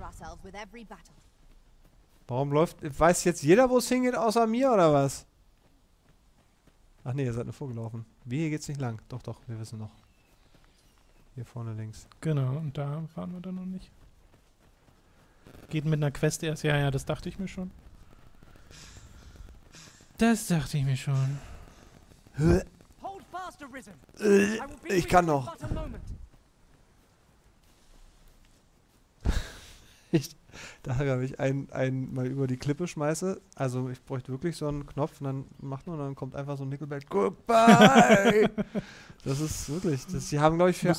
Warum läuft... Weiß jetzt jeder, wo es hingeht, außer mir, oder was? Ach nee, ihr seid nur vorgelaufen. Wie, hier geht's nicht lang. Doch, wir wissen noch. Hier vorne links. Genau, und da fahren wir dann noch nicht. Geht mit einer Quest erst. Ja, das dachte ich mir schon. Ich kann noch. Da habe ich einen mal über die Klippe schmeiße. Also ich bräuchte wirklich so einen Knopf und dann macht man und dann kommt einfach so ein Nickelback. Goodbye! Das ist wirklich. Sie haben, glaube ich, für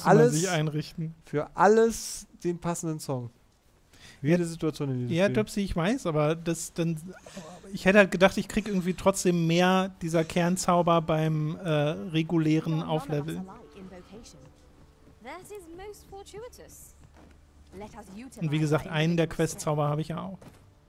alles den passenden Song. Jede Situation in diesem Spiel. Ja, Döpsi, ich weiß, aber ich hätte halt gedacht, ich kriege irgendwie trotzdem mehr dieser Kernzauber beim regulären Aufleveln. Und wie gesagt, einen der Questzauber habe ich ja auch.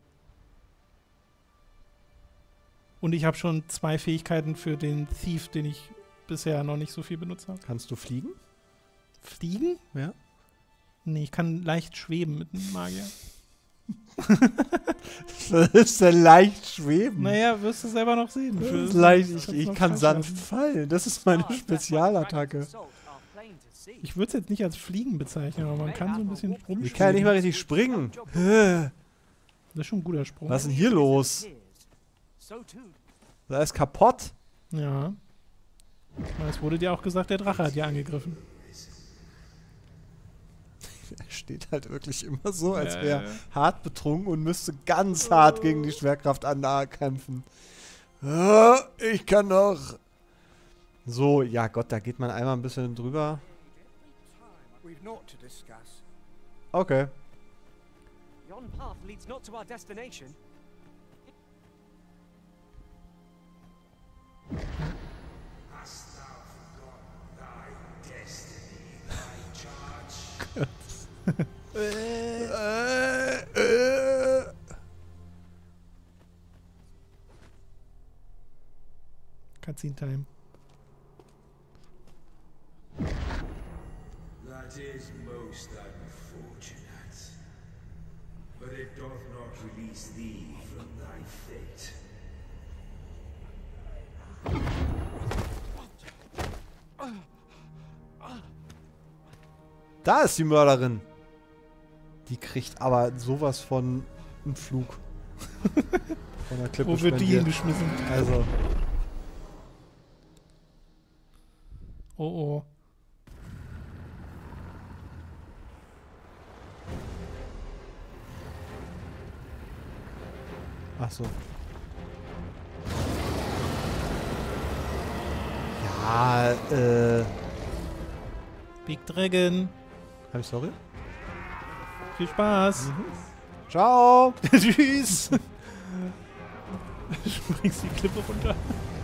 Und ich habe schon 2 Fähigkeiten für den Thief, den ich bisher noch nicht so viel benutzt habe. Kannst du fliegen? Fliegen? Ja. Nee, ich kann leicht schweben mit einem Magier. Das ist ja leicht schweben. Naja, wirst du selber noch sehen. Das ist leicht, ich kann sanft fallen. Das ist meine Spezialattacke. Ich würde es jetzt nicht als Fliegen bezeichnen, aber man kann so ein bisschen rumspringen. Ich kann ja nicht mal richtig springen. Das ist schon ein guter Sprung. Was ist denn hier los? Da ist kaputt. Ja. Es wurde dir auch gesagt, der Drache hat dir angegriffen. Er steht halt wirklich immer so, als wäre er hart betrunken und müsste ganz hart gegen die Schwerkraft kämpfen. Ich kann doch. So, ja Gott, da geht man einmal ein bisschen drüber. Okay. Yon path leads not to our destination. Hast thou forgotten thy destiny, thy charge? Cutscene Time. That is most unfortunate. But it doth not release thee from thy fate. Da ist die Mörderin. Die kriegt aber sowas von einem Flug. Von der Klippe Wo wird die hingeschmissen? Also. Oh oh. Ach so. Ja, Big Dragon. Hab ich sorry? Viel Spaß. Ciao. Tschüss. Du springst die Klippe runter.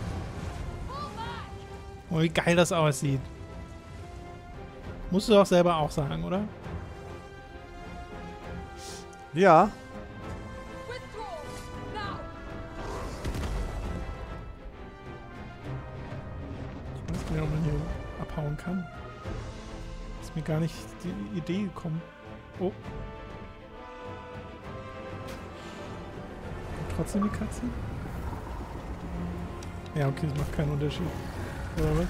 Oh, wie geil das aussieht. Musst du doch selber auch sagen, oder? Ja. Ich weiß nicht, ob man hier abhauen kann. Ist mir gar nicht die Idee gekommen. Oh. Und trotzdem die Katze? Ja, okay, das macht keinen Unterschied. Oder was?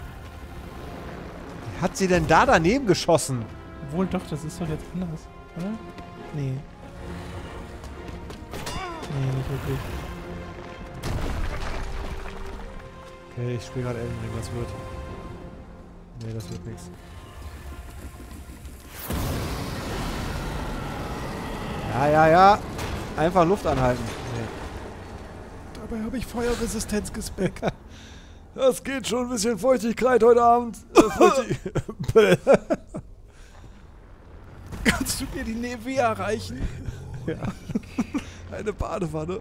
Wie hat sie denn da daneben geschossen? Obwohl, doch, das ist doch jetzt anders, oder? Nee. Nee, nicht wirklich. Okay, ich spiele gerade Elden Ring, was wird? Nee, das wird nichts. Ja. Einfach Luft anhalten. Nee. Dabei habe ich Feuerresistenz gespeckt. Das geht schon ein bisschen Feuchtigkeit heute Abend. Kannst du mir die Nevea reichen? Ja. Eine Badewanne.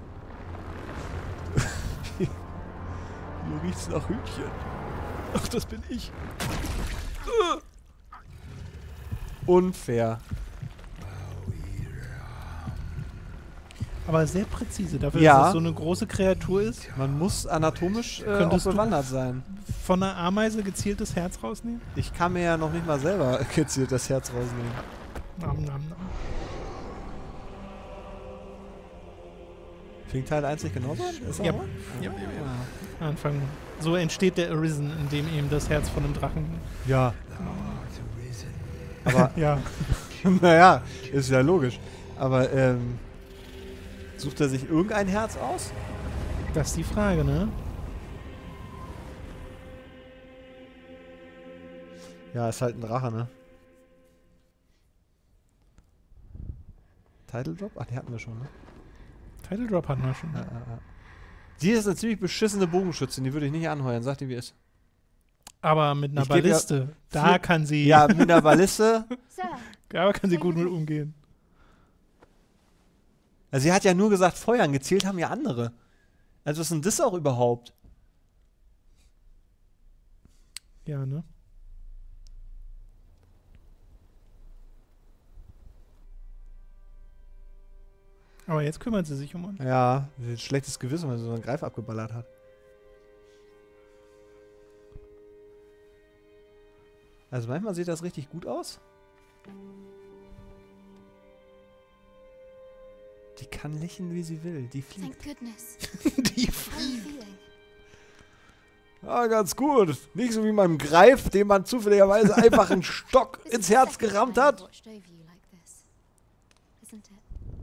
Hier riecht's nach Hühnchen. Ach, das bin ich. Unfair. Aber sehr präzise, dafür, Ja. dass es so eine große Kreatur ist. Man muss anatomisch auch Könntest du bewandert sein. von einer Ameise gezielt das Herz rausnehmen? Ich kann mir ja noch nicht mal selber gezielt das Herz rausnehmen. Nam. Fing Teil 1 nicht genauso an? Ist Ja. auch Ja. Anfang. So entsteht der Arisen, in dem eben das Herz von einem Drachen. Ja. Aber, Ja. naja, ist ja logisch. Aber, sucht er sich irgendein Herz aus? Das ist die Frage, ne? Ja, ist halt ein Drache, ne? Title Drop? Ach, die hatten wir schon, ne? Title Drop hatten wir schon. Ja. Die ist eine ziemlich beschissene Bogenschützin, die würde ich nicht anheuern, sagt die, wie ist. Aber mit einer Ich geb ja Balliste, da kann sie. Ja, mit einer Balliste. Da kann sie gut mit umgehen. Also sie hat ja nur gesagt, feuern, gezielt haben ja andere. Also was ist denn das auch überhaupt? Ja, ne? Aber jetzt kümmert sie sich um uns. Ja, ein schlechtes Gewissen, weil sie so einen Greif abgeballert hat. Also manchmal sieht das richtig gut aus. Die kann lächeln, wie sie will. Die fliegt. Thank goodness. Die How are you feeling? Ja, ganz gut. Nicht so wie meinem Greif, dem man zufälligerweise einfach einen Stock ins Herz gerammt hat. Watched over you like this, isn't it?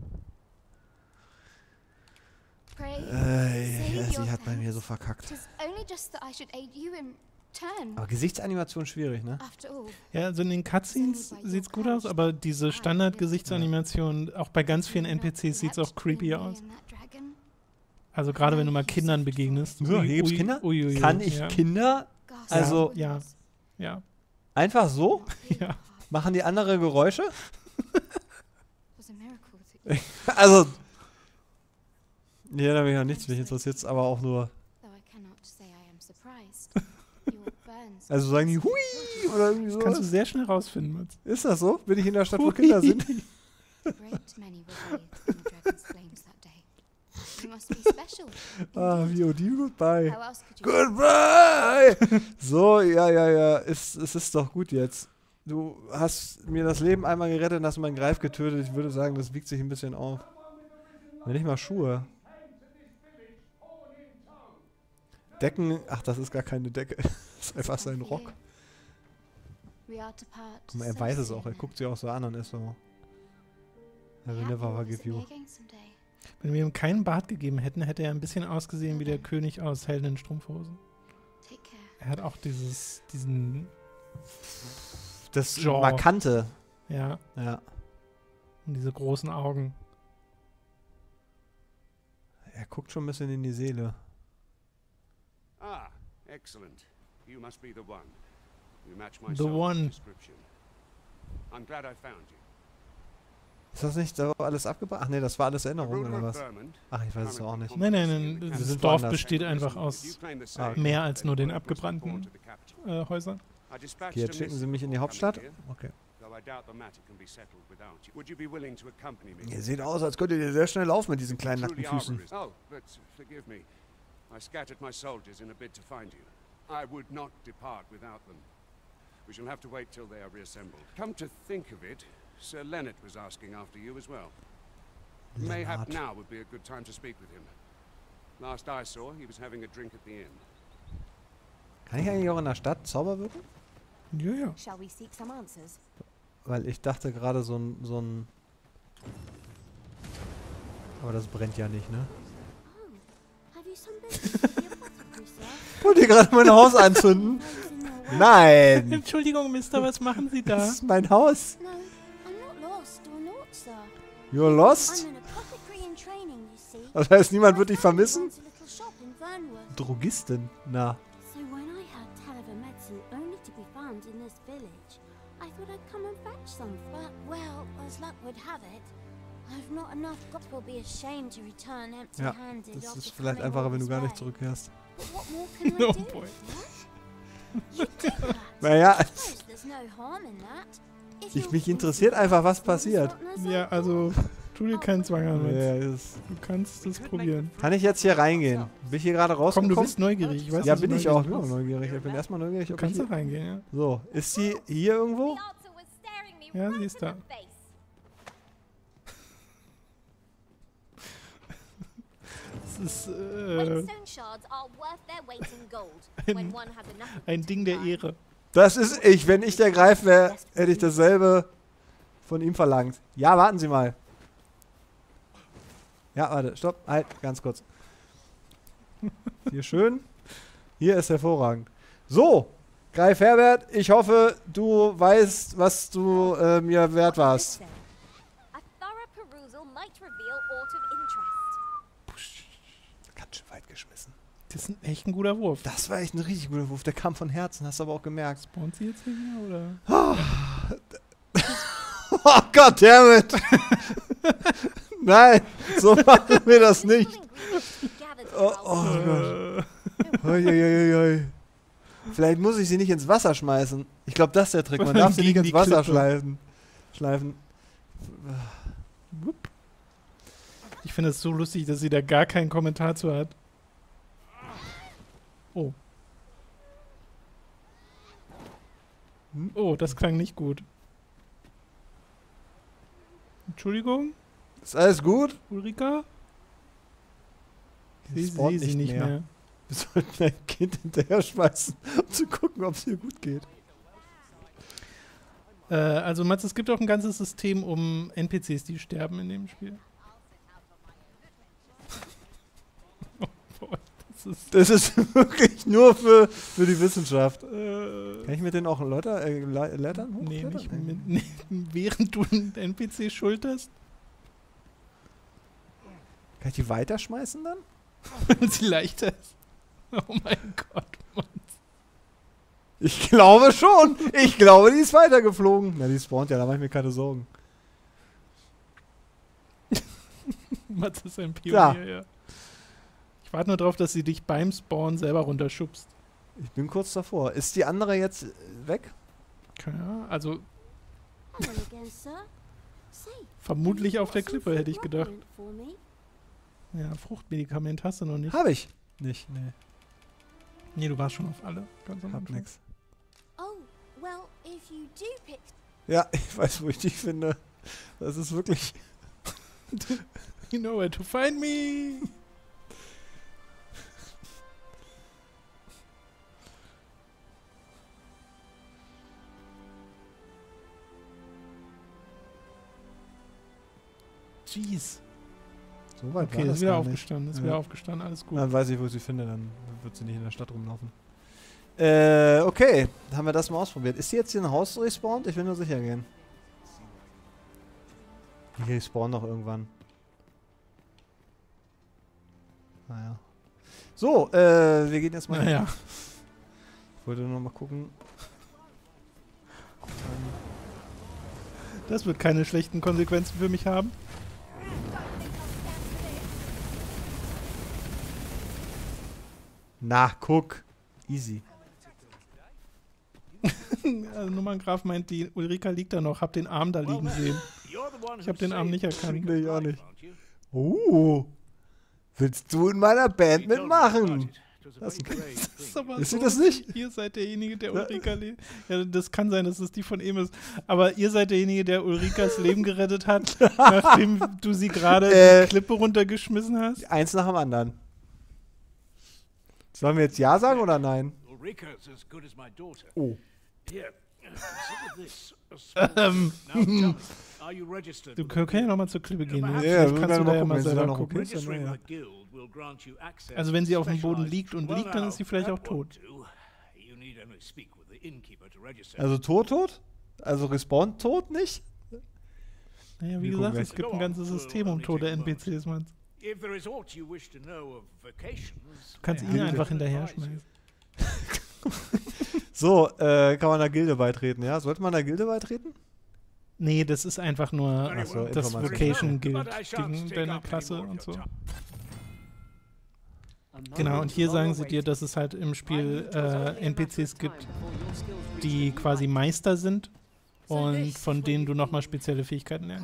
Pray, Ja, save sie your hat bei mir so thanks. verkackt. It is only just that I should aid you in turn. Aber Gesichtsanimation schwierig, ne? After all, Ja, also in den Cutscenes sieht es gut aus, aber diese Standard-Gesichtsanimation, auch bei ganz vielen NPCs sieht es auch creepy aus. Also gerade wenn du mal Kindern begegnest. So, hier gibt's Kinder? Uiuiui, Kann ich ja. Kinder, also Ja. Ja. einfach so? Ja. Machen die andere Geräusche? was a miracle that Also, ja, da bin ich ja nichts, mich interessiert es aber auch nur. though I cannot say I am surprised. Your burns. Also sagen die Hui oder irgendwie so. Kannst du sehr schnell rausfinden, Mats. Ist das so? Bin ich in der Stadt, wo Hui. Kinder sind? A great many were bathed in the dragon's flames that day. You must be special. Ah, VOD, goodbye. How else could you? Goodbye! So, ja. Es ist doch gut jetzt. Du hast mir das Leben einmal gerettet und hast meinen Greif getötet. Ich würde sagen, das wiegt sich ein bisschen auf. Wenn nicht mal Schuhe. Decken, ach, das ist gar keine Decke. Das ist einfach sein Rock. We are to part. Guck mal, er so weiß es auch. soon Er guckt sie auch so an und ist so. I then. will Happy never we'll forgive visit you. me again someday. Wenn wir ihm keinen Bart gegeben hätten, hätte er ein bisschen ausgesehen wie der König aus Helden in Strumpfhosen. Take care. Er hat auch diesen Das Jaw. Markante. Ja, Ja. und diese großen Augen. Er guckt schon ein bisschen in die Seele. Ah, excellent. You must be the one. You match my The one. description. I'm glad I found you. Ist das nicht so alles abgebracht? Ach nee, das war alles Erinnerung oder was? Ach, ich weiß es auch nicht. Nein, Wir das sind Dorf woanders. besteht einfach aus mehr als nur den abgebrannten Häusern. Okay, jetzt schicken Sie mich in die Hauptstadt? Okay. Ihr seht aus, als könntet ihr sehr schnell laufen mit diesen kleinen nackten Füßen. Oh, but forgive me. I scattered my soldiers in a bid to find you. I would not depart without them. We shall have to wait till they are reassembled. Come to think of it, Sir Leonard was asking after you as well. Mayhap now would be a good time to speak with him. Last I saw, he was having a drink at the inn. Kann ich eigentlich auch in der Stadt Zauber wirken? Ja, ja. Shall we seek some answers? Weil ich dachte gerade so ein... Aber das brennt ja nicht, ne? Have you some business with your apothecary, sir? Wollt ihr gerade mein Haus anzünden? Nein! Entschuldigung, Mister, was machen Sie da? Das ist mein Haus. No, I'm not lost or naught, sir. You're lost? I'm an apothecary in training, you see. Das heißt, niemand wird dich vermissen? Runs a little shop in Vernworth. Drogistin? Na. So when I heard tell of a medicine only to be found in this village, I thought I'd come and fetch some. But, well, as luck would have it, I've not enough. God will be ashamed to return Ja, empty-handed. das after ist vielleicht coming einfacher, all wenn du this gar nicht way. zurückkehrst. But what more can I Oh do? boy. You do that. Naja, I suppose there's no harm in that. If you're mich interessiert einfach, was passiert. Ja, also, tu dir keinen Zwang an, Mats. Ja, Du kannst es probieren. kann ich jetzt hier reingehen? Bin ich hier gerade Komm, rausgekommen? du bist neugierig. Ich weiß, Ja, dass du bin ich auch. Ich bin neugierig auch neugierig. Ich bin erstmal neugierig, bist. Du ob ich kannst da hier... reingehen, ja. So, ist sie hier irgendwo? Ja, sie ist da. Das ist Stone shards are worth their weight in gold when one has enough. ein Ding der Ehre. Das ist ich. Wenn ich der Greif wäre, hätte ich dasselbe von ihm verlangt. Ja, warten Sie mal. Ja, warte, stopp, halt, ganz kurz. Hier schön. Hier ist hervorragend. So, Greif Herbert, ich hoffe, du weißt, was du mir wert warst. A thorough perusal might reveal aught of interest. Ganz schön weit geschmissen. Das ist echt ein guter Wurf. Das war echt ein richtig guter Wurf. Der kam von Herzen, hast du aber auch gemerkt. Spawnt sie jetzt hier wieder, oder? Oh Gott, damit! Nein, so machen wir das nicht. Oh Gott. Uiuiui. Vielleicht muss ich sie nicht ins Wasser schmeißen. Ich glaube, das ist der Trick. Man darf sie nicht Gegen ins die Wasser Klippe. schleifen. Ich finde es so lustig, dass sie da gar keinen Kommentar zu hat. Oh. Oh, das klang nicht gut. Entschuldigung? Ist alles gut? Ulrika? Sie Ich sehe sie nicht mehr. Wir sollten ein Kind hinterher schmeißen, um zu gucken, ob es ihr gut geht. Also Mats, es gibt auch ein ganzes System um NPCs, die sterben in dem Spiel. Oh boy, das ist wirklich nur für die Wissenschaft. Kann ich mit denen auch Lettern hoch? Nee, nicht mit, während du einen NPC schulterst. Kann ich die weiterschmeißen dann? Wenn sie leichter ist. Oh mein Gott, Mann. Ich glaube schon. Ich glaube, die ist weitergeflogen. Na, die spawnt ja, da mache ich mir keine Sorgen. Mats ist ein Pionier, ja. Ich warte nur drauf, dass sie dich beim Spawn selber runterschubst. Ich bin kurz davor. Ist die andere jetzt weg? Ja, also vermutlich auf der Klippe, hätte ich gedacht. Ja, Fruchtmedikament hast du noch nicht. Habe ich nicht, nee. Nee, du warst schon auf alle. Ganz am Hab Anfang. nix. Ja, ich weiß, wo ich dich finde. Das ist wirklich... You know where to find me. Jeez. So weit Okay, war das ist wieder gar nicht. aufgestanden, ist wieder aufgestanden, alles gut. Dann weiß ich, wo ich sie finde, dann wird sie nicht in der Stadt rumlaufen. Okay, haben wir das mal ausprobiert. Ist sie jetzt hier ein Haus respawned? Ich will nur sicher gehen. Die respawnen doch irgendwann. Naja. So, wir gehen jetzt mal Naja. Ich wollte nur noch mal gucken. Das wird keine schlechten Konsequenzen für mich haben. Na, guck. Easy. Also Nummerngraf meint, die Ulrika liegt da noch. Hab den Arm da liegen sehen. Ich hab den Arm nicht erkannt. Nee, ich auch nicht. Willst du in meiner Band mitmachen? Ist sie das nicht? Ihr seid derjenige, der Ulrika ja, das kann sein, dass es die von ihm ist. Aber ihr seid derjenige, der Ulrikas Leben gerettet hat, nachdem du sie gerade die Klippe runtergeschmissen hast. Eins nach dem anderen. Sollen wir jetzt Ja sagen oder nein? Oh. Du kannst ja nochmal zur Klippe gehen. Ja, Kannst du da ja mal selber noch gucken. Also wenn sie auf dem Boden liegt und liegt, dann ist sie vielleicht auch tot. Also tot? Also respawn tot nicht? Naja, wie gesagt, es gibt ein ganzes System um tote NPCs, Mann. Du kannst ihn einfach hinterher schmeißen. So, kann man der Gilde beitreten, ja? Sollte man der Gilde beitreten? Nee, das ist einfach nur so, das Vocation Guild gegen deine Klasse und so. Genau, und hier sagen sie dir, dass es halt im Spiel NPCs gibt, die quasi Meister sind und von denen du nochmal spezielle Fähigkeiten lernen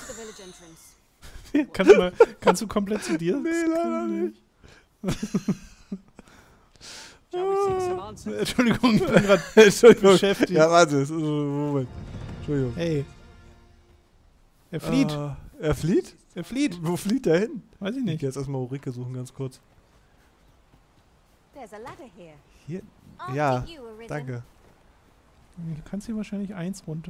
kannst. Kannst du komplett zu dir? Nee, leider nicht. Entschuldigung, ich bin gerade beschäftigt. Ja, warte, Moment. Entschuldigung. Hey. Er flieht. Er flieht? Er flieht. Wo flieht er hin? Weiß ich nicht. Ich gehe jetzt erstmal Ulrike suchen, ganz kurz. Hier? Ja, danke. Du kannst hier wahrscheinlich 1 runter.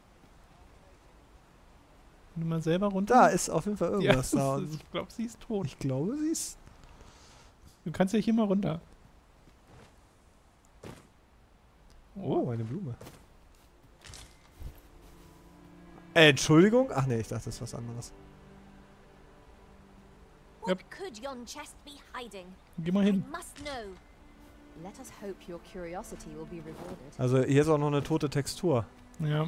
Wenn du mal selber runter... Da ist auf jeden Fall irgendwas da. Ich glaube, sie ist tot. Ich glaube, sie ist... Du kannst ja hier mal runter. Oh, eine Blume. Entschuldigung? Ach nee, ich dachte, das ist was anderes. What could yon chest be hiding? Geh mal hin. I must know. Let us hope your curiosity will be rewarded. Also hier ist auch noch eine tote Textur. Ja.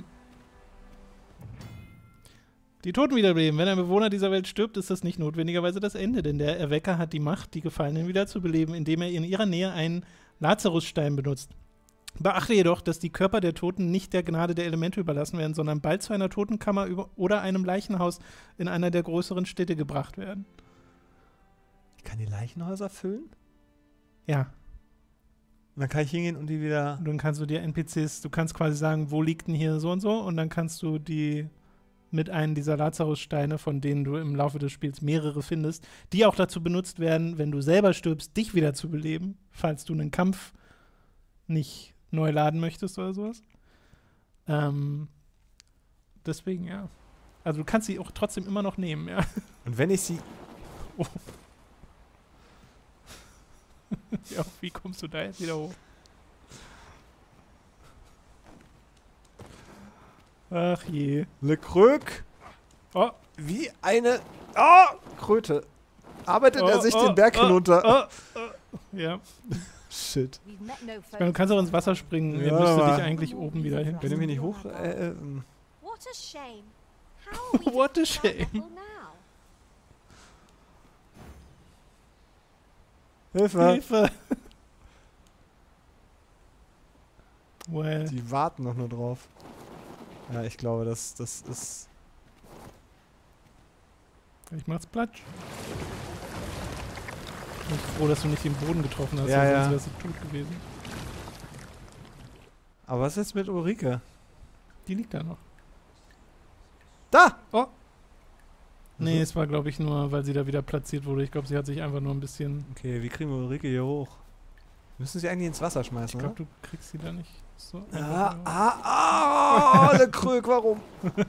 Die Toten wiederbeleben. Wenn ein Bewohner dieser Welt stirbt, ist das nicht notwendigerweise das Ende, denn der Erwecker hat die Macht, die Gefallenen wiederzubeleben, indem er in ihrer Nähe einen Lazarusstein benutzt. Beachte jedoch, dass die Körper der Toten nicht der Gnade der Elemente überlassen werden, sondern bald zu einer Totenkammer oder einem Leichenhaus in einer der größeren Städte gebracht werden. Ich kann die Leichenhäuser füllen? Ja. Und dann kann ich hingehen und die wieder... Und dann kannst du dir NPCs, du kannst quasi sagen, wo liegt denn hier so und so, und dann kannst du die mit einem dieser Lazarussteine, von denen du im Laufe des Spiels mehrere findest, die auch dazu benutzt werden, wenn du selber stirbst, dich wieder zu beleben, falls du einen Kampf nicht neu laden möchtest oder sowas. Deswegen, ja. Also du kannst sie auch trotzdem immer noch nehmen, ja. Und wenn ich sie... Oh. Ja, wie kommst du da jetzt wieder hoch? Ach je. Le Krög. Oh. Wie eine Kröte. Arbeitet er sich den Berg hinunter. Ja. Shit. Ich meine, du kannst auch ins Wasser springen. Ja, Ihr müsstet dich eigentlich oben wieder hin. Wenn ihr mich nicht hoch... What a shame. How are we What a to find shame. Ethel now? Hilfe. Hilfe. Well. Die warten noch nur drauf. Ja, ich glaube, das ist... Ich mach's platsch. Ich bin froh, dass du nicht den Boden getroffen hast, Ja, sonst ja. wärst du tot gewesen. Aber was ist jetzt mit Ulrike? Die liegt da noch. Da! Oh! Nee, es war, glaube ich, nur, weil sie da wieder platziert wurde. Ich glaube, sie hat sich einfach nur ein bisschen... Okay, wie kriegen wir Ulrike hier hoch? Müssen sie eigentlich ins Wasser schmeißen, Ich glaube, oder? du kriegst sie da nicht so... Le Krög, warum?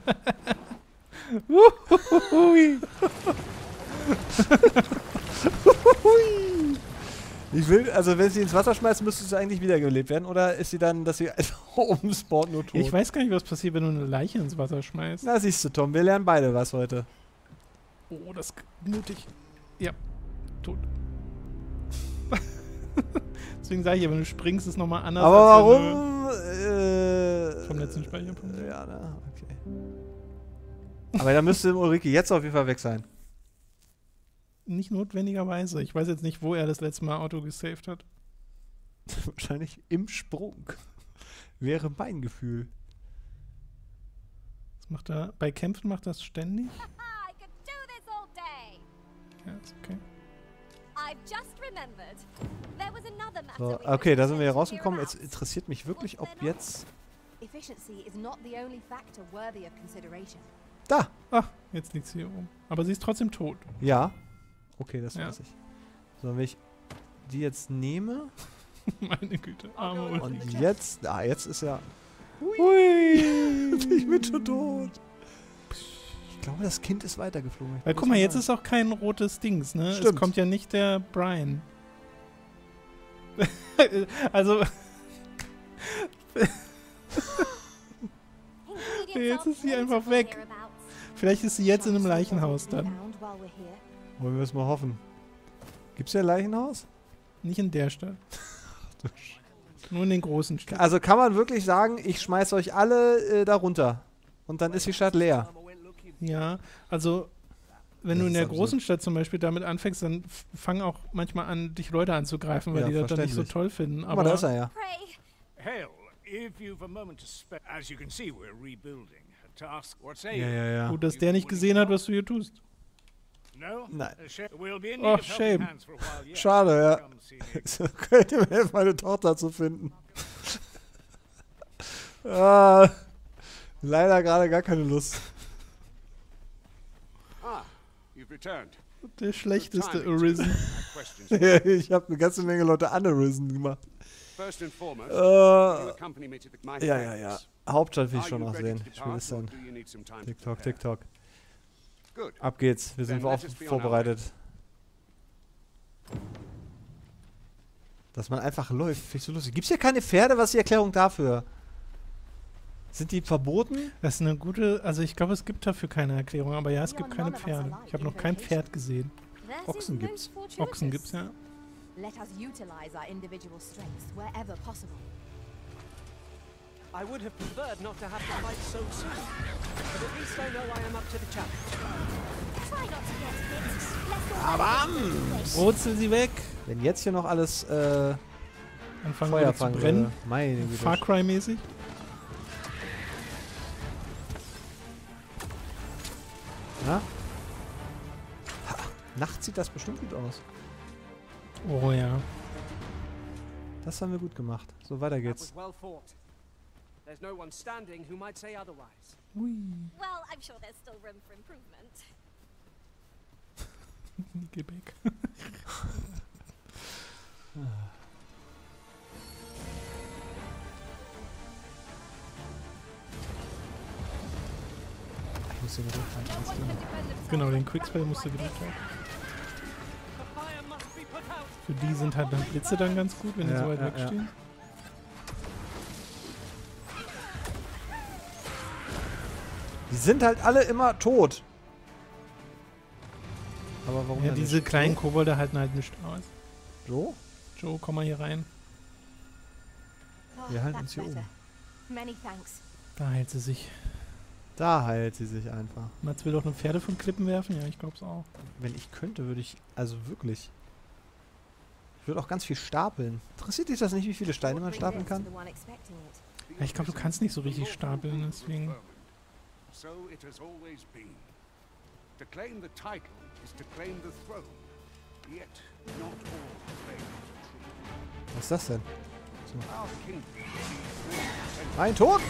Ich will, also wenn sie ins Wasser schmeißen, müsste sie eigentlich wiedergelebt werden. Oder ist sie dann, dass sie einfach oben spawnt nur tot? Ich weiß gar nicht, was passiert, wenn du eine Leiche ins Wasser schmeißt. Na, siehst du, Tom, wir lernen beide was heute. Oh, das ist mutig. Ja, tot. Deswegen sage ich ja, wenn du springst, ist es nochmal anders. Aber als warum? Vom letzten Speicherpunkt. Ja, na, okay. Aber da müsste Ulrike jetzt auf jeden Fall weg sein. Nicht notwendigerweise. Ich weiß jetzt nicht, wo er das letzte Mal Auto gesaved hat. Wahrscheinlich im Sprung. Wäre mein Gefühl. Das macht er, bei Kämpfen macht das ständig. I could do this all day. Ja, ist okay. I've just remembered. There was another matter So, we okay, da sind wir hier discussed rausgekommen. Jetzt hereabouts. interessiert mich wirklich, ob jetzt... Efficiency is not the only factor worthy of consideration. Da! Ach, jetzt liegt sie hier oben. Aber sie ist trotzdem tot. Ja. Okay, das Ja. weiß ich. So, wenn ich die jetzt nehme... Meine Güte, arme Ulrike. Und jetzt... Ah, jetzt ist ja... Hui! Ich bin schon tot. Ich glaube, das Kind ist weitergeflogen. Weil guck mal, jetzt ist auch kein rotes Dings, ne? Stimmt. Es kommt ja nicht der Brian. Also... Jetzt ist sie einfach weg. Vielleicht ist sie jetzt in einem Leichenhaus dann. Wollen wir es mal hoffen. Gibt's hier ein Leichenhaus? Nicht in der Stadt. Nur in den großen Städten. Also kann man wirklich sagen, ich schmeiß euch alle da runter. Und dann ist die Stadt leer. Ja, also wenn Das du in ist der absurd. großen Stadt zum Beispiel damit anfängst, dann fangen auch manchmal an, dich Leute anzugreifen, weil Ja, die das dann nicht so verständlich. toll finden. Guck mal, da ist er ja. Hail, if you've a moment to spare. As you can see, we're rebuilding. A task. What Ja, say you? ja, ja. Gut, dass der nicht gesehen hat, was du hier tust. No? Nein. A shame. We'll be in Oh, need of helping shame. hands for a while yet. Schade, ja. Come see me. Könnt ihr mir helfen, meine Tochter zu finden? Leider gerade gar keine Lust. Ah, you've returned. Der schlechteste timing. Arisen. Questions. Ich habe eine ganze Menge Leute Aneurysm gemacht. First and foremost, Äh, will you accompany me to my Ja, ja, ja. Hauptstadt will ich Are schon you noch ready sehen. to Ich will depart, es or dann. do you need some time to TikTok, prepare? TikTok. Good. Ab geht's. Wir sind Then let us be on our vorbereitet. Dass man einfach läuft, finde ich so lustig. Gibt's hier keine Pferde? Was ist die Erklärung dafür? Sind die verboten? Das ist eine gute, also ich glaube, es gibt dafür keine Erklärung, aber ja, es gibt keine Pferde. Ich habe noch kein Pferd gesehen. Ochsen gibt's. Ochsen gibt's, ja. Let us utilize our individual strengths wherever possible. I would have preferred not to have to fight so soon, but at least I know I am up to the challenge. Try not to get hit. Aber Wurzel sie weg. wenn jetzt hier noch alles Anfangen Feuer wieder zu fangen brennen. würde. Meine Güte. Far Cry-mäßig. Na? Ha, nachts sieht das bestimmt gut aus. Oh ja. Das haben wir gut gemacht. So, weiter That geht's. was well fought. There's no one standing who might say otherwise. Well, I'm sure there's still room for improvement. Geh weg. Ich muss hier gedrückt. Genau, den Quickspell musst du gedrückt haben. Für die sind halt dann Blitze dann ganz gut, wenn die so weit wegstehen. Die sind halt alle immer tot. Aber warum Ja, diese kleinen Kobolde halten halt nichts aus. Joe? Joe, komm mal hier rein. Wir halten uns hier oben. Many thanks. Da heilt sie sich. Da heilt sie sich einfach. Mats will doch eine Pferde von Klippen werfen? Ja, ich glaub's auch. Wenn ich könnte, würde ich... Also wirklich. Ich würde auch ganz viel stapeln. Interessiert dich das nicht, wie viele Steine man stapeln kann? Ja, ich glaube, du kannst nicht so richtig stapeln, deswegen... So it has always been. To claim the title is to claim the throne. Yet not all claim it. Was ist das denn? So. Our kingdom Ein Tod!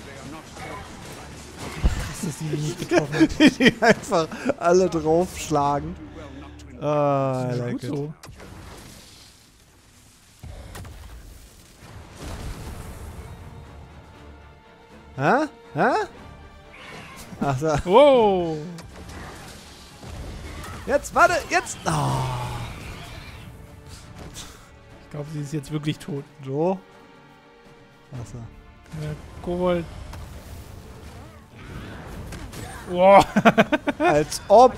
Das ist die nicht getroffen hat. Die einfach alle draufschlagen. Ah, I like it. So. Hä? Hä? Ach so. Wow! Jetzt, warte, jetzt! Oh. Ich glaube, sie ist jetzt wirklich tot. Joe? Achso. Ja, Kobold. Wow! Als ob!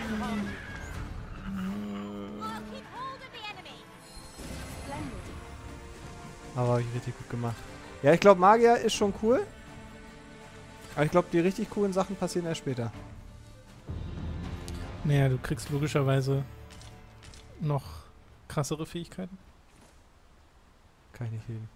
Aber richtig gut gemacht. Ja, ich glaube, Magier ist schon cool. Aber ich glaube, die richtig coolen Sachen passieren erst später. Naja, du kriegst logischerweise noch krassere Fähigkeiten. Kann ich nicht reden.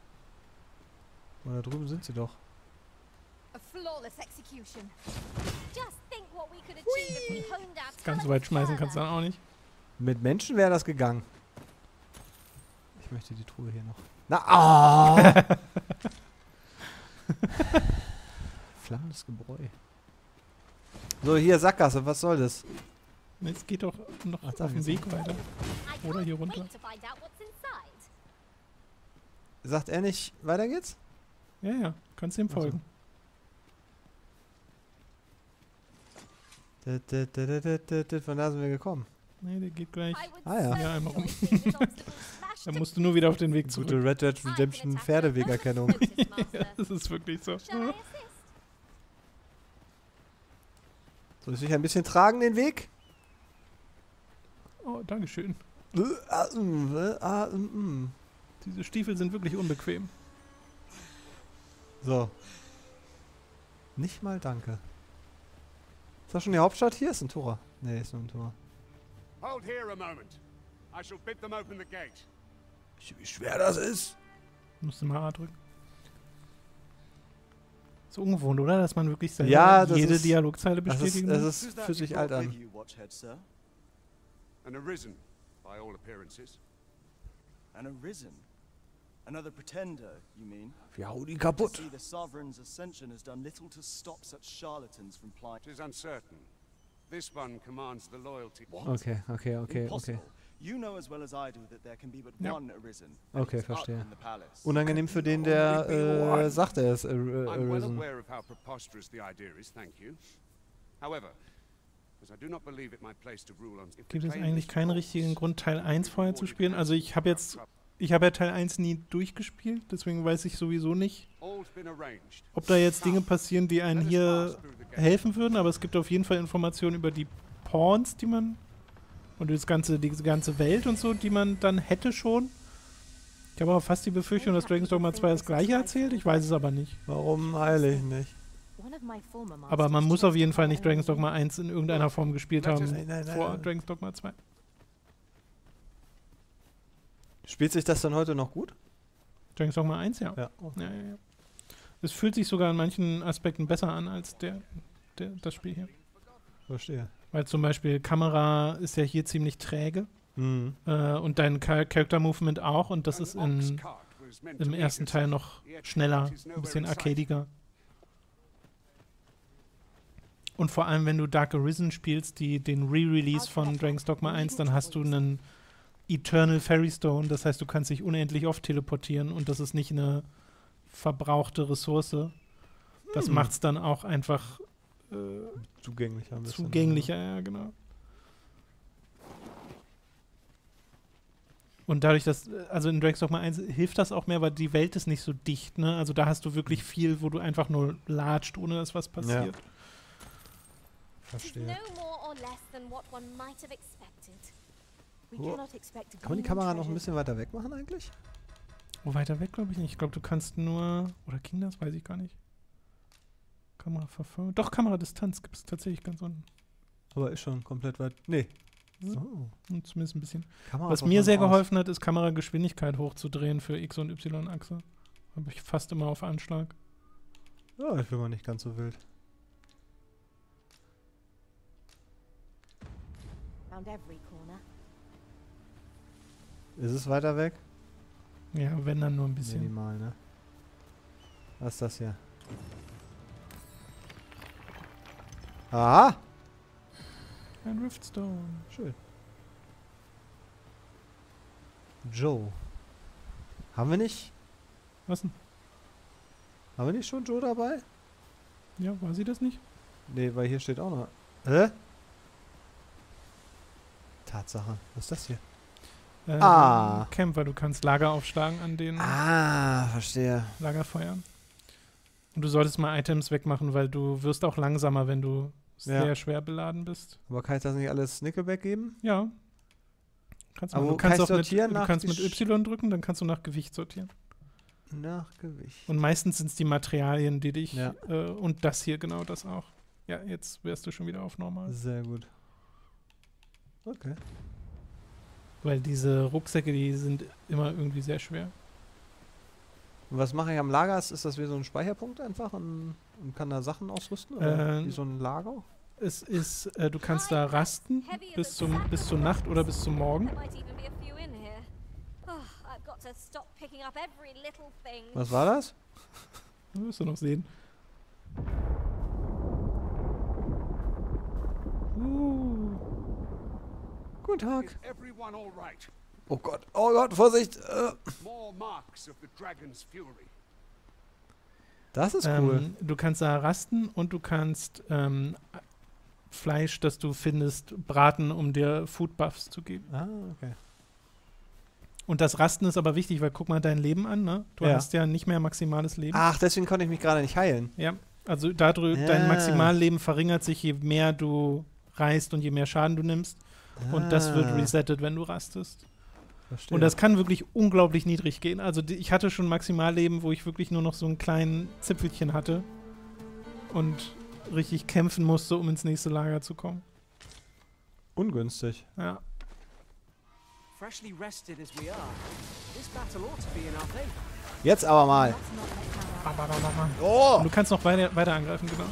Da drüben sind sie doch. A flawless execution. Just think what we could achieve if we honed our Ganz so weit schmeißen kannst du dann auch nicht. Mit Menschen wäre das gegangen. Ich möchte die Truhe hier noch. Na, oh! Flammendes Gebräu. So, hier Sackgasse, was soll das? Es geht doch noch auf dem Weg weiter. Oder hier runter. Sagt er nicht, weiter geht's? Ja, ja, kannst ihm folgen. Von da sind wir gekommen. Nee, der geht gleich Ah ja. hier einmal rum. Dann musst du nur wieder auf den Weg zurück. Gute Red Dead Redemption Pferdewegerkennung. Ja, das ist wirklich so. Soll ich dich ein bisschen tragen, den Weg? Oh, dankeschön. Diese Stiefel sind wirklich unbequem. So. Nicht mal danke. Ist das schon die Hauptstadt? Hier ist ein Tor. Nee, ist nur ein Tor. Hold here a moment. I shall bid them open the gate. Wie schwer das ist. Musst du mal A drücken. So ungewohnt, oder? Dass man wirklich jede Dialogzeile bestätigen muss. Das ist für sich alt an. An Arisen, by all appearances. An Arisen? Another pretender, you mean? Wir hauen ihn kaputt. I see the Sovereign's ascension has done little to stop such charlatans from plying. It is uncertain. This one commands the loyalty. Okay. Impossible. You know as well as I do that there can be but one Arisen. Okay, verstehe. Unangenehm für den, der sagt, er ist I'm well Arisen. aware of how preposterous the idea is, thank you. However, as I do not believe it my place to rule on... Gibt es eigentlich keinen richtigen Grund, Teil 1 vorher zu spielen? Also ich habe ja Teil 1 nie durchgespielt, deswegen weiß ich sowieso nicht, ob da jetzt Dinge passieren, die einen hier helfen würden, aber es gibt auf jeden Fall Informationen über die Pawns, die man und diese ganze Welt und so, die man dann hätte schon. Ich habe aber fast die Befürchtung, dass Dragon's Dogma 2 das gleiche erzählt, ich weiß es aber nicht. Warum heilig nicht? Aber man muss auf jeden Fall nicht Dragon's Dogma 1 in irgendeiner Form gespielt haben vor Dragon's Dogma 2. Spielt sich das dann heute noch gut? Dragon's Dogma 1, ja. Ja. Ja. Es fühlt sich sogar in manchen Aspekten besser an als das Spiel hier. Verstehe. Weil zum Beispiel Kamera ist ja hier ziemlich träge. Mhm. Und dein Character Movement auch. Und das ist in im ersten Teil noch schneller, ein bisschen arcadiger. Und vor allem, wenn du Dark Arisen spielst, den Re-Release von Dragon's Dogma 1, dann hast du einen Eternal Fairy Stone, das heißt, du kannst dich unendlich oft teleportieren und das ist nicht eine verbrauchte Ressource. Das macht es dann auch einfach zugänglicher. Ein bisschen, zugänglicher, ja, genau. Und dadurch, dass, also in Dragon's Dogma 1 hilft das auch mehr, weil die Welt ist nicht so dicht, ne? Also da hast du wirklich viel, wo du einfach nur latscht, ohne dass was passiert. Ja. Verstehe. Kann man die Kamera noch ein bisschen weiter weg machen eigentlich? Oh, weiter weg glaube ich nicht. Ich glaube, du kannst nur, oder ging das? Weiß ich gar nicht. Kameraverfolgung. Doch, Kameradistanz gibt es tatsächlich ganz unten. Aber ist schon komplett weit. Nee. Oh. Zumindest ein bisschen. Was mir sehr geholfen hat, ist Kamerageschwindigkeit hochzudrehen für X- und Y-Achse. Habe ich fast immer auf Anschlag. Ja, ich will mal nicht ganz so wild. Ist es weiter weg? Ja, wenn dann nur ein bisschen. Minimal, ne? Was ist das hier? Aha! Ein Riftstone. Schön. Joe. Haben wir nicht? Was denn? Haben wir nicht schon Joe dabei? Ja, war sie das nicht? Nee, weil hier steht auch noch. Hä? Tatsache. Was ist das hier? Kämpfer, du kannst Lager aufschlagen an den verstehe. Lagerfeuern. Und du solltest mal Items wegmachen, weil du wirst auch langsamer, wenn du sehr schwer beladen bist. Aber kann ich das nicht alles Nickelback geben? Ja. Kannst aber du kannst auch sortieren du kannst mit Y drücken, dann kannst du nach Gewicht sortieren. Nach Gewicht. Und meistens sind es die Materialien, die dich und das hier, genau das auch. Ja, jetzt wärst du schon wieder auf normal. Sehr gut. Okay. Weil diese Rucksäcke, die sind immer irgendwie sehr schwer. Und was mache ich am Lager? Ist das wie so ein Speicherpunkt einfach und kann da Sachen ausrüsten? Oder wie so ein Lager? Es ist, du kannst da rasten bis zur Nacht oder bis zum Morgen. Was war das? Das wirst du noch sehen. Guten Tag. Oh Gott, Vorsicht! Das ist cool. Du kannst da rasten und du kannst Fleisch, das du findest, braten, um dir Food Buffs zu geben. Ah, okay. Und das Rasten ist aber wichtig, weil guck mal dein Leben an, ne? Du hast ja nicht mehr maximales Leben. Ach, deswegen konnte ich mich gerade nicht heilen. Ja, also dein Maximalleben verringert sich, je mehr du reist und je mehr Schaden du nimmst. Und das wird resettet, wenn du rastest. Verstehe. Und das kann wirklich unglaublich niedrig gehen. Also ich hatte schon Maximalleben, wo ich wirklich nur noch so einen kleinen Zipfelchen hatte und richtig kämpfen musste, um ins nächste Lager zu kommen. Ungünstig. Ja. Jetzt aber mal. Oh! Und du kannst noch weiter angreifen, genau.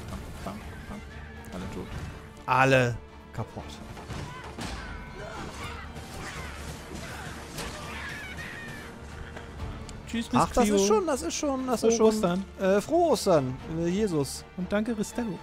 Alle tot. Alle kaputt. Tschüss, Miss Ach, das ist schon. Frohe Ostern. Frohe Ostern, Jesus. Und danke, Ristello.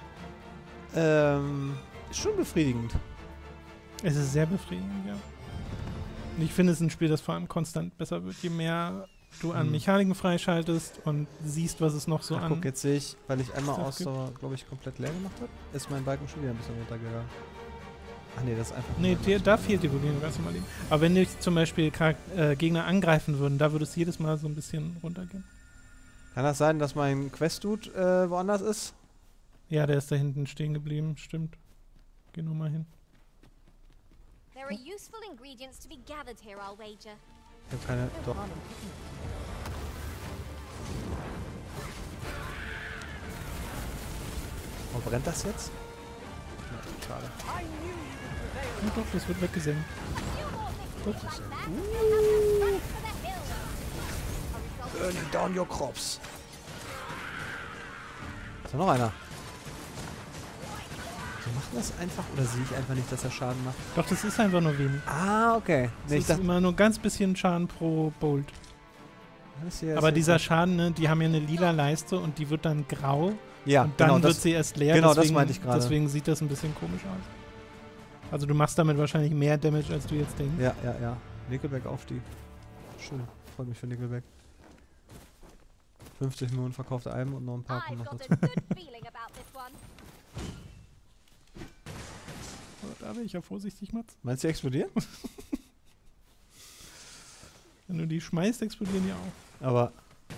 Ist schon befriedigend. Es ist sehr befriedigend, ja. Und ich finde, es ist ein Spiel, das vor allem konstant besser wird, je mehr du an Mechaniken freischaltest und siehst, was es noch so an... Guck, jetzt sehe ich, weil ich einmal Ausdauer, glaube ich, komplett leer gemacht habe, ist mein Balken schon wieder ein bisschen runtergegangen. Ach nee, das ist einfach... Nee, da fehlt dir wohl ganz normal Leben. Aber wenn dich zum Beispiel Gegner angreifen würden, da würde es jedes Mal so ein bisschen runtergehen. Kann das sein, dass mein Quest-Dude woanders ist? Ja, der ist da hinten stehen geblieben, stimmt. Geh nur mal hin. There are useful ingredients to be gathered here, I'll wager. Ich hab keine... Doch. Oh, brennt das jetzt? Ja, schade. Ja, doch, das wird weggesenkt. Burning down your crops. Ist da noch einer? Wir machen das einfach, oder sehe ich einfach nicht, dass er Schaden macht? Doch, das ist einfach nur wenig. Ah, okay. Das ist immer nur ganz bisschen Schaden pro Bolt. Aber dieser Schaden, ne, die haben ja eine lila Leiste und die wird dann grau. Ja, und dann wird sie erst leer. Genau, deswegen, das meinte ich gerade. Deswegen sieht das ein bisschen komisch aus. Also du machst damit wahrscheinlich mehr Damage, als du jetzt denkst. Ja. Nickelback auf die. Schön. Freut mich für Nickelback. 50 Millionen verkaufte Alben und noch ein paar kommen noch dazu. Da bin ich ja vorsichtig, Mats. Meinst du, die explodieren? Wenn du die schmeißt, explodieren die auch. Aber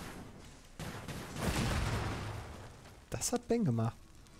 das hat Ben gemacht.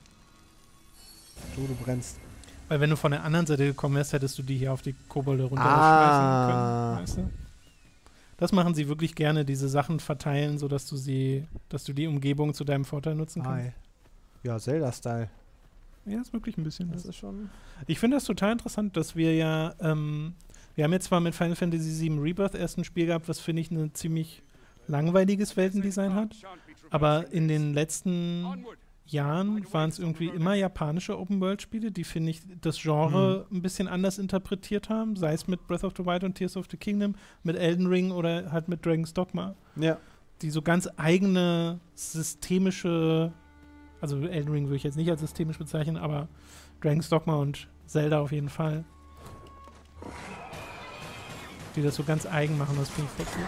Du brennst. Weil wenn du von der anderen Seite gekommen wärst, hättest du die hier auf die Kobolde runterschmeißen können. Weißt du? Das machen sie wirklich gerne, diese Sachen verteilen, sodass du die Umgebung zu deinem Vorteil nutzen kannst. Ja, Zelda-Style. Ja, ist wirklich ein bisschen. Das ist schon. Ich finde das total interessant, dass wir ja, wir haben jetzt zwar mit Final Fantasy VII Rebirth erst ein Spiel gehabt, was finde ich ein ziemlich langweiliges Weltendesign hat, aber in den letzten Jahren waren es irgendwie immer japanische Open-World-Spiele, die, finde ich, das Genre ein bisschen anders interpretiert haben, sei es mit Breath of the Wild und Tears of the Kingdom, mit Elden Ring oder halt mit Dragon's Dogma. Ja. Die so ganz eigene systemische, also Elden Ring würde ich jetzt nicht als systemisch bezeichnen, aber Dragon's Dogma und Zelda auf jeden Fall. Die das so ganz eigen machen, das finde ich voll cool.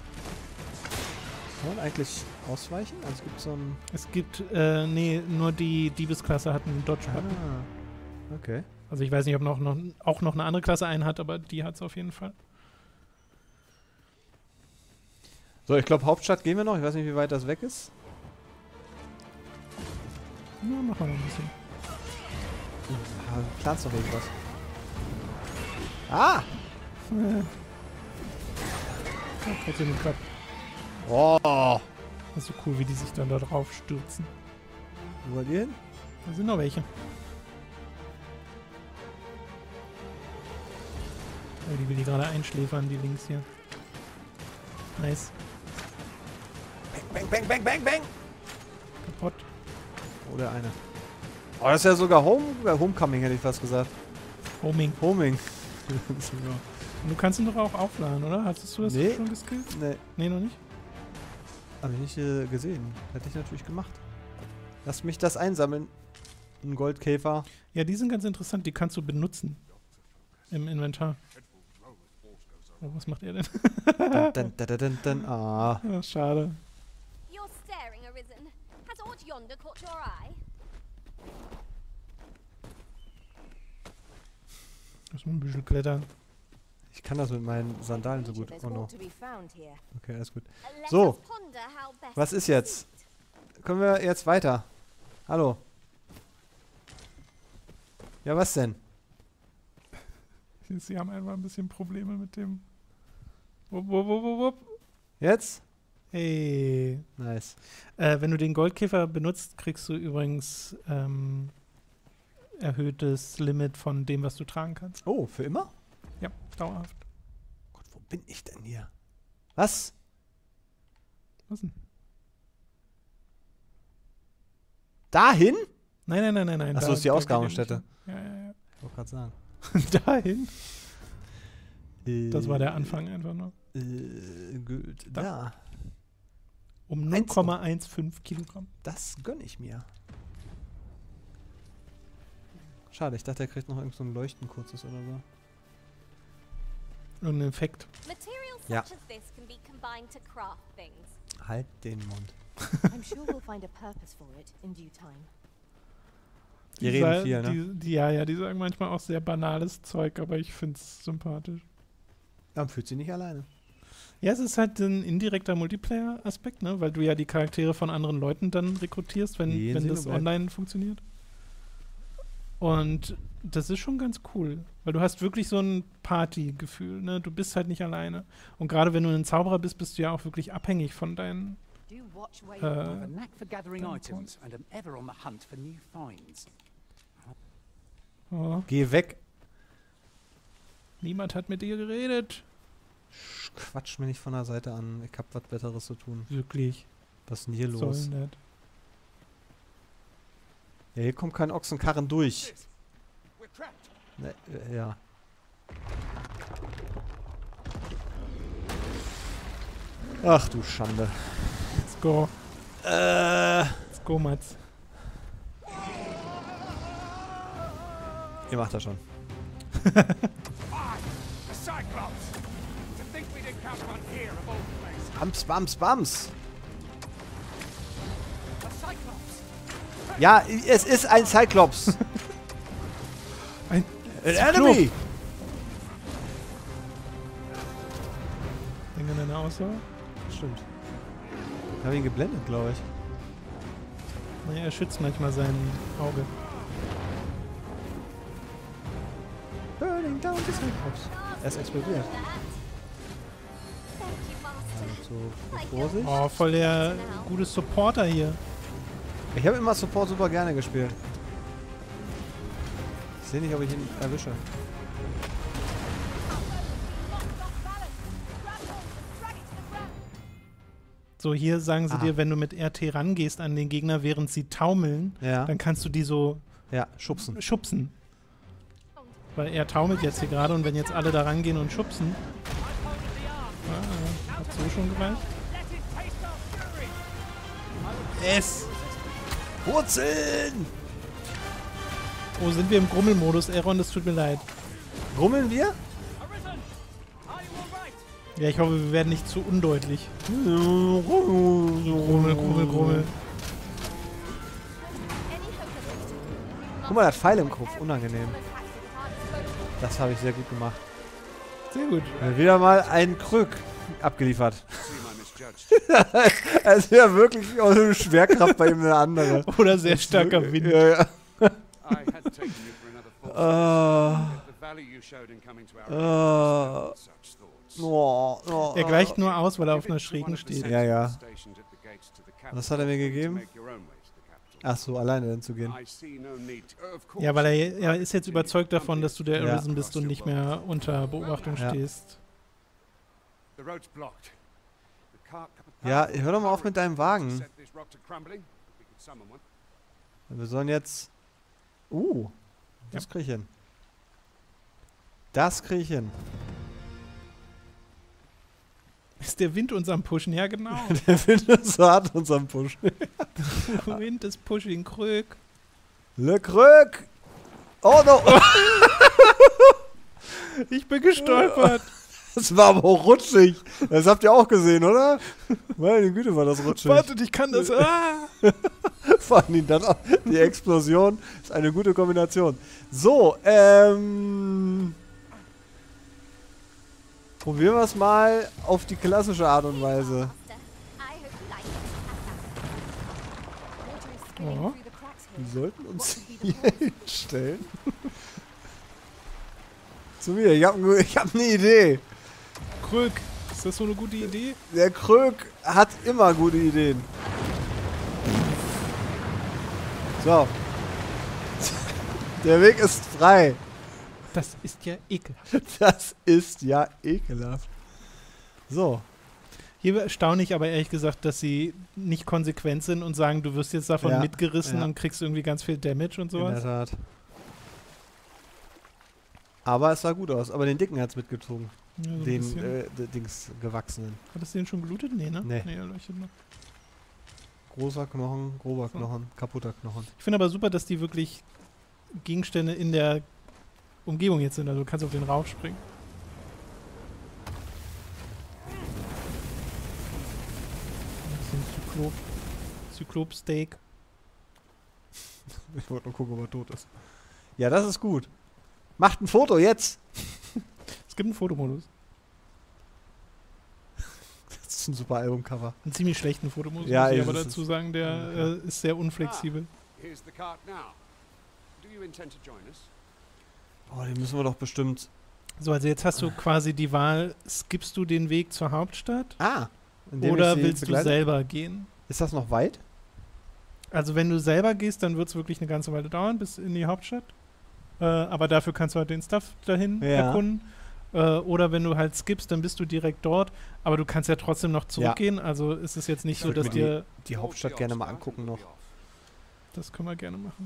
Kann man eigentlich ausweichen? Also es gibt so ein... Es gibt, nee, nur die Diebesklasse hat einen Dodge-Button. Okay. Also ich weiß nicht, ob auch noch eine andere Klasse einen hat, aber die hat es auf jeden Fall. So, ich glaube Hauptstadt gehen wir noch. Ich weiß nicht, wie weit das weg ist. Ja, machen wir noch ein bisschen. Planst doch irgendwas. Ah! Trotzdem geklappt. Oh! Das ist so cool, wie die sich dann da drauf stürzen. Wo wollt ihr hin? Da sind noch welche. Oh, die will die gerade einschläfern, die links hier. Nice. Bang, bang, bang, bang, bang! Kaputt. Oh, der eine. Oh, das ist ja sogar Homecoming, hätte ich fast gesagt. Homing. Homing. Du kannst ihn doch auch aufladen, oder? Hattest du das schon geskillt? Nee. Nee, noch nicht? Habe ich nicht gesehen. Hätte ich natürlich gemacht. Lass mich das einsammeln. Ein Goldkäfer. Ja, die sind ganz interessant. Die kannst du benutzen. Im Inventar. Oh, was macht er denn? Ah. Ja, schade. You're staring, Arisen. Has aught yonder caught your eye? Muss man ein bisschen klettern. Ich kann das mit meinen Sandalen so gut. Oh no. Okay, alles gut. So. Was ist jetzt? Können wir jetzt weiter? Hallo. Ja, was denn? Sie haben einfach ein bisschen Probleme mit dem... Wupp. Jetzt? Hey. Nice. Wenn du den Goldkäfer benutzt, kriegst du übrigens erhöhtes Limit von dem, was du tragen kannst. Oh, für immer? Ja, dauerhaft. Gott, wo bin ich denn hier? Was? Was denn? Dahin? Nein. Achso, ist die Ausgrabungsstätte. Ja. Ich wollte gerade sagen. Dahin? Das war der Anfang einfach nur. Gut, da. Um 0,15 Kilogramm. Das gönne ich mir. Schade, ich dachte, er kriegt noch irgend so ein Leuchten kurzes oder so. Irgendein Effekt. Ja. Halt den Mund. I'm sure we'll find a purpose for it in due time. Die reden viel, ne? Die sagen manchmal auch sehr banales Zeug, aber ich finde es sympathisch. Dann fühlt sie nicht alleine. Ja, es ist halt ein indirekter Multiplayer-Aspekt, ne? Weil du ja die Charaktere von anderen Leuten dann rekrutierst, wenn das online funktioniert. Und das ist schon ganz cool, weil du hast wirklich so ein Party-Gefühl, ne? Du bist halt nicht alleine. Und gerade wenn du ein Zauberer bist, bist du ja auch wirklich abhängig von deinen Geh weg. Niemand hat mit dir geredet. Quatsch mir nicht von der Seite an. Ich hab was Besseres zu tun. Wirklich. Was ist denn hier los? Soll nicht. Ja, hier kommt kein Ochsenkarren durch. Ne, ja. Ach du Schande. Let's go. Let's go, Mats. Ihr macht das schon. Bams, Bams, Bams. Ja, es ist ein Cyclops. Ein Enemy. Denke deine Aussage? Stimmt. Ich habe ihn geblendet, glaube ich. Naja, er schützt manchmal sein Auge. Burning down the Cyclops. Er ist explodiert. So, Vorsicht. Oh, voll der gute Supporter hier. Ich habe immer Support super gerne gespielt. Ich sehe nicht, ob ich ihn erwische. So, hier sagen sie dir, wenn du mit RT rangehst an den Gegner, während sie taumeln, dann kannst du die so schubsen. Weil er taumelt jetzt hier gerade und wenn jetzt alle da rangehen und schubsen. Hat so schon gereicht. Es! Wurzeln! Oh, sind wir im Grummelmodus, Aaron? Das tut mir leid. Grummeln wir? Ja, ich hoffe, wir werden nicht zu undeutlich. Grummel, Grummel, Grummel. Guck mal, der Pfeil im Kopf. Unangenehm. Das habe ich sehr gut gemacht. Sehr gut. Wieder mal ein Krück abgeliefert. Es wäre wirklich auch eine Schwerkraft bei ihm eine andere. Oder sehr starker Wind. Ja, ja. Er gleicht nur aus, weil er auf einer Schrägen steht. Ja, ja. Was hat er mir gegeben? Ach so, alleine dann zu gehen. Ja, weil er ist jetzt überzeugt davon, dass du der Arisen bist und nicht mehr unter Beobachtung stehst. Ja, hör doch mal auf mit deinem Wagen. Wir sollen jetzt... das krieg ich hin. Das krieg ich hin. Ist der Wind uns am Pushen? Ja, genau. Der Wind ist so hart uns am Pushen. Der Wind ist pushing Krück. Le Krück! Oh no! Ich bin gestolpert. Das war aber auch rutschig. Das habt ihr auch gesehen, oder? Meine Güte, war das rutschig. Warte, ich kann das. Vor allem dann auch die Explosion ist eine gute Kombination. So, probieren wir es mal auf die klassische Art und Weise. Oh. Wir sollten uns hier hinstellen. Zu mir, ich hab eine Idee. Krück, ist das so eine gute Idee? Der Krück hat immer gute Ideen. So. Der Weg ist frei. Das ist ja ekelhaft. Das ist ja ekelhaft. So. Hier staune ich aber ehrlich gesagt, dass sie nicht konsequent sind und sagen, du wirst jetzt davon mitgerissen und kriegst irgendwie ganz viel Damage und sowas. In der Tat. Aber es sah gut aus. Aber den Dicken hat es mitgezogen. Ja, so den Dings gewachsenen. Hat das den schon gelootet? Nee, ne? Nee. Er leuchtet noch. Großer Knochen, grober Knochen, kaputter Knochen. Ich finde aber super, dass die wirklich Gegenstände in der Umgebung jetzt sind. Also du kannst auf den raufspringen. Ein bisschen Zyklop-Steak. Ich wollte nur gucken, ob er tot ist. Ja, das ist gut. Macht ein Foto jetzt! Es gibt einen Fotomodus. Das ist ein super Albumcover. Einen ziemlich schlechten Fotomodus, ja, muss ich aber dazu sagen, der ist sehr unflexibel. Oh, den müssen wir doch bestimmt... So, also jetzt hast du quasi die Wahl, skippst du den Weg zur Hauptstadt? Oder willst du selber gehen? Ist das noch weit? Also wenn du selber gehst, dann wird es wirklich eine ganze Weile dauern, bis in die Hauptstadt. Aber dafür kannst du halt den Stuff dahin erkunden. Oder wenn du halt skippst, dann bist du direkt dort. Aber du kannst ja trotzdem noch zurückgehen. Also ist es jetzt nicht so, dass dir... Die Hauptstadt gerne mal angucken noch. Das können wir gerne machen.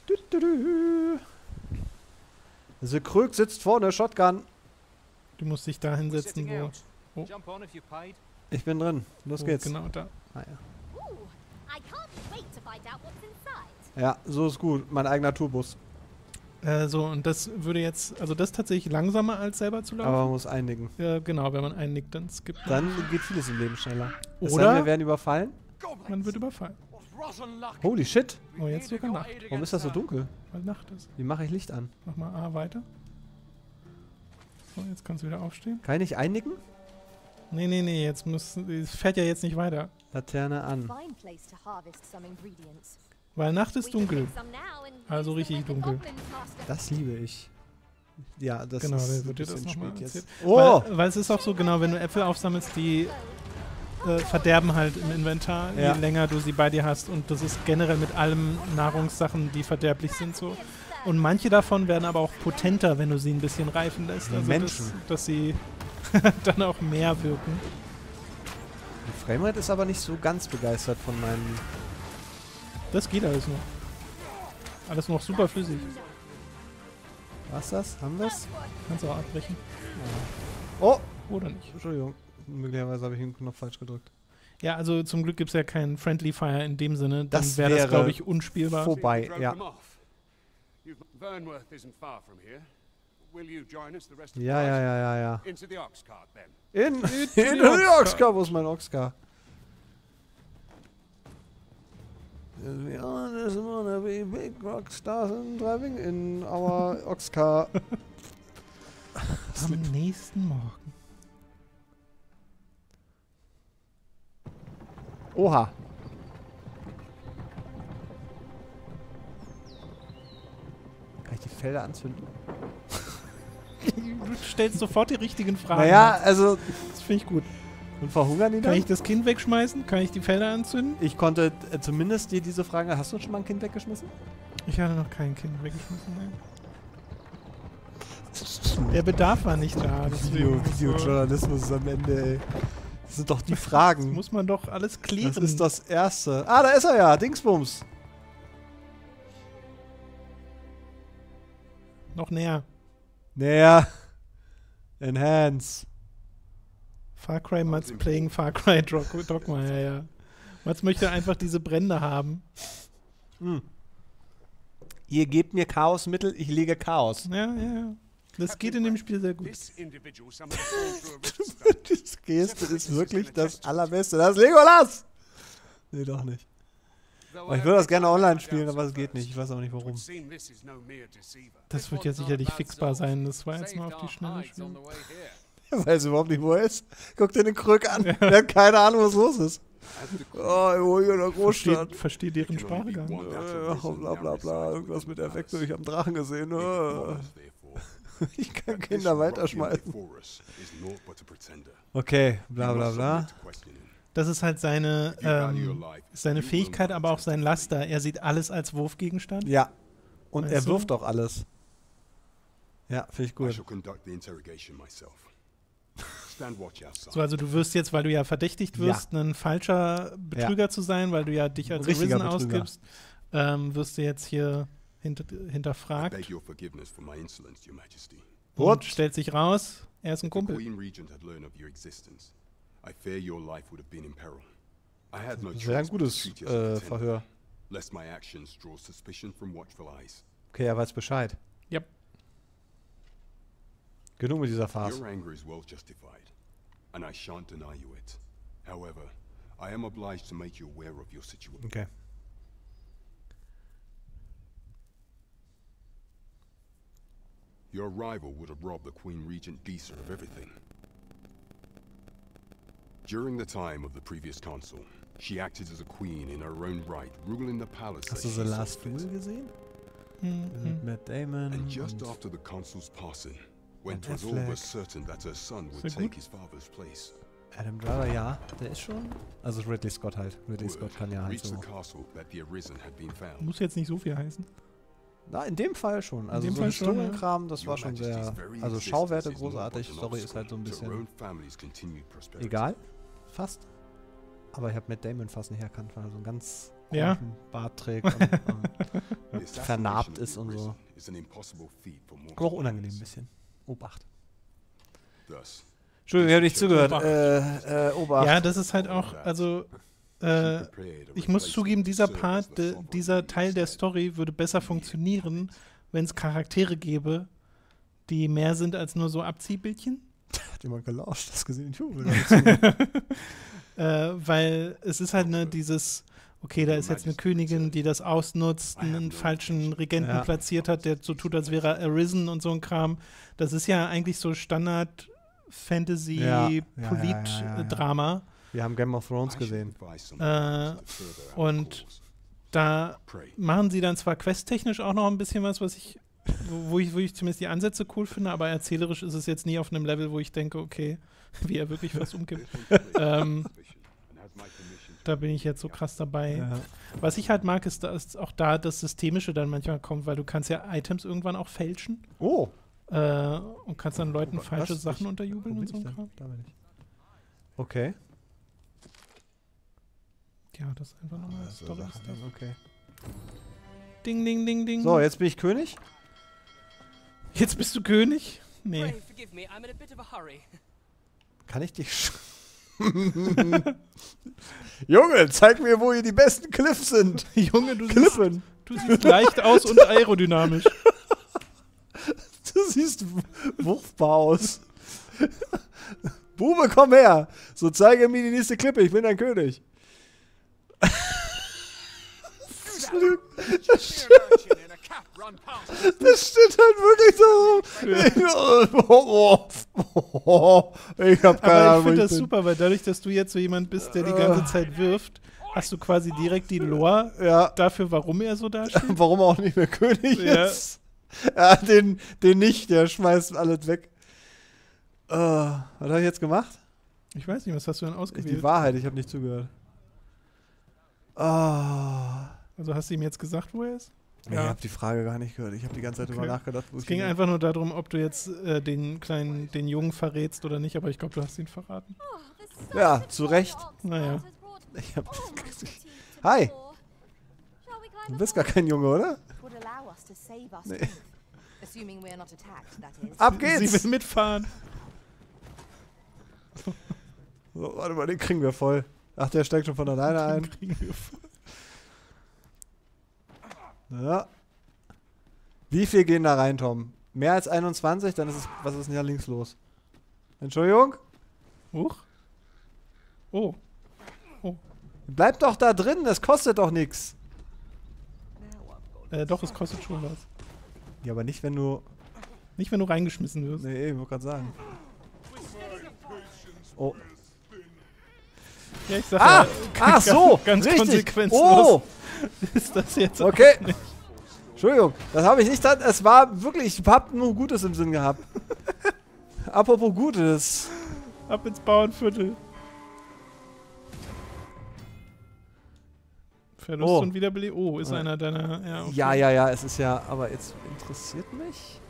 Also Krück sitzt vorne, Shotgun. Du musst dich da hinsetzen, wo... Oh. Ich bin drin. Los geht's. Genau da. Ah, ja. I can't wait to find out what's inside. Ja, so ist gut. Mein eigener Tourbus. So, und das würde jetzt, also das ist tatsächlich langsamer als selber zu laufen. Aber man muss einnicken. Ja, genau, wenn man einnickt, dann skippt man. Dann geht vieles im Leben schneller. Oder wir werden überfallen. Man wird überfallen. Holy shit. Oh, jetzt sogar Nacht. Warum ist das so dunkel? Weil Nacht ist. Wie mache ich Licht an? Mach mal A weiter. So, jetzt kannst du wieder aufstehen. Kann ich nicht einnicken? Nee, jetzt es fährt ja jetzt nicht weiter. Laterne an. Fine place to harvest some ingredients. Weil Nacht ist dunkel. Also richtig dunkel. Das liebe ich. Ja, das genau, ist wird dir das nochmal spät erzählt. jetzt. Oh! Weil es ist auch so, genau, wenn du Äpfel aufsammelst, die verderben halt im Inventar, Ja. je länger du sie bei dir hast. Und das ist generell mit allem Nahrungssachen, die verderblich sind, so. Und manche davon werden aber auch potenter, wenn du sie ein bisschen reifen lässt. Also Menschen. dass sie dann auch mehr wirken. Die Framerate ist aber nicht so ganz begeistert von meinem... Das geht alles noch. Alles noch super flüssig. Was das? Haben wir es? Kannst du auch abbrechen. Oh! Oder nicht. Entschuldigung. Möglicherweise habe ich den Knopf falsch gedrückt. Ja, also zum Glück gibt es ja keinen Friendly Fire in dem Sinne. Dann Das wäre das, wäre glaube ich, unspielbar. vorbei, ja. Vernworth isn't far from here. Will you join us the rest of Ja. Into the Oxcart then. In die Oxcar. Wo ist mein Oxcar? We just wanna be big rockstars and driving in our Oxcar. Am nächsten Morgen. Oha. Kann ich die Felder anzünden? Du stellst sofort die richtigen Fragen. Naja, also... Das finde ich gut. Und verhungern die dann? Kann ich das Kind wegschmeißen? Kann ich die Felder anzünden? Ich konnte zumindest dir diese Frage... Hast du schon mal ein Kind weggeschmissen? Ich hatte noch kein Kind weggeschmissen, nein. Der Bedarf war nicht da. Videojournalismus ist am Ende, ey. Das sind doch die Fragen. Das muss man doch alles klären. Das ist das Erste. Ah, da ist er ja. Dingsbums. Noch näher. Näher. Enhance. Far Cry Mats playing Far Cry Dogma, ja. Mats möchte einfach diese Brände haben. Ihr gebt mir Chaosmittel, ich lege Chaos. Ja. Das geht in dem Spiel sehr gut. Das Geste ist wirklich das Allerbeste. Das ist Legolas! Nee, doch nicht. Aber ich würde das gerne online spielen, aber es geht nicht. Ich weiß auch nicht warum. Das wird ja sicherlich fixbar sein. Das war jetzt mal auf die Schnelle spielen. Ich weiß überhaupt nicht, wo er ist. Guck dir den Krück an. Der hat keine Ahnung, was los ist. Oh, hier in der Großstadt. Versteht deren Sprache gar nicht. Bla bla bla. Irgendwas mit Effekten. Ich habe einen Drachen gesehen. Ich kann Kinder weiterschmeißen. Okay, bla bla bla. Das ist halt seine Fähigkeit, aber auch sein Laster. Er sieht alles als Wurfgegenstand. Ja. Und er wirft auch alles. Ja, finde ich gut. So, also du wirst jetzt, weil du ja verdächtigt wirst, ein falscher Betrüger zu sein, weil du ja dich als Arisen ausgibst, wirst du jetzt hier hinterfragt. Und stellt sich raus, er ist ein Kumpel. Das wäre ein gutes Verhör. Okay, er weiß Bescheid. Yep. Genug mit dieser Farce. Your anger is well justified, and I shan't deny you it. However, I am obliged to make you aware of your situation. Okay. Your rival would have robbed the Queen Regent Disa of everything. During the time of the previous consul, she acted as a queen in her own right, ruling the palace. Hast du The Last Duel gesehen? Mit Matt Damon. And just after the consul's passing, when it was all but certain that her son would take his father's place. Adam Driver, ja, der ist schon. Also Ridley Scott halt. Ridley Scott kann ja halt so. Muss jetzt nicht so viel heißen. Na, in dem Fall schon. Also so Historienkram, das war schon sehr. Also Schauwerte großartig. Story ist halt so ein bisschen. Egal. Fast. Aber ich habe Matt Damon fast nicht erkannt, weil er so einen ganz komischen Bart trägt und vernarbt ist und so. Aber auch unangenehm ein bisschen. Obacht. Entschuldigung, ich habe nicht zugehört. Obacht. Ja, das ist halt auch, also ich muss zugeben, dieser Part, dieser Teil der Story würde besser funktionieren, wenn es Charaktere gäbe, die mehr sind als nur so Abziehbildchen. Hat jemand gelauscht, das gesehen? Weil es ist halt dieses, okay, da ist jetzt eine Königin, die das ausnutzt, einen falschen Regenten platziert hat, der so tut, als wäre er Arisen und so ein Kram. Das ist ja eigentlich so Standard-Fantasy-Polit-Drama. Wir haben Game of Thrones gesehen. Und da machen sie dann zwar questtechnisch auch noch ein bisschen was ich wo ich zumindest die Ansätze cool finde, aber erzählerisch ist es jetzt nie auf einem Level, wo ich denke, okay, wie er wirklich was umgibt. Da bin ich jetzt so krass dabei. Ja. Was ich halt mag, ist auch da das Systemische dann manchmal kommt, weil du kannst ja Items irgendwann auch fälschen. Oh. Und kannst dann Leuten falsche Sachen unterjubeln und so. Da bin ich. Okay. Ja, das ist einfach nochmal Story-Stuff. Okay. Ding, ding, ding, ding. So, jetzt bin ich König? Jetzt bist du König? Nee. Kann ich dich Junge, zeig mir, wo hier die besten Cliffs sind. Junge, du siehst leicht aus und aerodynamisch. Du siehst wurfbar aus. Bube, komm her. So, zeige mir die nächste Klippe. Ich bin dein König. Das steht halt wirklich so. Ich hab keine Ahnung. Aber ich finde das super, weil dadurch, dass du jetzt so jemand bist, der die ganze Zeit wirft, hast du quasi direkt die Lore dafür, warum er so dasteht. Warum er auch nicht mehr König ist. Ja, den nicht, der schmeißt alles weg. Was habe ich jetzt gemacht? Ich weiß nicht, was hast du denn ausgewählt? Die Wahrheit, ich habe nicht zugehört. Also hast du ihm jetzt gesagt, wo er ist? Ja. Ich habe die Frage gar nicht gehört. Ich habe die ganze Zeit drüber nachgedacht. Es ging einfach nur darum, ob du jetzt den Jungen verrätst oder nicht, aber ich glaube, du hast ihn verraten. Ja, zu Recht. Naja. Hi. Du bist gar kein Junge, oder? Nee. Ab geht's! Sie will mitfahren. So, warte mal, den kriegen wir voll. Ach, der steigt schon von alleine ein. Den kriegen wir voll. Ja. Wie viel gehen da rein, Tom? Mehr als 21? Dann ist es. Was ist denn hier links los? Entschuldigung? Huch. Oh. Bleib doch da drin, das kostet doch nichts. Doch, es kostet schon was. Ja, aber nicht, wenn du. Nicht, wenn du reingeschmissen wirst. Nee, ich wollte gerade sagen. Oh. Ja, ich sag ach so! Ganz richtig. konsequenzlos. Ist das jetzt okay. Entschuldigung, das habe ich nicht. Es war wirklich. Ich habe nur Gutes im Sinn gehabt. Apropos Gutes. Ab ins Bauernviertel. Verlust und Wiederbelebung. Oh, ist einer deiner. Ja, okay. Ja, es ist ja. Aber jetzt interessiert mich.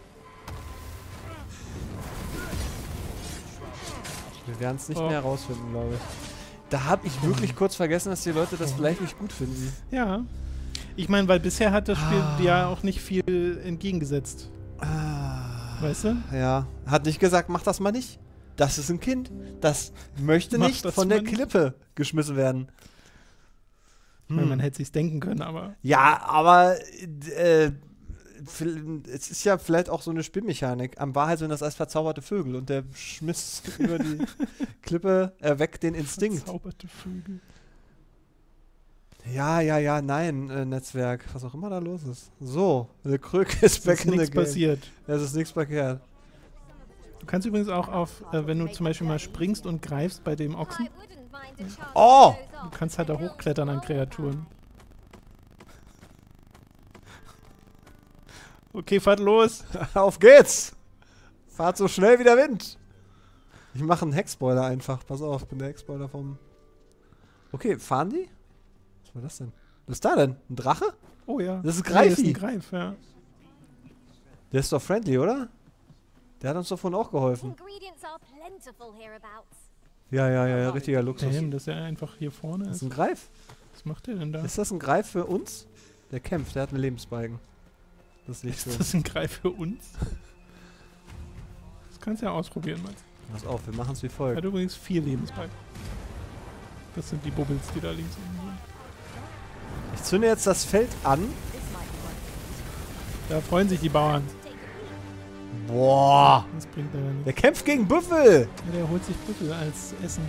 Wir werden es nicht mehr herausfinden, glaube ich. Da habe ich wirklich kurz vergessen, dass die Leute das vielleicht nicht gut finden. Ja. Ich meine, weil bisher hat das Spiel ja auch nicht viel entgegengesetzt. Weißt du? Ja. Hat nicht gesagt, mach das mal nicht. Das ist ein Kind. Das möchte nicht von der Klippe geschmissen werden. Man hätte sich's denken können, aber. Ja, aber es ist ja vielleicht auch so eine Spielmechanik. Am Wahrheit sind das als verzauberte Vögel und der schmiss über die Klippe, erweckt den Instinkt. Verzauberte Vögel. Ja, nein, Netzwerk. Was auch immer da los ist. So, the Kröke ist back in the game. Es ist nichts passiert. Es ist nichts verkehrt. Du kannst übrigens auch auf, wenn du zum Beispiel mal springst und greifst bei dem Ochsen. Oh! Du kannst halt da hochklettern an Kreaturen. Okay, fahrt los. Auf geht's! Fahrt so schnell wie der Wind. Ich mache einen Heckspoiler einfach. Pass auf, ich bin der Heckspoiler vom... Okay, fahren die? Was war das denn? Was ist da denn? Ein Drache? Oh ja. Das ist Greifi. Das ist ein Greif, ja. Der ist doch friendly, oder? Der hat uns doch vorhin auch geholfen. Ja, richtiger Luxus. Damn, dass er einfach hier vorne ist. Das ist ein Greif? Was macht der denn da? Ist das ein Greif für uns? Der kämpft, der hat einen Lebensbalken. Das ist nicht so. Ist das ein Greif für uns? Das kannst du ja ausprobieren, Mats. Pass auf, wir machen es wie folgt. Hat übrigens 4 Lebensbalken. Das sind die Bubbles, die da links unten sind. Ich zünde jetzt das Feld an. Da freuen sich die Bauern. Boah! Das bringt aber nichts. Der kämpft gegen Büffel! Ja, der holt sich Büffel als Essen.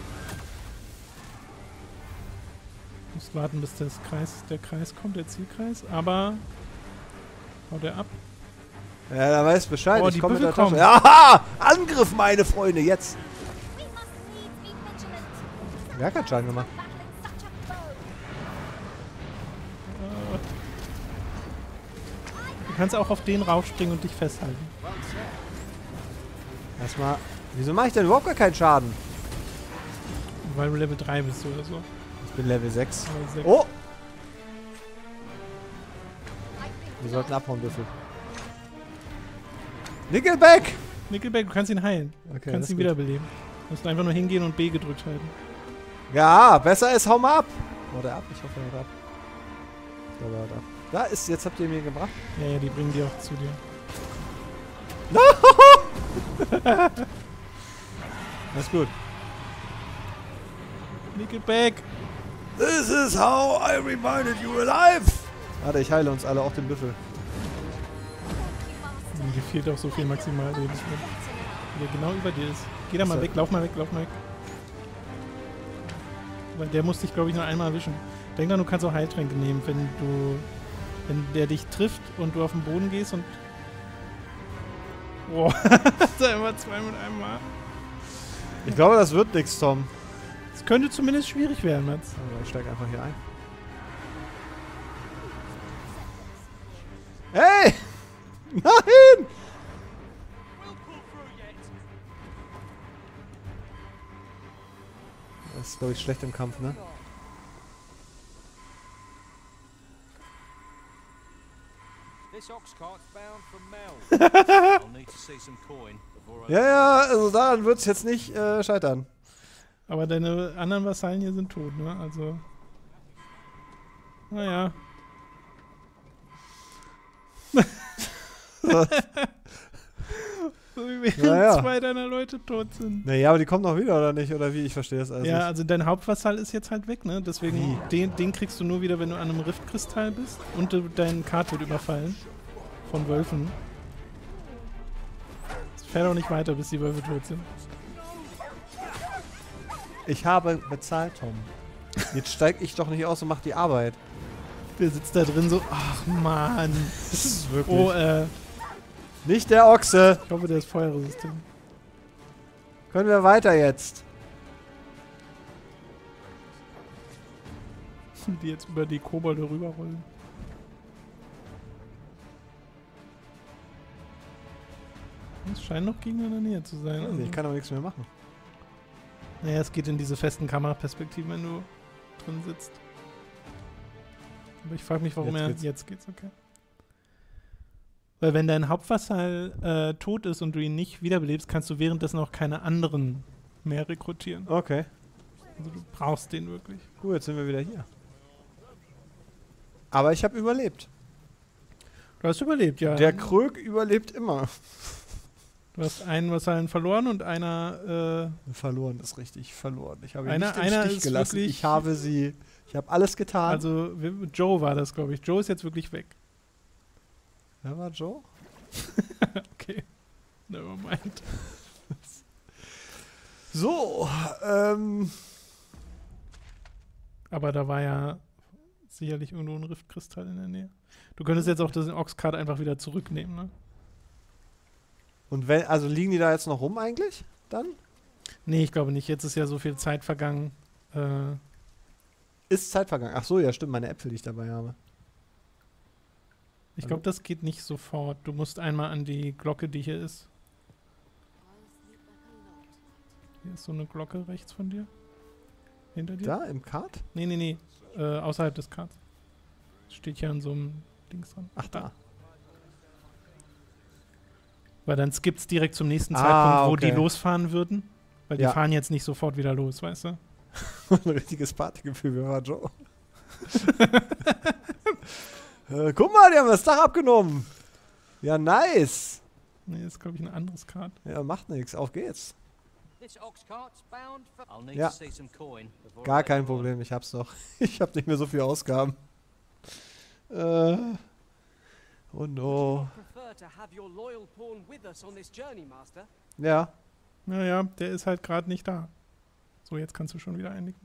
Muss warten, bis der Kreis kommt, der Zielkreis. Aber haut er ab. Ja, da weiß Bescheid. Oh, ich die komme mit der Büffel Tasche. Aha! Angriff, meine Freunde, jetzt! Wer hat keinen Schaden gemacht? Du kannst auch auf den raufspringen und dich festhalten. Erstmal. Wieso mache ich denn überhaupt gar keinen Schaden? Weil du Level 3 bist oder so. Ich bin Level 6. Level 6. Oh! Wir sollten abhauen, Büffel. Nickelback! Nickelback, du kannst ihn heilen. Okay, du kannst ihn wiederbeleben. Du musst einfach nur hingehen und B gedrückt halten. Ja, besser ist, hau mal ab! Haut er ab? Ich hoffe, er haut ab. Ich glaube, er haut ab. Da ist, jetzt habt ihr ihn mir gebracht. Ja, die bringen die auch zu dir. Alles gut. Nickelback! This is how I reminded you alive! Warte, ich heile uns alle, auch den Büffel. Dir fehlt auch so viel Maximallebensmittel. Der genau über dir ist. Geh da mal weg, lauf mal weg, lauf mal weg. Weil der muss dich, glaube ich, nur einmal erwischen. Denk dran, du kannst auch Heiltränke nehmen, wenn der dich trifft und du auf den Boden gehst und... Boah, da immer 2 mit einem Mal. Ich glaube, das wird nichts, Tom. Es könnte zumindest schwierig werden, Mats. Also ich steig einfach hier ein. Hey! Nein! Das ist, glaube ich, schlecht im Kampf, ne? Ja, ja, also daran wird es jetzt nicht scheitern. Aber deine anderen Vasallen hier sind tot, ne? Also... Naja. So wie wenn 2 deiner Leute tot sind. Naja, aber die kommen noch wieder, oder nicht? Oder wie? Ich verstehe das alles nicht. Ja, also dein Hauptvasall ist jetzt halt weg, ne? Deswegen, den kriegst du nur wieder, wenn du an einem Riftkristall bist. Und dein Kart wird überfallen. Von Wölfen. Es fährt auch nicht weiter, bis die Wölfe tot sind. Ich habe bezahlt, Tom. Jetzt steig ich doch nicht aus und mach die Arbeit. Der sitzt da drin so, ach man. Das ist wirklich... Oh, nicht der Ochse. Ich hoffe, der ist feuerresistent. Können wir weiter jetzt? Die jetzt über die Kobolde rüberrollen. Es scheint noch Gegner in der Nähe zu sein. Also ich kann aber nichts mehr machen. Naja, es geht in diese festen Kameraperspektiven, wenn du drin sitzt. Aber ich frage mich, warum jetzt geht's, okay. Weil wenn dein Hauptvasall tot ist und du ihn nicht wiederbelebst, kannst du währenddessen auch keine anderen mehr rekrutieren. Okay. Also du brauchst den wirklich. Gut, jetzt sind wir wieder hier. Aber ich habe überlebt. Du hast überlebt, ja. Der Krög überlebt immer. Du hast einen Vasallen verloren und einer... verloren ist richtig, verloren. Ich habe ihn nicht im Stich gelassen. Ich habe alles getan. Also Joe war das, glaube ich. Joe ist jetzt wirklich weg. Wer war Joe? Okay. Nevermind. So, aber da war ja sicherlich irgendwo ein Riftkristall in der Nähe. Du könntest jetzt auch den Oxcart einfach wieder zurücknehmen, ne? Und also liegen die da jetzt noch rum eigentlich? Dann? Nee, ich glaube nicht. Jetzt ist ja so viel Zeit vergangen. Ist Zeit vergangen? Ach so, ja stimmt, meine Äpfel, die ich dabei habe. Ich glaube, das geht nicht sofort. Du musst einmal an die Glocke, die hier ist. Hier ist so eine Glocke rechts von dir. Hinter dir. Da, im Kart? Nee. Außerhalb des Karts. Steht hier an so einem Dings dran. Ach, da. Weil dann skippt's direkt zum nächsten Zeitpunkt, wo die losfahren würden. Weil die fahren jetzt nicht sofort wieder los, weißt du? Ein richtiges Partygefühl, wer war Joe? Guck mal, die haben das Dach abgenommen. Ja, nice. Nee, ist, glaube ich, ein anderes Kart. Ja, macht nichts. Auf geht's. Ja. Gar kein Problem, ich hab's noch. Ich hab nicht mehr so viel Ausgaben. Oh no. Ja. Naja, der ist halt gerade nicht da. So, jetzt kannst du schon wieder einnicken.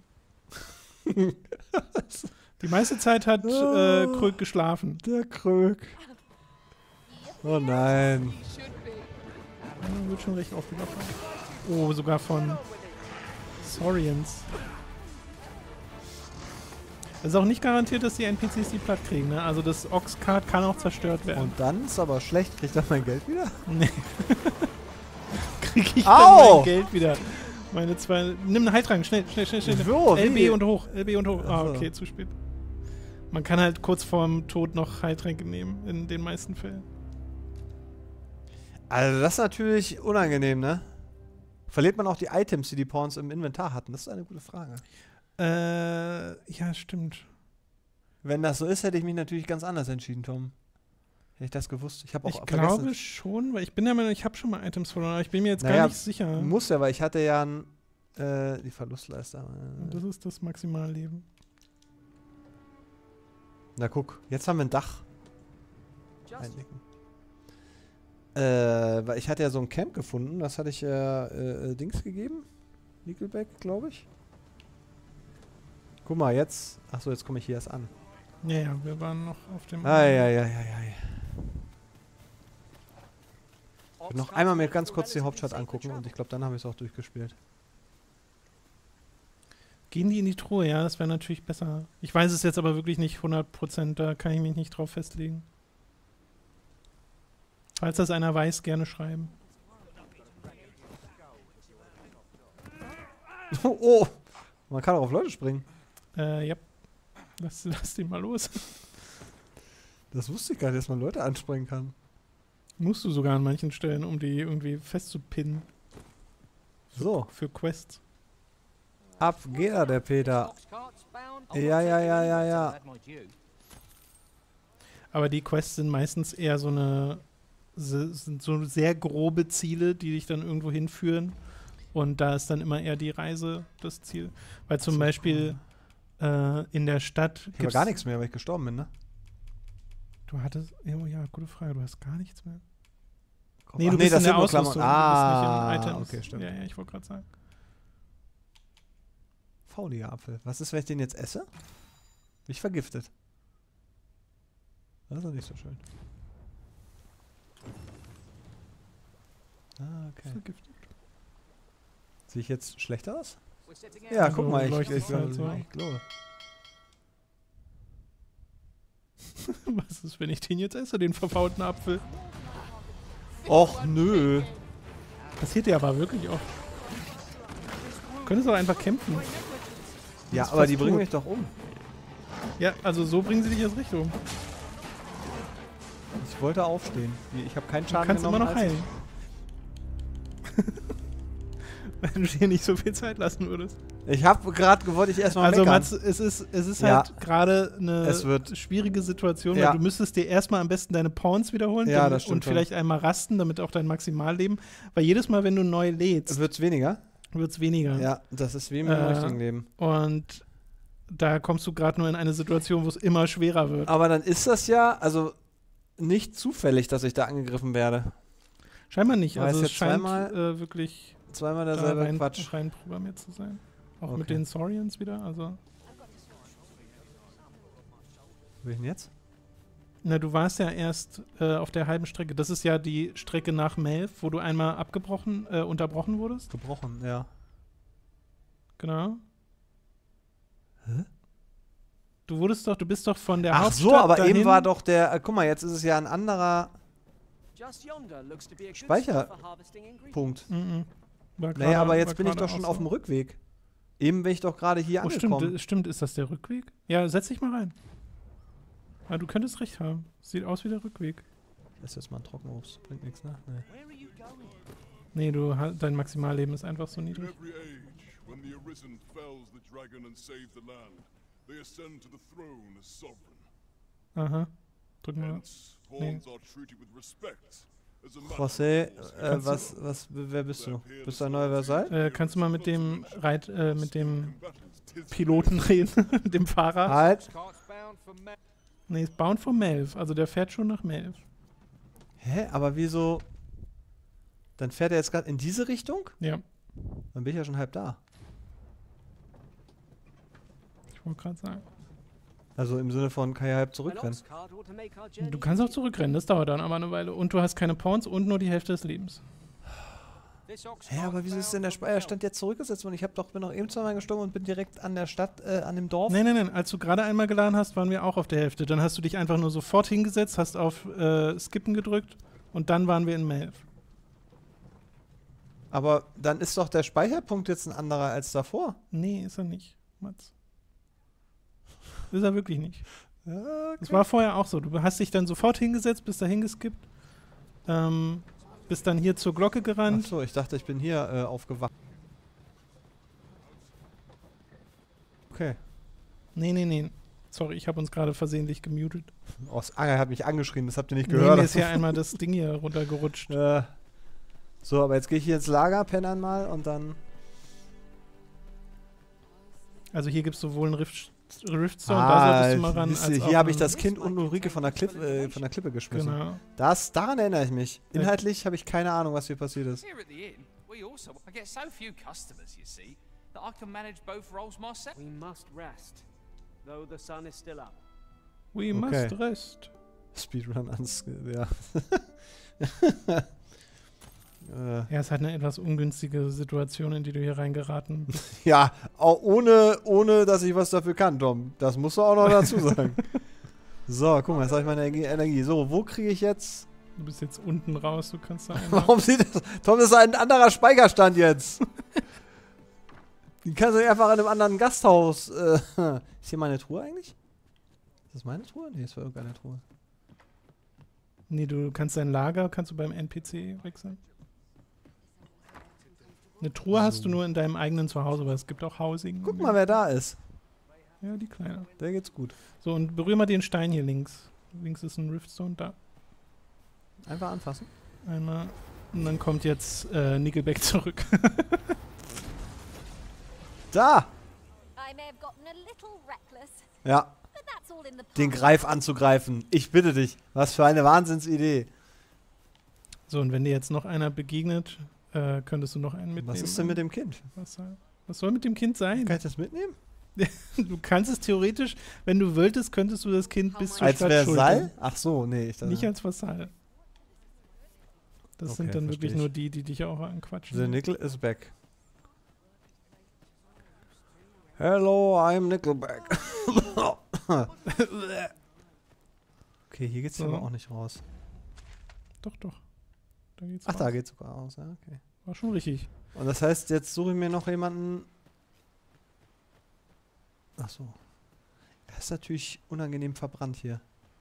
Die meiste Zeit hat Krög geschlafen. Der Krög. Oh nein. Ja, wird schon recht aufgewacht. Oh, sogar von Saurians. Es ist auch nicht garantiert, dass die NPCs die platt kriegen, ne? Also das Ox-Card kann auch zerstört werden. Und dann ist aber schlecht. Kriegt er mein Geld wieder? Nee. Krieg ich dann mein Geld wieder. Meine zwei... Nimm einen Heiltrank, schnell. So, LB und hoch. Ah, okay, zu spät. Man kann halt kurz vorm Tod noch Heiltränke nehmen, in den meisten Fällen. Also das ist natürlich unangenehm, ne? Verliert man auch die Items, die die Pawns im Inventar hatten? Das ist eine gute Frage. Ja, stimmt. Wenn das so ist, hätte ich mich natürlich ganz anders entschieden, Tom. Hätte ich das gewusst. Ich habe auch Ich glaube schon, weil ich bin der Meinung, ich habe schon mal Items verloren, aber ich bin mir jetzt gar nicht sicher. Muss ja, weil ich hatte ja die Verlustleiste. Das ist das Maximalleben. Na guck, jetzt haben wir ein Dach. Einnicken. Weil ich hatte ja so ein Camp gefunden, das hatte ich Dings gegeben. Nickelback, glaube ich. Guck mal, jetzt. Achso, jetzt komme ich hier erst an. Ja, wir waren noch auf dem... Ja. Ich will noch einmal mir ganz kurz die Hauptstadt angucken und ich glaube, dann habe ich es auch durchgespielt. Gehen die in die Truhe? Ja, das wäre natürlich besser. Ich weiß es jetzt aber wirklich nicht 100%, da kann ich mich nicht drauf festlegen. Falls das einer weiß, gerne schreiben. Oh! Man kann auch auf Leute springen. Ja. Lass den mal los. Das wusste ich gar nicht, dass man Leute anspringen kann. Musst du sogar an manchen Stellen, um die irgendwie festzupinnen. So. Für Quests. Ab geht er, der Peter. Ja. Aber die Quests sind meistens eher sind so sehr grobe Ziele, die dich dann irgendwo hinführen. Und da ist dann immer eher die Reise das Ziel. Weil zum Beispiel in der Stadt ich habe gar nichts mehr, weil ich gestorben bin, ne? Du hattest... Oh ja, gute Frage. Du hast gar nichts mehr. Nee, du bist das in der sind nur Ausrüstung. Klammern. Du bist nicht in Items. Okay, stimmt. Ja, ich wollte gerade sagen. Fauliger Apfel. Was ist, wenn ich den jetzt esse? Bin ich vergiftet. Das ist doch nicht so schön. Ah, okay. Vergiftet. Sehe ich jetzt schlechter aus? Ja, guck mal, ich glaube. Was ist, wenn ich den jetzt esse, den verfaulten Apfel? Och, nö. Passiert ja aber wirklich oft. Du könntest doch einfach kämpfen. Ja, aber die bringen mich doch um. Ja, also so bringen sie dich erst recht um. Ich wollte aufstehen. Ich habe keinen Schaden genommen. Du kannst immer noch heilen. Wenn du dir nicht so viel Zeit lassen würdest. Ich habe gerade gewollt, ich erstmal Also Mats, es ist halt gerade eine wird schwierige Situation, weil du müsstest dir erstmal am besten deine Pawns wiederholen und vielleicht einmal rasten, damit auch dein Maximalleben, weil jedes Mal, wenn du neu lädst, wird's weniger. Ja, das ist wie im richtigen Leben. Und da kommst du gerade nur in eine Situation, wo es immer schwerer wird. Aber dann ist das ja, also nicht zufällig, dass ich da angegriffen werde. Scheinbar nicht, weil also es es scheint wirklich zweimal derselbe Quatsch rein programmiert zu sein. Auch mit den Saurians wieder, also. Welchen jetzt? Na, du warst ja erst auf der halben Strecke. Das ist ja die Strecke nach Melf, wo du einmal unterbrochen wurdest. Gebrochen, ja. Genau. Hä? Du bist doch von der Hauptstadt so, aber dahin. eben war doch der, guck mal, jetzt ist es ja ein anderer Speicherpunkt. Naja, aber jetzt bin ich doch schon auf dem Rückweg. Eben bin ich doch gerade hier angekommen. Stimmt, ist das der Rückweg? Ja, setz dich mal rein. Ja, du könntest recht haben. Sieht aus wie der Rückweg. Das ist jetzt mal ein Trockenobst. Bringt nichts, ne? Nee, dein Maximalleben ist einfach so niedrig. Aha. Drück mal. Nee. José, wer bist du? Bist du ein neuer Versailles? Kannst du mal mit dem mit dem Piloten reden? Mit dem Fahrer? Halt. Nee, ist bound for Melf. Also der fährt schon nach Melf. Hä? Aber wieso? Dann fährt er jetzt gerade in diese Richtung? Ja. Dann bin ich ja schon halb da. Ich wollte gerade sagen. Also im Sinne von, kann ja halb zurückrennen. Du kannst auch zurückrennen, das dauert dann aber eine Weile. Und du hast keine Pawns und nur die Hälfte des Lebens. Hä, aber wieso ist denn der Speicherstand jetzt zurückgesetzt worden? Bin noch eben zweimal gestorben und bin direkt an der Stadt, an dem Dorf. Nein. Als du gerade einmal geladen hast, waren wir auch auf der Hälfte. Dann hast du dich einfach nur sofort hingesetzt, hast auf Skippen gedrückt und dann waren wir in Melf. Aber dann ist doch der Speicherpunkt jetzt ein anderer als davor. Nee, ist er nicht, Mats. Ist er wirklich nicht. Ja, okay. Das war vorher auch so. Du hast dich dann sofort hingesetzt, bist da hingeskippt, bist dann hier zur Glocke gerannt. Achso, ich dachte, ich bin hier aufgewacht. Okay. Nee. Sorry, ich habe uns gerade versehentlich gemutet. Er hat mich angeschrien, das habt ihr nicht gehört. Mir ist hier einmal das Ding hier runtergerutscht. So, aber jetzt gehe ich hier ins Lager, penne einmal und dann... Also hier gibt es sowohl einen Riftstone, da solltest du mal ran. Hier habe ich das Kind und Ulrike von der Klippe geschmissen. Genau. Daran erinnere ich mich. Inhaltlich habe ich keine Ahnung, was hier passiert ist. Here at the inn, we also get so few customers, you see, that I can manage both roles myself. We must rest, though the sun is still up. We must rest. Speedrun ja. Ja, es ist halt eine etwas ungünstige Situation, in die du hier reingeraten bist. Ja, auch ohne, dass ich was dafür kann, Tom. Das musst du auch noch dazu sagen. So, guck mal, jetzt habe ich meine Energie. So, wo kriege ich jetzt... Du bist jetzt unten raus, du kannst da Warum sieht das... Tom, das ist ein anderer Speicherstand jetzt. Die kannst du nicht einfach in einem anderen Gasthaus... Ist hier meine Truhe eigentlich? Ist das meine Truhe? Nee, das war irgendeine Truhe. Nee, du kannst dein Lager, kannst du beim NPC wechseln. Eine Truhe hast du nur in deinem eigenen Zuhause, aber es gibt auch Housing. Guck mal, wer da ist. Ja, die Kleine. Der geht's gut. So, und berühr mal den Stein hier links. Links ist ein Riftstone, da. Einfach anfassen. Einmal. Und dann kommt jetzt Nickelback zurück. Da! I may have gotten a little reckless. Ja. Den Greif anzugreifen. Ich bitte dich. Was für eine Wahnsinnsidee. So, und wenn dir jetzt noch einer begegnet, könntest du noch einen mitnehmen. Was ist denn mit dem Kind? Was soll mit dem Kind sein? Kann ich das mitnehmen? Du kannst es theoretisch, wenn du wolltest, könntest du das Kind bis zur Stadt schultern. Als Vasall? Ach so, nee. Nicht als Vasall. Das sind dann wirklich nur die dich auch anquatschen. The Nickel is back. Hello, I'm Nickelback. Okay, hier geht's aber auch nicht raus. Doch. Da geht's raus. Da geht's sogar raus, ja, okay. War schon richtig. Und das heißt, jetzt suche ich mir noch jemanden... Ach so. Er ist natürlich unangenehm verbrannt hier.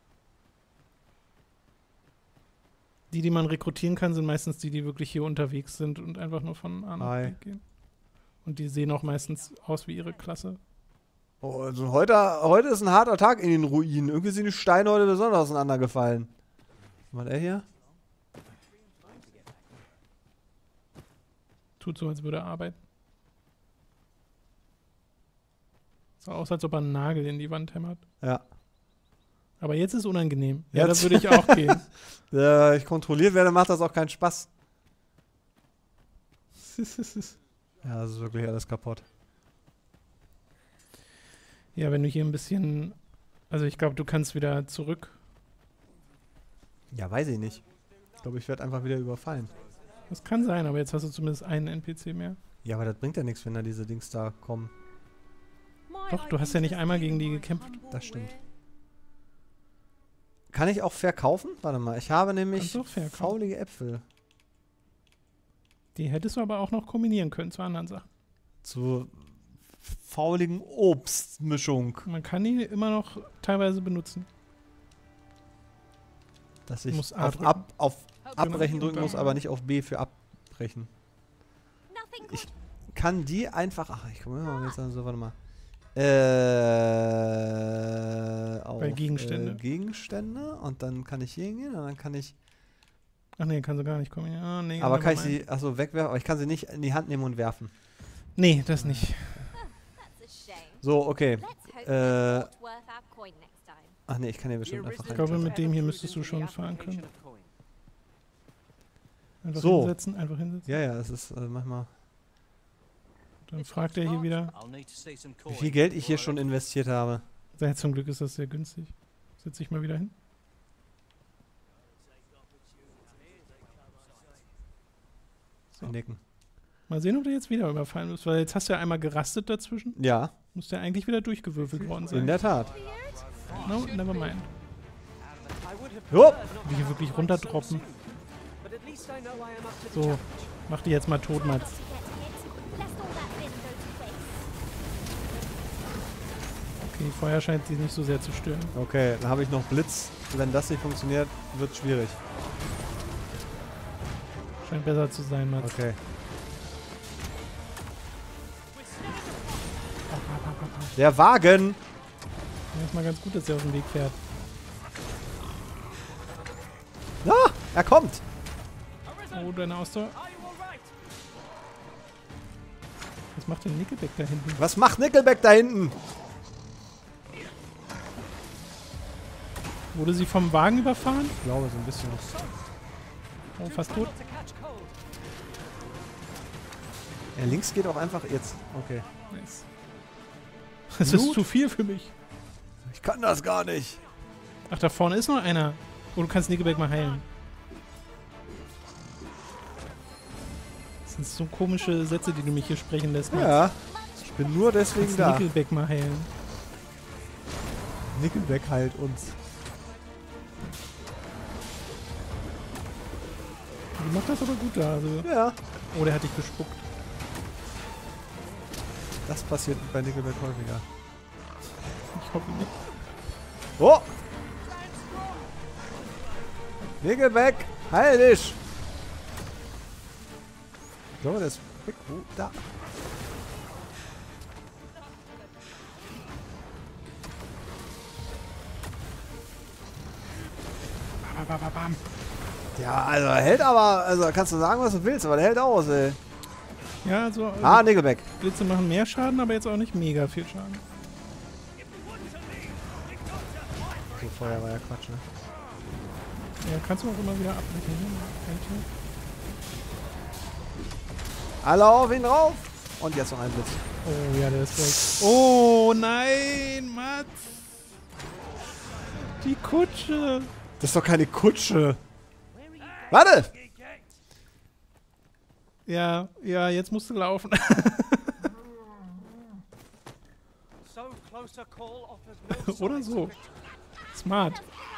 Die man rekrutieren kann, sind meistens die wirklich hier unterwegs sind und einfach nur von A nach B gehen. Und die sehen auch meistens aus wie ihre Klasse. Oh, also heute ist ein harter Tag in den Ruinen. Irgendwie sind die Steine heute besonders auseinandergefallen. Was er hier? Tut so, als würde er arbeiten. Sah aus, als ob er einen Nagel in die Wand hämmert. Ja. Aber jetzt ist es unangenehm. Ja, da würde ich auch gehen. Wenn ich kontrolliert werde, macht das auch keinen Spaß. Ja, das ist wirklich alles kaputt. Ja, wenn du hier ein bisschen... Also ich glaube, du kannst wieder zurück. Ja, weiß ich nicht. Ich glaube, ich werde einfach wieder überfallen. Das kann sein, aber jetzt hast du zumindest einen NPC mehr. Ja, aber das bringt ja nichts, wenn da diese Dings da kommen. Doch, du hast ja nicht einmal gegen die gekämpft. Das stimmt. Kann ich auch verkaufen? Warte mal, ich habe nämlich faulige Äpfel. Die hättest du aber auch noch kombinieren können zu anderen Sachen. Zu fauligen Obstmischung. Man kann die immer noch teilweise benutzen. Dass ich auf Abbrechen drücken muss, aber nicht auf B für abbrechen. Ich kann die einfach... Ach, ich komme mal jetzt so, warte mal. Auf bei Gegenstände. Gegenstände und dann kann ich hier hingehen und dann kann ich Ach nee, kann sie gar nicht kommen. Ja, nee, aber kann ich sie, achso, wegwerfen? Aber ich kann sie nicht in die Hand nehmen und werfen. Nee, das nicht. So, okay. Ach nee, ich kann ja bestimmt einfach Ich glaube, mit dem hier müsstest du schon fahren können. Einfach so. Hinsetzen, einfach hinsetzen. Ja, ja, das ist manchmal... Dann fragt er hier wieder, wie viel Geld ich hier schon investiert habe. Ja, zum Glück ist das sehr günstig. Setz dich mal wieder hin. So. Nicken. Mal sehen, ob du jetzt wieder überfallen wirst, weil jetzt hast du ja einmal gerastet dazwischen. Ja. Muss ja eigentlich wieder durchgewürfelt worden sein. In der Tat. No, never mind. Jo. Wie hier wirklich runterdroppen. So, mach die jetzt mal tot, Mats. Okay, Feuer scheint sie nicht so sehr zu stören. Okay, dann habe ich noch Blitz. Wenn das nicht funktioniert, wird es schwierig. Scheint besser zu sein, Mats. Okay. Der Wagen! Ja, ist mal ganz gut, dass er auf den Weg fährt. Ah, er kommt! Oh, deine Ausdauer. Was macht denn Nickelback da hinten? Was macht Nickelback da hinten? Wurde sie vom Wagen überfahren? Ich glaube, so ein bisschen. Oh, fast tot. Ja, links geht auch einfach jetzt. Okay. Nice. Das ist zu viel für mich. Ich kann das gar nicht. Ach, da vorne ist noch einer. Oh, du kannst Nickelback mal heilen. Das sind so komische Sätze, die du mich hier sprechen lässt. Ja, ich bin nur deswegen da. Nickelback mal heilen. Nickelback heilt uns. Die macht das aber gut da. Also. Ja. Oh, der hat dich bespuckt. Das passiert bei Nickelback häufiger. Ich hoffe nicht. Oh! Nickelback, heil dich! So, der ist weg. Oh, da. Bam. Ja, also er hält aber, also kannst du sagen, was du willst, aber der hält aus, ey. Ja, also Nickelback. Blitze machen mehr Schaden, aber jetzt auch nicht mega viel Schaden. So, Feuer war ja Quatsch, ne? Ja, kannst du auch immer wieder abbrechen. Alle auf ihn rauf! Und jetzt noch ein Blitz. Oh ja, der ist weg. Oh nein, Mats! Die Kutsche! Das ist doch keine Kutsche! Warte! Ja, jetzt musst du laufen. Oder so. Smart.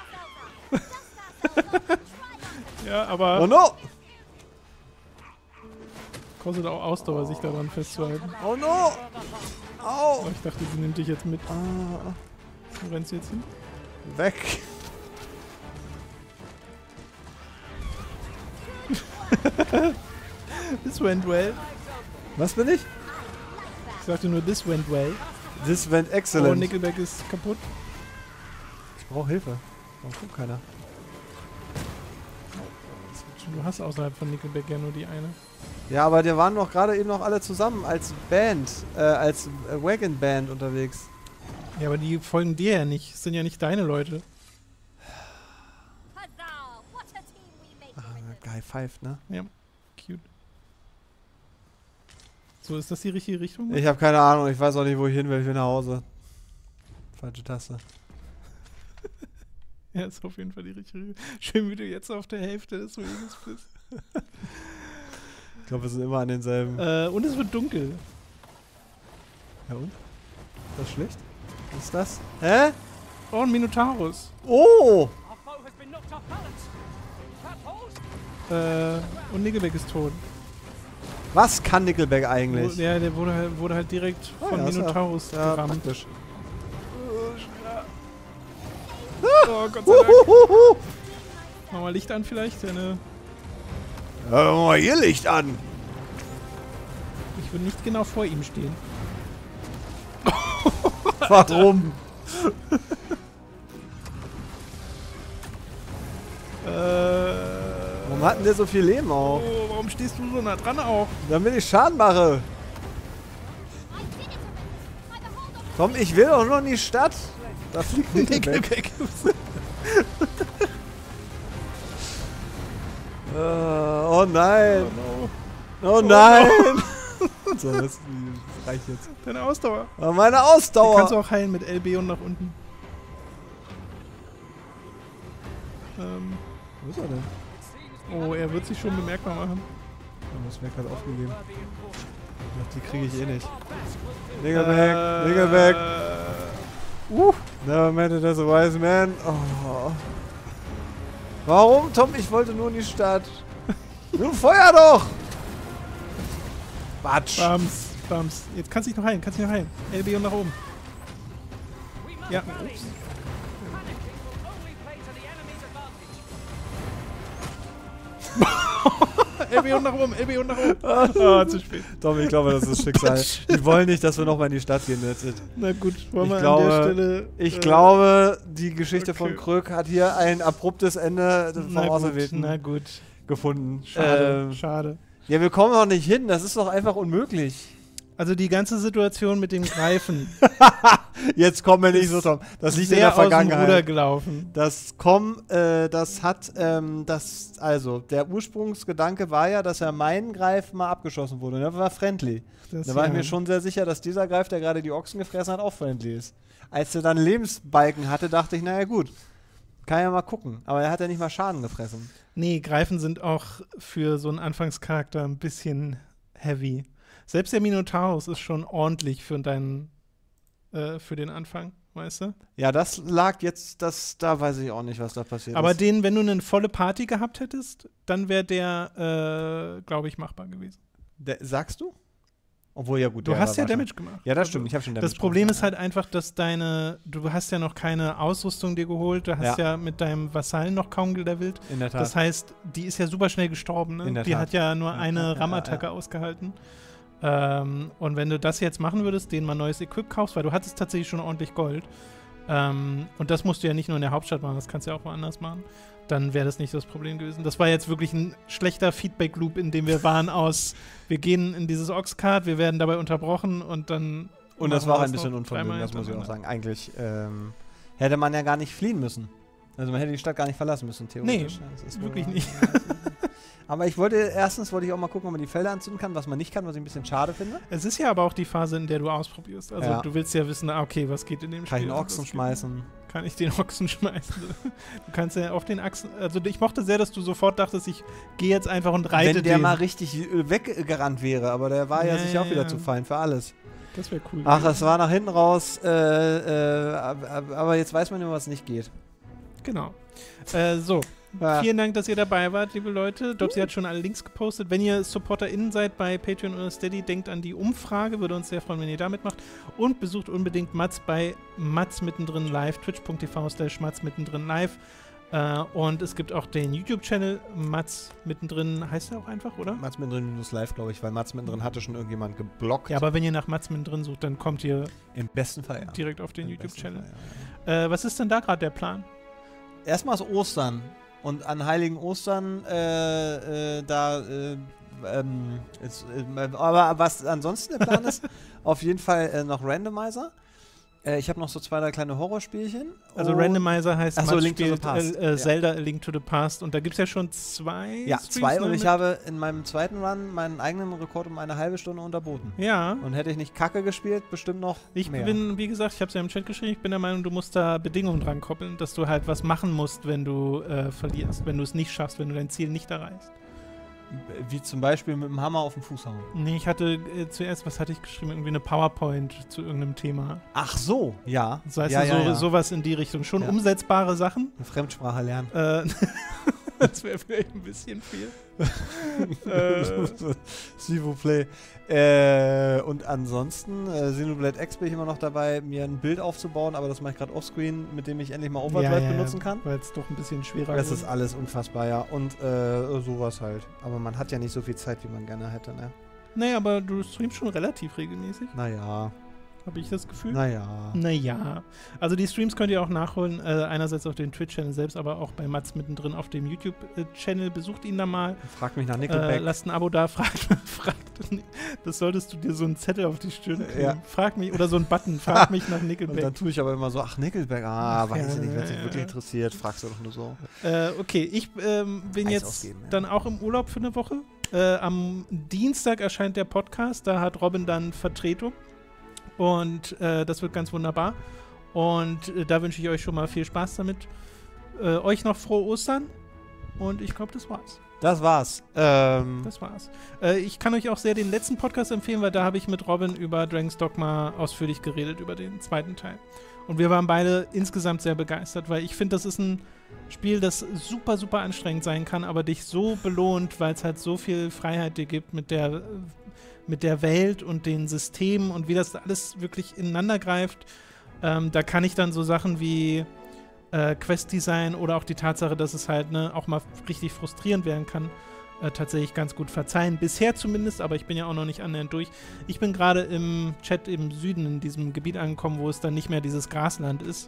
Ja, aber... Oh no! Kostet auch Ausdauer, sich daran festzuhalten. Oh no! Au! Oh, ich dachte, sie nimmt dich jetzt mit. Wo rennst du jetzt hin? Weg! This went well. Was bin ich? Ich sagte nur, this went well. This went excellent. Oh, Nickelback ist kaputt. Ich brauche Hilfe. Warum kommt keiner? Du hast außerhalb von Nickelback ja nur die eine. Ja, aber die waren doch gerade eben noch alle zusammen als Band, als Wagon Band unterwegs. Ja, aber die folgen dir ja nicht. Das sind ja nicht deine Leute. Guy Five, ne? Ja, cute. So, ist das die richtige Richtung? Ich habe keine Ahnung, ich weiß auch nicht, wo ich hin will. Ich will nach Hause. Falsche Taste. Ja, ist auf jeden Fall die richtige Richtung. Schön, wie du jetzt auf der Hälfte des Weges bist. Ich glaube, wir sind immer an denselben. Und es wird dunkel. Ja und? Ist das schlecht? Was ist das? Hä? Oh, ein Minotaurus. Oh! Und Nickelback ist tot. Was kann Nickelback eigentlich? Ja, der wurde halt direkt von Minotaurus gerammt. Praktisch. Oh, Gott sei Dank. Mach mal Licht an vielleicht. Mach mal hier Licht an. Ich würde nicht genau vor ihm stehen. Warum? hat denn der so viel Leben auch? Oh, warum stehst du so nah dran auch? Damit ich Schaden mache. Komm, ich will doch noch in die Stadt. Da fliegt nicht weg. Oh nein. Oh nein. So, das reicht jetzt. Deine Ausdauer. Oh, meine Ausdauer. Die kannst du auch heilen mit LB und nach unten. Wo ist er denn? Oh, er wird sich schon bemerkbar machen. Oh, das wäre gerade aufgegeben. Die kriege ich eh nicht. Digga weg, Digga weg. Never met it as a wise man. Oh. Warum, Tom? Ich wollte nur in die Stadt. Nun feuer doch! Batsch. Bams, Bams. Jetzt kannst du dich noch heilen, LB und nach oben. Ja. Ups. LB und nach oben, LB und nach oben. Oh, zu spät. Tom, ich glaube, das ist Schicksal. Die wollen nicht, dass wir nochmal in die Stadt gehen. Na gut, wollen wir an der Stelle... Ich glaube, die Geschichte von Kröck hat hier ein abruptes Ende vom Auserwählten gefunden. Schade, schade. Ja, wir kommen auch nicht hin. Das ist doch einfach unmöglich. Also die ganze Situation mit dem Greifen. Jetzt kommen wir nicht so, Tom. Das liegt in der Vergangenheit. Aus dem Ruder gelaufen. Also der Ursprungsgedanke war ja, dass mein Greif mal abgeschossen wurde. Und der war friendly. Da war ich mir schon sehr sicher, dass dieser Greif, der gerade die Ochsen gefressen hat, auch friendly ist. Als er dann Lebensbalken hatte, dachte ich, naja gut, kann ja mal gucken. Aber er hat ja nicht mal Schaden gefressen. Nee, Greifen sind auch für so einen Anfangscharakter ein bisschen heavy. Selbst der Minotaurus ist schon ordentlich für den Anfang, weißt du? Ja, das lag jetzt, da weiß ich auch nicht, was da passiert ist. Aber wenn du eine volle Party gehabt hättest, dann wäre der, glaube ich, machbar gewesen. Sagst du? Obwohl, ja gut. Du hast ja Damage gemacht. Ja, das stimmt, ich habe schon Damage gemacht. Das Problem ist halt einfach, dass du hast ja noch keine Ausrüstung dir geholt, du hast ja mit deinem Vasallen noch kaum gelevelt. In der Tat. Das heißt, die ist ja super schnell gestorben, ne? Die hat ja nur eine Rammattacke ausgehalten. Und wenn du das jetzt machen würdest, denen mal neues Equip kaufst, weil du hattest tatsächlich schon ordentlich Gold, und das musst du ja nicht nur in der Hauptstadt machen, das kannst du ja auch woanders machen, dann wäre das nicht das Problem gewesen. Das war jetzt wirklich ein schlechter Feedback-Loop, in dem wir waren wir gehen in dieses Oxcart, wir werden dabei unterbrochen und dann... Und das war auch ein bisschen unvermögend, das muss ich auch sagen. Eigentlich hätte man ja gar nicht fliehen müssen. Also man hätte die Stadt gar nicht verlassen müssen, theoretisch. Nee, das ist wirklich nicht. Aber erstens wollte ich auch mal gucken, ob man die Felder anzünden kann, was man nicht kann, was ich ein bisschen schade finde. Es ist ja aber auch die Phase, in der du ausprobierst. Also du willst ja wissen, okay, was geht in dem Spiel. Kann ich den Ochsen schmeißen? Kann ich den Ochsen schmeißen? Du kannst ja auf den Achsen, also ich mochte sehr, dass du sofort dachtest, ich gehe jetzt einfach und reite den. Wenn der mal richtig weggerannt wäre, aber der war ja sich auch wieder zu fein für alles. Das wäre cool. Ach, es war nach hinten raus, aber jetzt weiß man immer, was nicht geht. Genau. Vielen Dank, dass ihr dabei wart, liebe Leute. Dopsy hat schon alle Links gepostet. Wenn ihr SupporterInnen seid bei Patreon oder Steady, denkt an die Umfrage. Würde uns sehr freuen, wenn ihr da mitmacht. Und besucht unbedingt Mats bei Mats mittendrin live, twitch.tv/Mats mittendrin live. Und es gibt auch den YouTube-Channel Mats mittendrin, heißt der auch einfach, oder? Mats mittendrin live, glaube ich, weil Mats mittendrin hatte schon irgendjemand geblockt. Ja, aber wenn ihr nach Mats mittendrin sucht, dann kommt ihr im besten Fall direkt auf den YouTube-Channel. Was ist denn da gerade der Plan? Erstmal ist Ostern. Und an Heiligen Ostern, aber was ansonsten der Plan ist, auf jeden Fall noch Randomizer. Ich habe noch so 2, 3 kleine Horrorspielchen. Also Randomizer heißt, Mats spielt Zelda A Link to the Past. Und da gibt es ja schon 2 Ja, 2. Und ich habe in meinem zweiten Run meinen eigenen Rekord um eine halbe Stunde unterboten. Ja. Und hätte ich nicht Kacke gespielt, bestimmt noch mehr. Wie gesagt, ich habe es ja im Chat geschrieben, ich bin der Meinung, du musst da Bedingungen dran koppeln, dass du halt was machen musst, wenn du verlierst, wenn du es nicht schaffst, wenn du dein Ziel nicht erreichst. Wie zum Beispiel mit dem Hammer auf den Fuß hauen. Nee, ich hatte zuerst, was hatte ich geschrieben? Irgendwie eine PowerPoint zu irgendeinem Thema. Ach so, ja. Das heißt, sowas in die Richtung. Schon umsetzbare Sachen. Eine Fremdsprache lernen. Das wäre vielleicht ein bisschen viel. S'il vous plaît. Und ansonsten, Xenoblade X bin ich immer noch dabei, mir ein Bild aufzubauen, aber das mache ich gerade offscreen, mit dem ich endlich mal Overdrive benutzen kann. Weil es doch ein bisschen schwerer ist. Das ist alles unfassbar, ja. Und sowas halt. Aber man hat ja nicht so viel Zeit, wie man gerne hätte, ne? Naja, aber du streamst schon relativ regelmäßig. Naja. habe ich das Gefühl. Naja. Also die Streams könnt ihr auch nachholen, einerseits auf dem Twitch-Channel selbst, aber auch bei Mats mittendrin auf dem YouTube-Channel. Besucht ihn da mal. Fragt mich nach Nickelback. Lasst ein Abo da. Das solltest du dir so einen Zettel auf die Stirn kriegen. Ja. Frag mich, oder so einen Button, frag mich nach Nickelback. Und dann tue ich aber immer so, ach, Nickelback, weiß ich nicht, wenn es dich wirklich interessiert, fragst du doch nur so. Okay, ich bin jetzt dann auch im Urlaub für eine Woche. Am Dienstag erscheint der Podcast, da hat Robin dann Vertretung. Und das wird ganz wunderbar. Und da wünsche ich euch schon mal viel Spaß damit. Euch noch frohe Ostern. Und ich glaube, das war's. Das war's. Das war's. Ich kann euch auch sehr den letzten Podcast empfehlen, weil da habe ich mit Robin über Dragon's Dogma ausführlich geredet, über den zweiten Teil. Und wir waren beide insgesamt sehr begeistert, weil ich finde, das ist ein Spiel, das super, super anstrengend sein kann, aber dich so belohnt, weil es halt so viel Freiheit dir gibt mit der Welt und den Systemen und wie das alles wirklich ineinander greift. Da kann ich dann so Sachen wie Quest-Design oder auch die Tatsache, dass es halt auch mal richtig frustrierend werden kann, tatsächlich ganz gut verzeihen. Bisher zumindest, aber ich bin ja auch noch nicht annähernd durch. Ich bin gerade im Chat im Süden in diesem Gebiet angekommen, wo es dann nicht mehr dieses Grasland ist.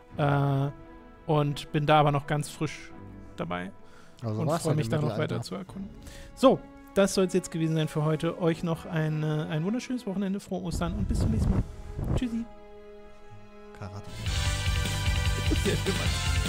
Und bin da aber noch ganz frisch dabei. Also und freue mich da noch weiter zu erkunden. So, das soll es jetzt gewesen sein für heute. Euch noch ein wunderschönes Wochenende, frohe Ostern und bis zum nächsten Mal. Tschüssi. Karate. Ja, immer.